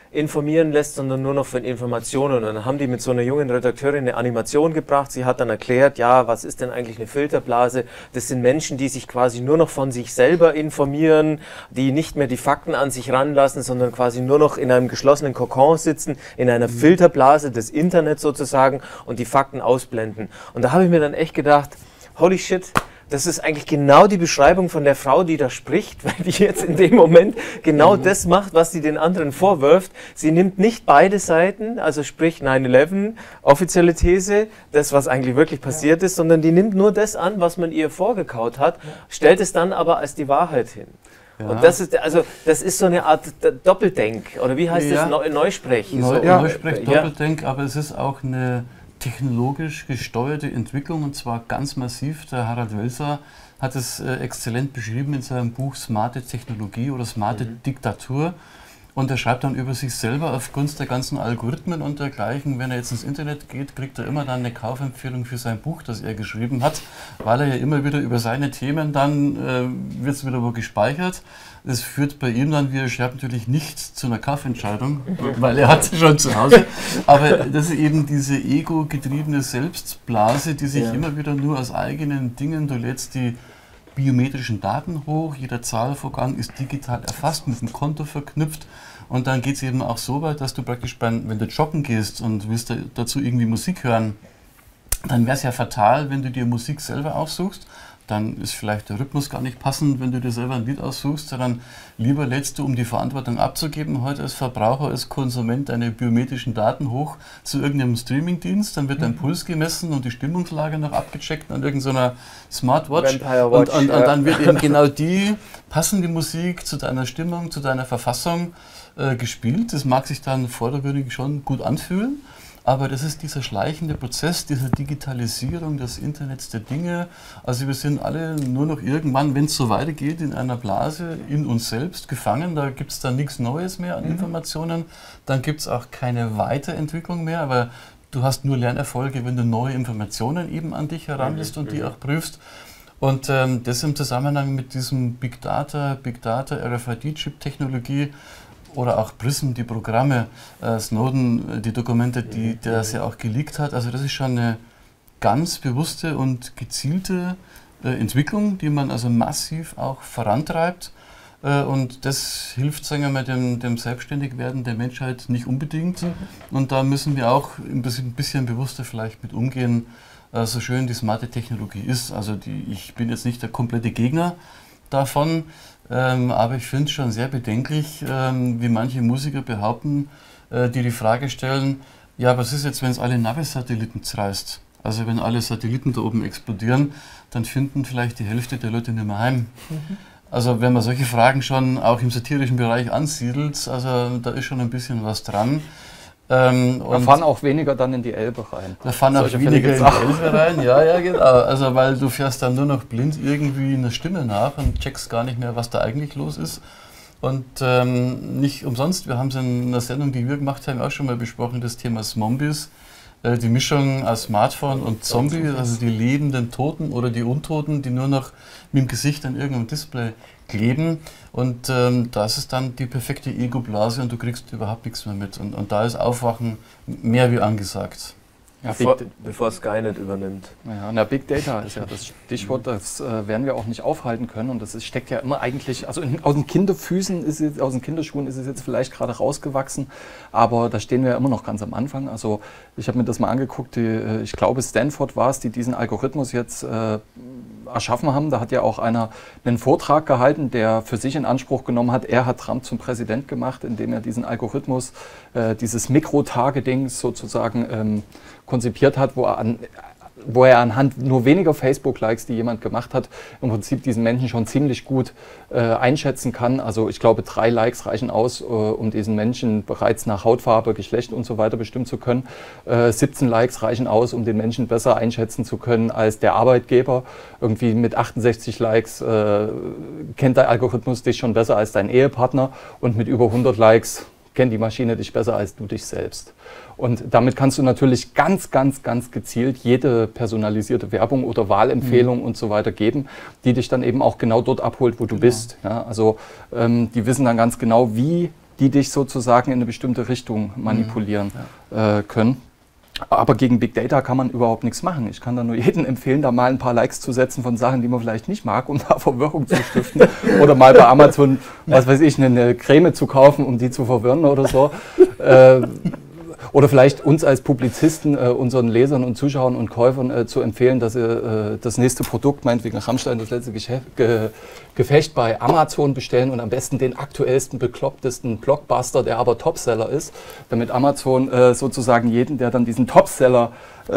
informieren lässt, sondern nur noch von Informationen. Und dann haben die mit so einer jungen Redakteurin eine Animation gebracht. Sie hat dann erklärt, ja, was ist denn eigentlich eine Filterblase? Das sind Menschen, die sich quasi nur noch von sich selber informieren, die nicht mehr die Fakten an sich ranlassen, sondern quasi nur noch in einem geschlossenen Kokon sitzen, in einer Filterblase des Internets sozusagen und die Fakten ausblenden. Und da habe ich mir dann echt gedacht, holy shit, das ist eigentlich genau die Beschreibung von der Frau, die da spricht, weil die jetzt in dem Moment genau mhm. das macht, was sie den anderen vorwirft. Sie nimmt nicht beide Seiten, also sprich neun elf, offizielle These, das, was eigentlich wirklich passiert ja. ist, sondern die nimmt nur das an, was man ihr vorgekaut hat, ja. stellt es dann aber als die Wahrheit hin. Ja. Und das ist, also, das ist so eine Art Doppeldenk, oder wie heißt ja. das? Neusprech. Neu, so. ja. Neusprech, Doppeldenk, aber es ist auch eine technologisch gesteuerte Entwicklung, und zwar ganz massiv. Der Harald Welzer hat es äh, exzellent beschrieben in seinem Buch Smarte Technologie oder Smarte mhm. Diktatur. Und er schreibt dann über sich selber aufgrund der ganzen Algorithmen und dergleichen. Wenn er jetzt ins Internet geht, kriegt er immer dann eine Kaufempfehlung für sein Buch, das er geschrieben hat, weil er ja immer wieder über seine Themen, dann äh, wird es wieder wo gespeichert. Das führt bei ihm dann, wie er schreibt, natürlich nicht zu einer Kaufentscheidung, weil er hat sie schon zu Hause. Aber das ist eben diese ego-getriebene Selbstblase, die sich ja. immer wieder nur aus eigenen Dingen, du lädst die biometrischen Daten hoch, jeder Zahlvorgang ist digital erfasst, mit einem Konto verknüpft, und dann geht es eben auch so weit, dass du praktisch, beim, wenn du joggen gehst und willst da, dazu irgendwie Musik hören, dann wäre es ja fatal, wenn du dir Musik selber aussuchst. Dann ist vielleicht der Rhythmus gar nicht passend, wenn du dir selber ein Lied aussuchst, sondern lieber lädst du, um die Verantwortung abzugeben, heute als Verbraucher, als Konsument deine biometrischen Daten hoch zu irgendeinem Streamingdienst, dann wird dein Puls gemessen und die Stimmungslage noch abgecheckt an irgendeiner Smartwatch. Watch, und, und, ja. und dann wird eben genau die passende Musik zu deiner Stimmung, zu deiner Verfassung äh, gespielt. Das mag sich dann vordergründig schon gut anfühlen. Aber das ist dieser schleichende Prozess, dieser Digitalisierung des Internets der Dinge. Also wir sind alle nur noch irgendwann, wenn es so weitergeht, in einer Blase in uns selbst gefangen. Da gibt es dann nichts Neues mehr an mhm. Informationen. Dann gibt es auch keine Weiterentwicklung mehr. Aber du hast nur Lernerfolge, wenn du neue Informationen eben an dich heranlässt mhm. und die auch prüfst. Und ähm, das im Zusammenhang mit diesem Big Data, Big Data, R F I D-Chip-Technologie, oder auch Prism, die Programme, äh, Snowden, die Dokumente, die der es ja auch geleakt hat. Also das ist schon eine ganz bewusste und gezielte äh, Entwicklung, die man also massiv auch vorantreibt. Äh, und das hilft, sagen wir mal, dem, dem Selbstständigwerden der Menschheit nicht unbedingt. Mhm. Und da müssen wir auch ein bisschen, ein bisschen bewusster vielleicht mit umgehen, äh, so schön die smarte Technologie ist. Also die, ich bin jetzt nicht der komplette Gegner davon, Ähm, aber ich finde es schon sehr bedenklich, ähm, wie manche Musiker behaupten, äh, die die Frage stellen, ja, was ist jetzt, wenn es alle Navi-Satelliten zerreißt? Also wenn alle Satelliten da oben explodieren, dann finden vielleicht die Hälfte der Leute nicht mehr heim. Mhm. Also wenn man solche Fragen schon auch im satirischen Bereich ansiedelt, also da ist schon ein bisschen was dran. Ähm, da fahren auch weniger dann in die Elbe rein. Da fahren auch weniger in die Elbe rein, ja, ja, genau. Also weil du fährst dann nur noch blind irgendwie einer Stimme nach und checkst gar nicht mehr, was da eigentlich los ist. Und ähm, nicht umsonst, wir haben es in einer Sendung, die wir gemacht haben, auch schon mal besprochen, das Thema Zombies. Äh, die Mischung aus Smartphone und Zombie, also die lebenden Toten oder die Untoten, die nur noch mit dem Gesicht an irgendeinem Display kleben. Und ähm, das ist dann die perfekte Ego-Blase und du kriegst überhaupt nichts mehr mit. Und, und da ist Aufwachen mehr wie angesagt. Ja, bevor, bevor Skynet übernimmt. Ja, na, Big Data ist ja das Stichwort, das äh, werden wir auch nicht aufhalten können. Und das ist, steckt ja immer eigentlich, also in, aus den Kinderfüßen, ist es, aus den Kinderschuhen ist es jetzt vielleicht gerade rausgewachsen, aber da stehen wir ja immer noch ganz am Anfang. Also ich habe mir das mal angeguckt, die, ich glaube Stanford war es, die diesen Algorithmus jetzt äh, erschaffen haben. Da hat ja auch einer einen Vortrag gehalten, der für sich in Anspruch genommen hat, er hat Trump zum Präsident gemacht, indem er diesen Algorithmus, äh, dieses Mikro-Targeting sozusagen ähm, konzipiert hat, wo er, an, wo er anhand nur weniger Facebook-Likes, die jemand gemacht hat, im Prinzip diesen Menschen schon ziemlich gut äh, einschätzen kann. Also ich glaube, drei Likes reichen aus, äh, um diesen Menschen bereits nach Hautfarbe, Geschlecht und so weiter bestimmen zu können. Äh, siebzehn Likes reichen aus, um den Menschen besser einschätzen zu können als der Arbeitgeber. Irgendwie mit achtundsechzig Likes äh, kennt der Algorithmus dich schon besser als dein Ehepartner und mit über hundert Likes kennt die Maschine dich besser als du dich selbst. Und damit kannst du natürlich ganz, ganz, ganz gezielt jede personalisierte Werbung oder Wahlempfehlung mhm. und so weiter geben, die dich dann eben auch genau dort abholt, wo du genau. bist. Ja, also ähm, die wissen dann ganz genau, wie die dich sozusagen in eine bestimmte Richtung manipulieren mhm. ja. äh, können. Aber gegen Big Data kann man überhaupt nichts machen. Ich kann da nur jedem empfehlen, da mal ein paar Likes zu setzen von Sachen, die man vielleicht nicht mag, um da Verwirrung zu stiften. Oder mal bei Amazon, was weiß ich, eine Creme zu kaufen, um die zu verwirren oder so. Äh, Oder vielleicht uns als Publizisten, äh, unseren Lesern und Zuschauern und Käufern äh, zu empfehlen, dass sie äh, das nächste Produkt, meinetwegen Rammstein, das letzte Geschäft, Ge Gefecht bei Amazon bestellen und am besten den aktuellsten, beklopptesten Blockbuster, der aber Topseller ist, damit Amazon äh, sozusagen jeden, der dann diesen Topseller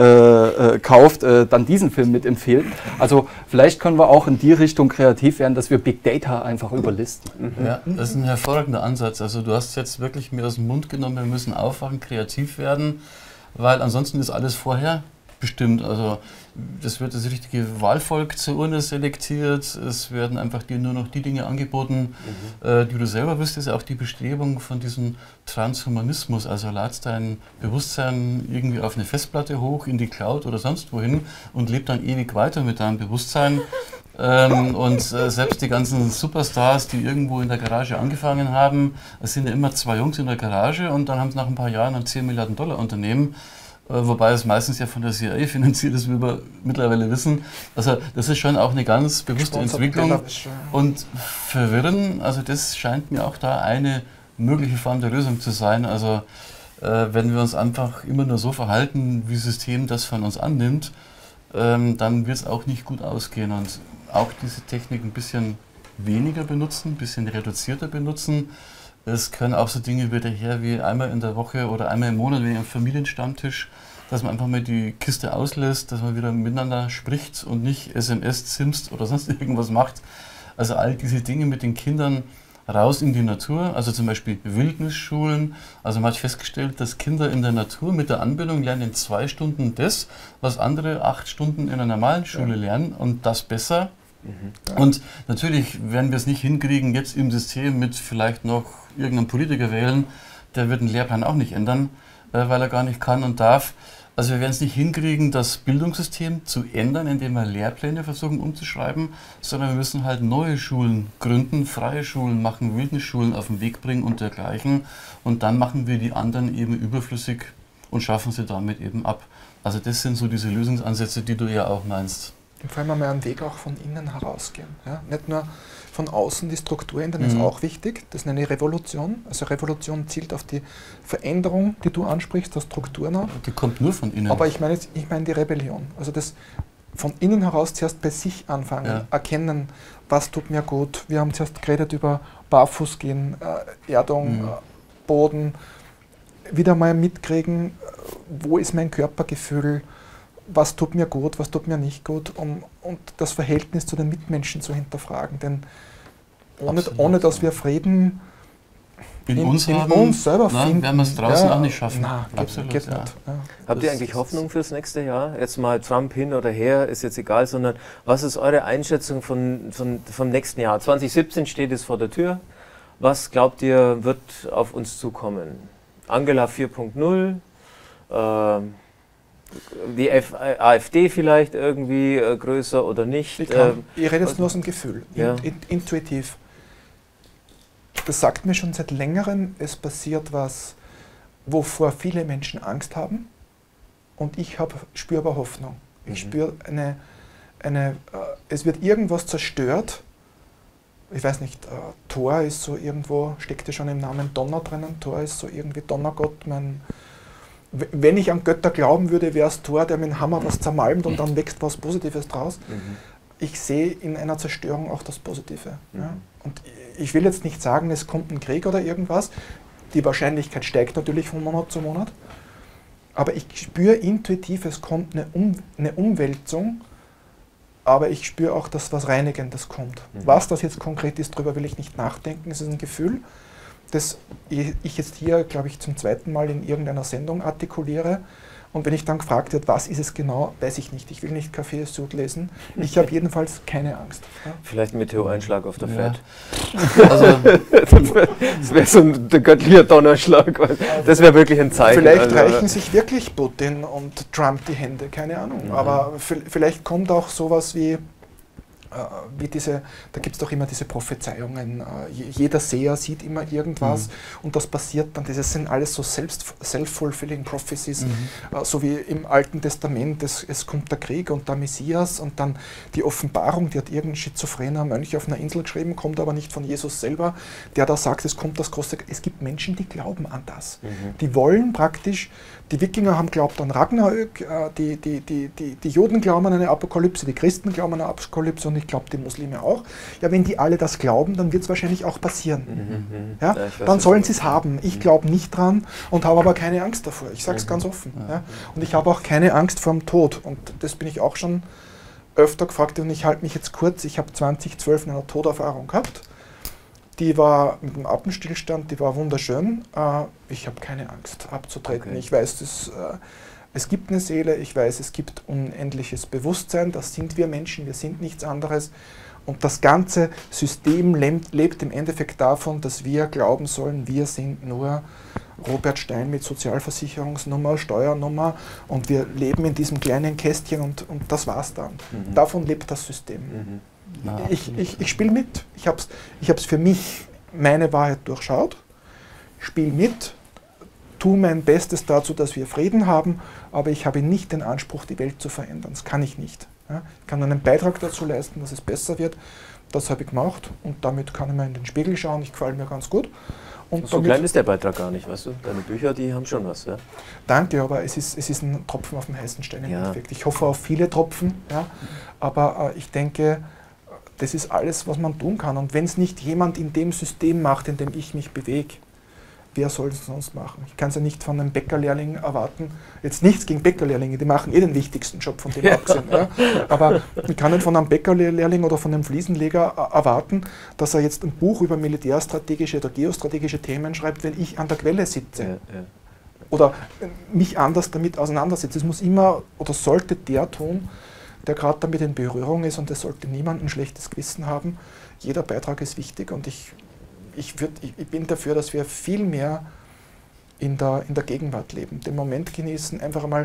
äh, äh, kauft, äh, dann diesen Film mitempfehlen. Also vielleicht können wir auch in die Richtung kreativ werden, dass wir Big Data einfach überlisten. Mhm. Ja, das ist ein hervorragender Ansatz. Also du hast jetzt wirklich mir aus dem Mund genommen, wir müssen aufwachen, kreativ werden, weil ansonsten ist alles vorher bestimmt. Also das wird das richtige Wahlvolk zur Urne selektiert, es werden einfach dir nur noch die Dinge angeboten, mhm. äh, die du selber wirst. Das ist auch die Bestrebung von diesem Transhumanismus. Also ladst dein Bewusstsein irgendwie auf eine Festplatte hoch, in die Cloud oder sonst wohin und leb dann ewig weiter mit deinem Bewusstsein. Ähm, und äh, selbst die ganzen Superstars, die irgendwo in der Garage angefangen haben, es sind ja immer zwei Jungs in der Garage und dann haben sie nach ein paar Jahren ein zehn Milliarden Dollar Unternehmen. Wobei es meistens ja von der C I A finanziert ist, wie wir mittlerweile wissen. Also das ist schon auch eine ganz bewusste Entwicklung. Und verwirren, also das scheint mir auch da eine mögliche Form der Lösung zu sein. Also äh, wenn wir uns einfach immer nur so verhalten, wie das System das von uns annimmt, ähm, dann wird es auch nicht gut ausgehen. Und auch diese Technik ein bisschen weniger benutzen, ein bisschen reduzierter benutzen. Es können auch so Dinge wieder her wie einmal in der Woche oder einmal im Monat wie am Familienstammtisch, dass man einfach mal die Kiste auslässt, dass man wieder miteinander spricht und nicht S M S, zimst oder sonst irgendwas macht. Also all diese Dinge mit den Kindern raus in die Natur, also zum Beispiel Wildnisschulen. Also man hat festgestellt, dass Kinder in der Natur mit der Anbindung lernen in zwei Stunden das, was andere acht Stunden in einer normalen Schule lernen und das besser. Mhm. Und natürlich werden wir es nicht hinkriegen, jetzt im System mit vielleicht noch irgendeinem Politiker wählen, der wird den Lehrplan auch nicht ändern, äh, weil er gar nicht kann und darf. Also wir werden es nicht hinkriegen, das Bildungssystem zu ändern, indem wir Lehrpläne versuchen umzuschreiben, sondern wir müssen halt neue Schulen gründen, freie Schulen machen, Wildnisschulen auf den Weg bringen und dergleichen. Und dann machen wir die anderen eben überflüssig und schaffen sie damit eben ab. Also das sind so diese Lösungsansätze, die du ja auch meinst. Und vor allem einmal einen Weg auch von innen herausgehen. Ja? Nicht nur von außen die Struktur ändern, ist mhm. auch wichtig. Das ist eine Revolution. Also Revolution zielt auf die Veränderung, die du ansprichst, der Strukturen auf. Die kommt nur von innen. Aber ich meine ich meine die Rebellion. Also das von innen heraus zuerst bei sich anfangen, ja. erkennen, was tut mir gut. Wir haben zuerst geredet über Barfußgehen, äh, Erdung, mhm. äh, Boden. Wieder mal mitkriegen, wo ist mein Körpergefühl, was tut mir gut, was tut mir nicht gut, um, und das Verhältnis zu den Mitmenschen zu hinterfragen. Denn ohne, ohne dass wir Frieden in, in, uns, in haben, uns selber na, finden, werden wir es draußen ja, auch nicht schaffen. Na, Absolut, geht, geht ja. nicht. Ja. Habt ihr eigentlich Hoffnung fürs nächste Jahr? Jetzt mal Trump hin oder her, ist jetzt egal, sondern was ist eure Einschätzung von, von, vom nächsten Jahr? zwanzig siebzehn steht es vor der Tür. Was glaubt ihr, wird auf uns zukommen? Angela vier Punkt null? Äh, die F AfD vielleicht irgendwie äh, größer oder nicht? Ich, kann, ich rede jetzt nur aus dem Gefühl, ja. in, in, intuitiv. Das sagt mir schon seit längerem, es passiert was, wovor viele Menschen Angst haben, und ich hab, spüre aber Hoffnung. Ich mhm. spüre eine, eine äh, es wird irgendwas zerstört. Ich weiß nicht, äh, Thor ist so irgendwo, steckt ja schon im Namen Donner drinnen, Thor ist so irgendwie Donnergott, mein... Wenn ich an Götter glauben würde, wäre es Thor, der mit dem Hammer was zermalmt und dann wächst was Positives draus. Mhm. Ich sehe in einer Zerstörung auch das Positive. Mhm. Ja? Und ich will jetzt nicht sagen, es kommt ein Krieg oder irgendwas. Die Wahrscheinlichkeit steigt natürlich von Monat zu Monat. Aber ich spüre intuitiv, es kommt eine, um, eine Umwälzung, aber ich spüre auch, dass was Reinigendes kommt. Mhm. Was das jetzt konkret ist, darüber will ich nicht nachdenken. Es ist ein Gefühl, das ich jetzt hier, glaube ich, zum zweiten Mal in irgendeiner Sendung artikuliere. Und wenn ich dann gefragt wird, was ist es genau, weiß ich nicht. Ich will nicht Kaffeesud lesen. Ich habe jedenfalls keine Angst. Ja? Vielleicht ein Meteoreinschlag auf der ja. Fed. Also, das wäre so ein göttlicher Donnerschlag. Das wäre wirklich ein Zeichen. Vielleicht also, reichen sich wirklich Putin und Trump die Hände, keine Ahnung. Mhm. Aber vielleicht kommt auch sowas wie wie diese, da gibt es doch immer diese Prophezeiungen, jeder Seher sieht immer irgendwas mhm. und das passiert dann, das sind alles so self-fulfilling prophecies, mhm. so wie im Alten Testament, es, es kommt der Krieg und der Messias und dann die Offenbarung, die hat irgendein schizophrener Mönch auf einer Insel geschrieben, kommt aber nicht von Jesus selber, der da sagt, es kommt das große, es gibt Menschen, die glauben an das, mhm. die wollen praktisch, die Wikinger haben glaubt an Ragnarök, die, die, die, die, die Juden glauben an eine Apokalypse, die Christen glauben an eine Apokalypse und ich glaube die Muslime auch. Ja, wenn die alle das glauben, dann wird es wahrscheinlich auch passieren. Mhm. Ja? Ja, dann weiß, sollen sie es haben. Ich mhm. glaube nicht dran und habe aber keine Angst davor. Ich sage es mhm. ganz offen. Ja. Ja? Und ich habe auch keine Angst vor dem Tod. Und das bin ich auch schon öfter gefragt und ich halte mich jetzt kurz. Ich habe zweitausendzwölf eine Toderfahrung gehabt. Die war mit dem Atemstillstand, die war wunderschön. Ich habe keine Angst abzutreten. Okay. Ich weiß, dass, es gibt eine Seele, ich weiß, es gibt unendliches Bewusstsein, das sind wir Menschen, wir sind nichts anderes. Und das ganze System lebt im Endeffekt davon, dass wir glauben sollen, wir sind nur Robert Stein mit Sozialversicherungsnummer, Steuernummer und wir leben in diesem kleinen Kästchen und, und das war's dann. Mhm. Davon lebt das System. Mhm. Na, ich ich, ich spiele mit. Ich habe es ich hab's für mich, meine Wahrheit durchschaut, spiele mit, tue mein Bestes dazu, dass wir Frieden haben, aber ich habe nicht den Anspruch, die Welt zu verändern. Das kann ich nicht. Ja? Ich kann einen Beitrag dazu leisten, dass es besser wird. Das habe ich gemacht und damit kann ich mal in den Spiegel schauen. Ich gefällt mir ganz gut. Und so klein ist der Beitrag gar nicht, weißt du? Deine Bücher, die haben schon was, ja? Danke, aber es ist, es ist ein Tropfen auf dem heißen Stein im ja. Endeffekt. Ich hoffe auf viele Tropfen, ja? Aber äh, ich denke, das ist alles, was man tun kann. Und wenn es nicht jemand in dem System macht, in dem ich mich bewege, wer soll es sonst machen? Ich kann es ja nicht von einem Bäckerlehrling erwarten. Jetzt nichts gegen Bäckerlehrlinge, die machen eh den wichtigsten Job, von dem ja. abgesehen. Ja. Aber ich kann nicht von einem Bäckerlehrling oder von einem Fliesenleger erwarten, dass er jetzt ein Buch über militärstrategische oder geostrategische Themen schreibt, wenn ich an der Quelle sitze. Ja, ja. Oder mich anders damit auseinandersetze. Es muss immer oder sollte der tun, der gerade damit in Berührung ist und es sollte niemand ein schlechtes Gewissen haben. Jeder Beitrag ist wichtig und ich, ich, würd, ich, ich bin dafür, dass wir viel mehr in der, in der Gegenwart leben, den Moment genießen, einfach einmal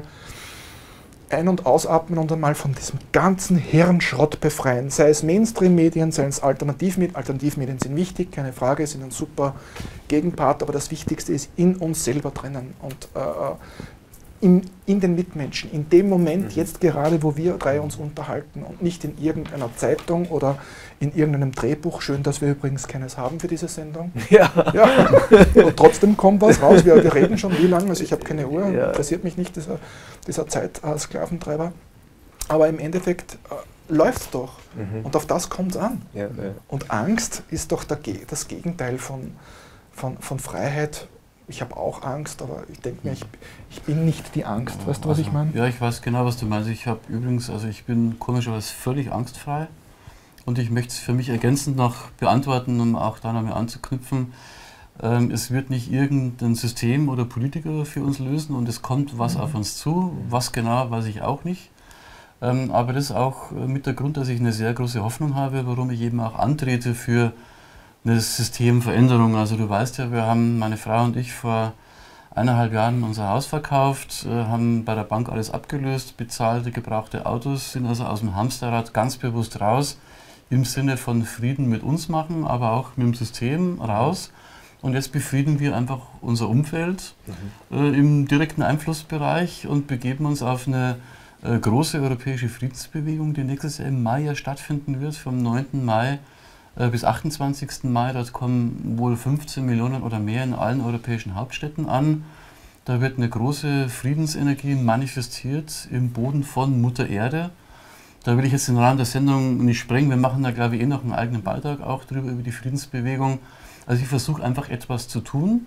ein- und ausatmen und einmal von diesem ganzen Hirnschrott befreien, sei es Mainstream-Medien, sei es Alternativmedien. Alternativmedien sind wichtig, keine Frage, sind ein super Gegenpart, aber das Wichtigste ist in uns selber drinnen und äh, in, in den Mitmenschen, in dem Moment, mhm. jetzt gerade, wo wir drei uns unterhalten und nicht in irgendeiner Zeitung oder in irgendeinem Drehbuch. Schön, dass wir übrigens keines haben für diese Sendung. Ja. ja. Und trotzdem kommt was raus. Wir, wir reden schon wie lange, also ich habe keine Uhr, ja. interessiert mich nicht, dieser, dieser Zeitsklaventreiber. Aber im Endeffekt äh, läuft es doch. Mhm. Und auf das kommt es an. Ja, ja. Und Angst ist doch der, das Gegenteil von, von, von Freiheit. Ich habe auch Angst, aber ich denke mir, ich, ich bin nicht die Angst. Ja, weißt du, was also, ich meine? Ja, ich weiß genau, was du meinst. Ich habe übrigens, also ich bin komischerweise völlig angstfrei und ich möchte es für mich ergänzend noch beantworten, um auch da nochmal anzuknüpfen. Ähm, es wird nicht irgendein System oder Politiker für uns lösen und es kommt was mhm. auf uns zu. Was genau, weiß ich auch nicht. Ähm, aber das ist auch mit der Grund, dass ich eine sehr große Hoffnung habe, warum ich eben auch antrete für eine Systemveränderung. Also du weißt ja, wir haben, meine Frau und ich, vor eineinhalb Jahren unser Haus verkauft, äh, haben bei der Bank alles abgelöst, bezahlte, gebrauchte Autos, sind also aus dem Hamsterrad ganz bewusst raus, im Sinne von Frieden mit uns machen, aber auch mit dem System raus. Und jetzt befrieden wir einfach unser Umfeld mhm. äh, im direkten Einflussbereich und begeben uns auf eine äh, große europäische Friedensbewegung, die nächstes Jahr im Mai ja stattfinden wird, vom neunten Mai bis achtundzwanzigsten Mai, dort kommen wohl fünfzehn Millionen oder mehr in allen europäischen Hauptstädten an. Da wird eine große Friedensenergie manifestiert im Boden von Mutter Erde. Da will ich jetzt den Rahmen der Sendung nicht sprengen. Wir machen da, glaube ich, eh noch einen eigenen Beitrag auch drüber, über die Friedensbewegung. Also ich versuche einfach etwas zu tun.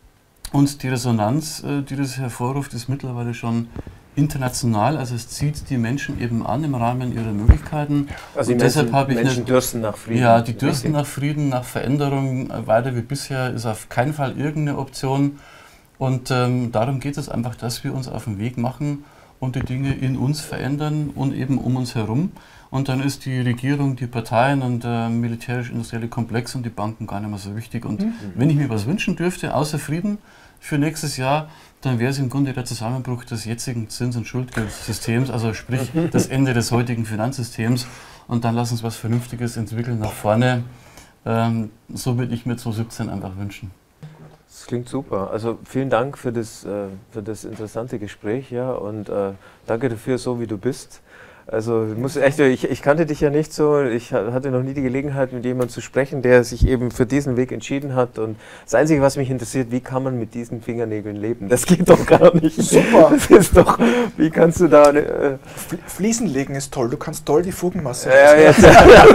Und die Resonanz, die das hervorruft, ist mittlerweile schon international, also es zieht die Menschen eben an im Rahmen ihrer Möglichkeiten. Also und deshalb habe ich Menschen eine, dürsten nach Frieden. Ja, die dürsten nach Frieden, nach Veränderung. Weiter wie bisher ist auf keinen Fall irgendeine Option. Und ähm, darum geht es einfach, dass wir uns auf den Weg machen und die Dinge in uns verändern und eben um uns herum. Und dann ist die Regierung, die Parteien und der militärisch-industrielle Komplex und die Banken gar nicht mehr so wichtig. Und mhm. wenn ich mir was wünschen dürfte, außer Frieden für nächstes Jahr, dann wäre es im Grunde der Zusammenbruch des jetzigen Zins- und Schuldgeldsystems, also sprich das Ende des heutigen Finanzsystems. und dann lass uns was Vernünftiges entwickeln nach vorne. Ähm, so würde ich mir zwanzig siebzehn einfach wünschen. Das klingt super. Also vielen Dank für das, äh, für das interessante Gespräch, ja, und äh, danke dafür, so wie du bist. Also ich muss echt, ich, ich kannte dich ja nicht so, ich hatte noch nie die Gelegenheit, mit jemandem zu sprechen, der sich eben für diesen Weg entschieden hat. Und das Einzige, was mich interessiert, wie kann man mit diesen Fingernägeln leben? Das geht doch gar nicht. Super. Das ist doch, wie kannst du da... Äh Fliesen legen ist toll, du kannst toll die Fugenmasse. ja, jetzt.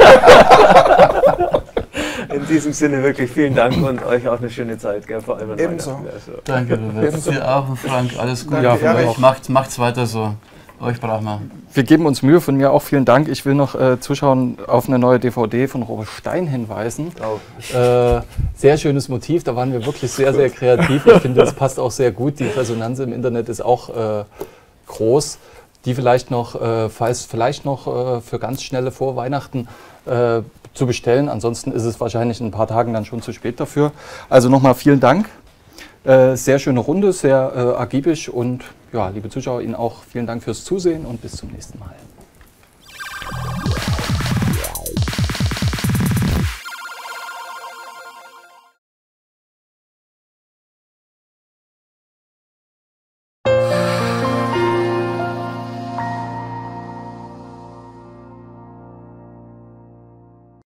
In diesem Sinne wirklich vielen Dank und euch auch eine schöne Zeit, gell, vor allem an Ebenso. Also. Danke, Robert. Dir auch, Frank, alles Gute. Danke, Ja, Erich. macht, macht's weiter so. Euch brauchen wir. Wir geben uns Mühe, von mir auch vielen Dank. Ich will noch äh, Zuschauern auf eine neue D V D von Robert Stein hinweisen. Oh. Äh, sehr schönes Motiv, da waren wir wirklich sehr, sehr kreativ. Ich finde, das passt auch sehr gut. Die Resonanz im Internet ist auch äh, groß. Die vielleicht noch, äh, falls vielleicht noch äh, für ganz schnelle Vorweihnachten äh, zu bestellen. Ansonsten ist es wahrscheinlich in ein paar Tagen dann schon zu spät dafür. Also nochmal vielen Dank. Äh, sehr schöne Runde, sehr äh, ergiebig und ja, liebe Zuschauer, Ihnen auch vielen Dank fürs Zusehen und bis zum nächsten Mal.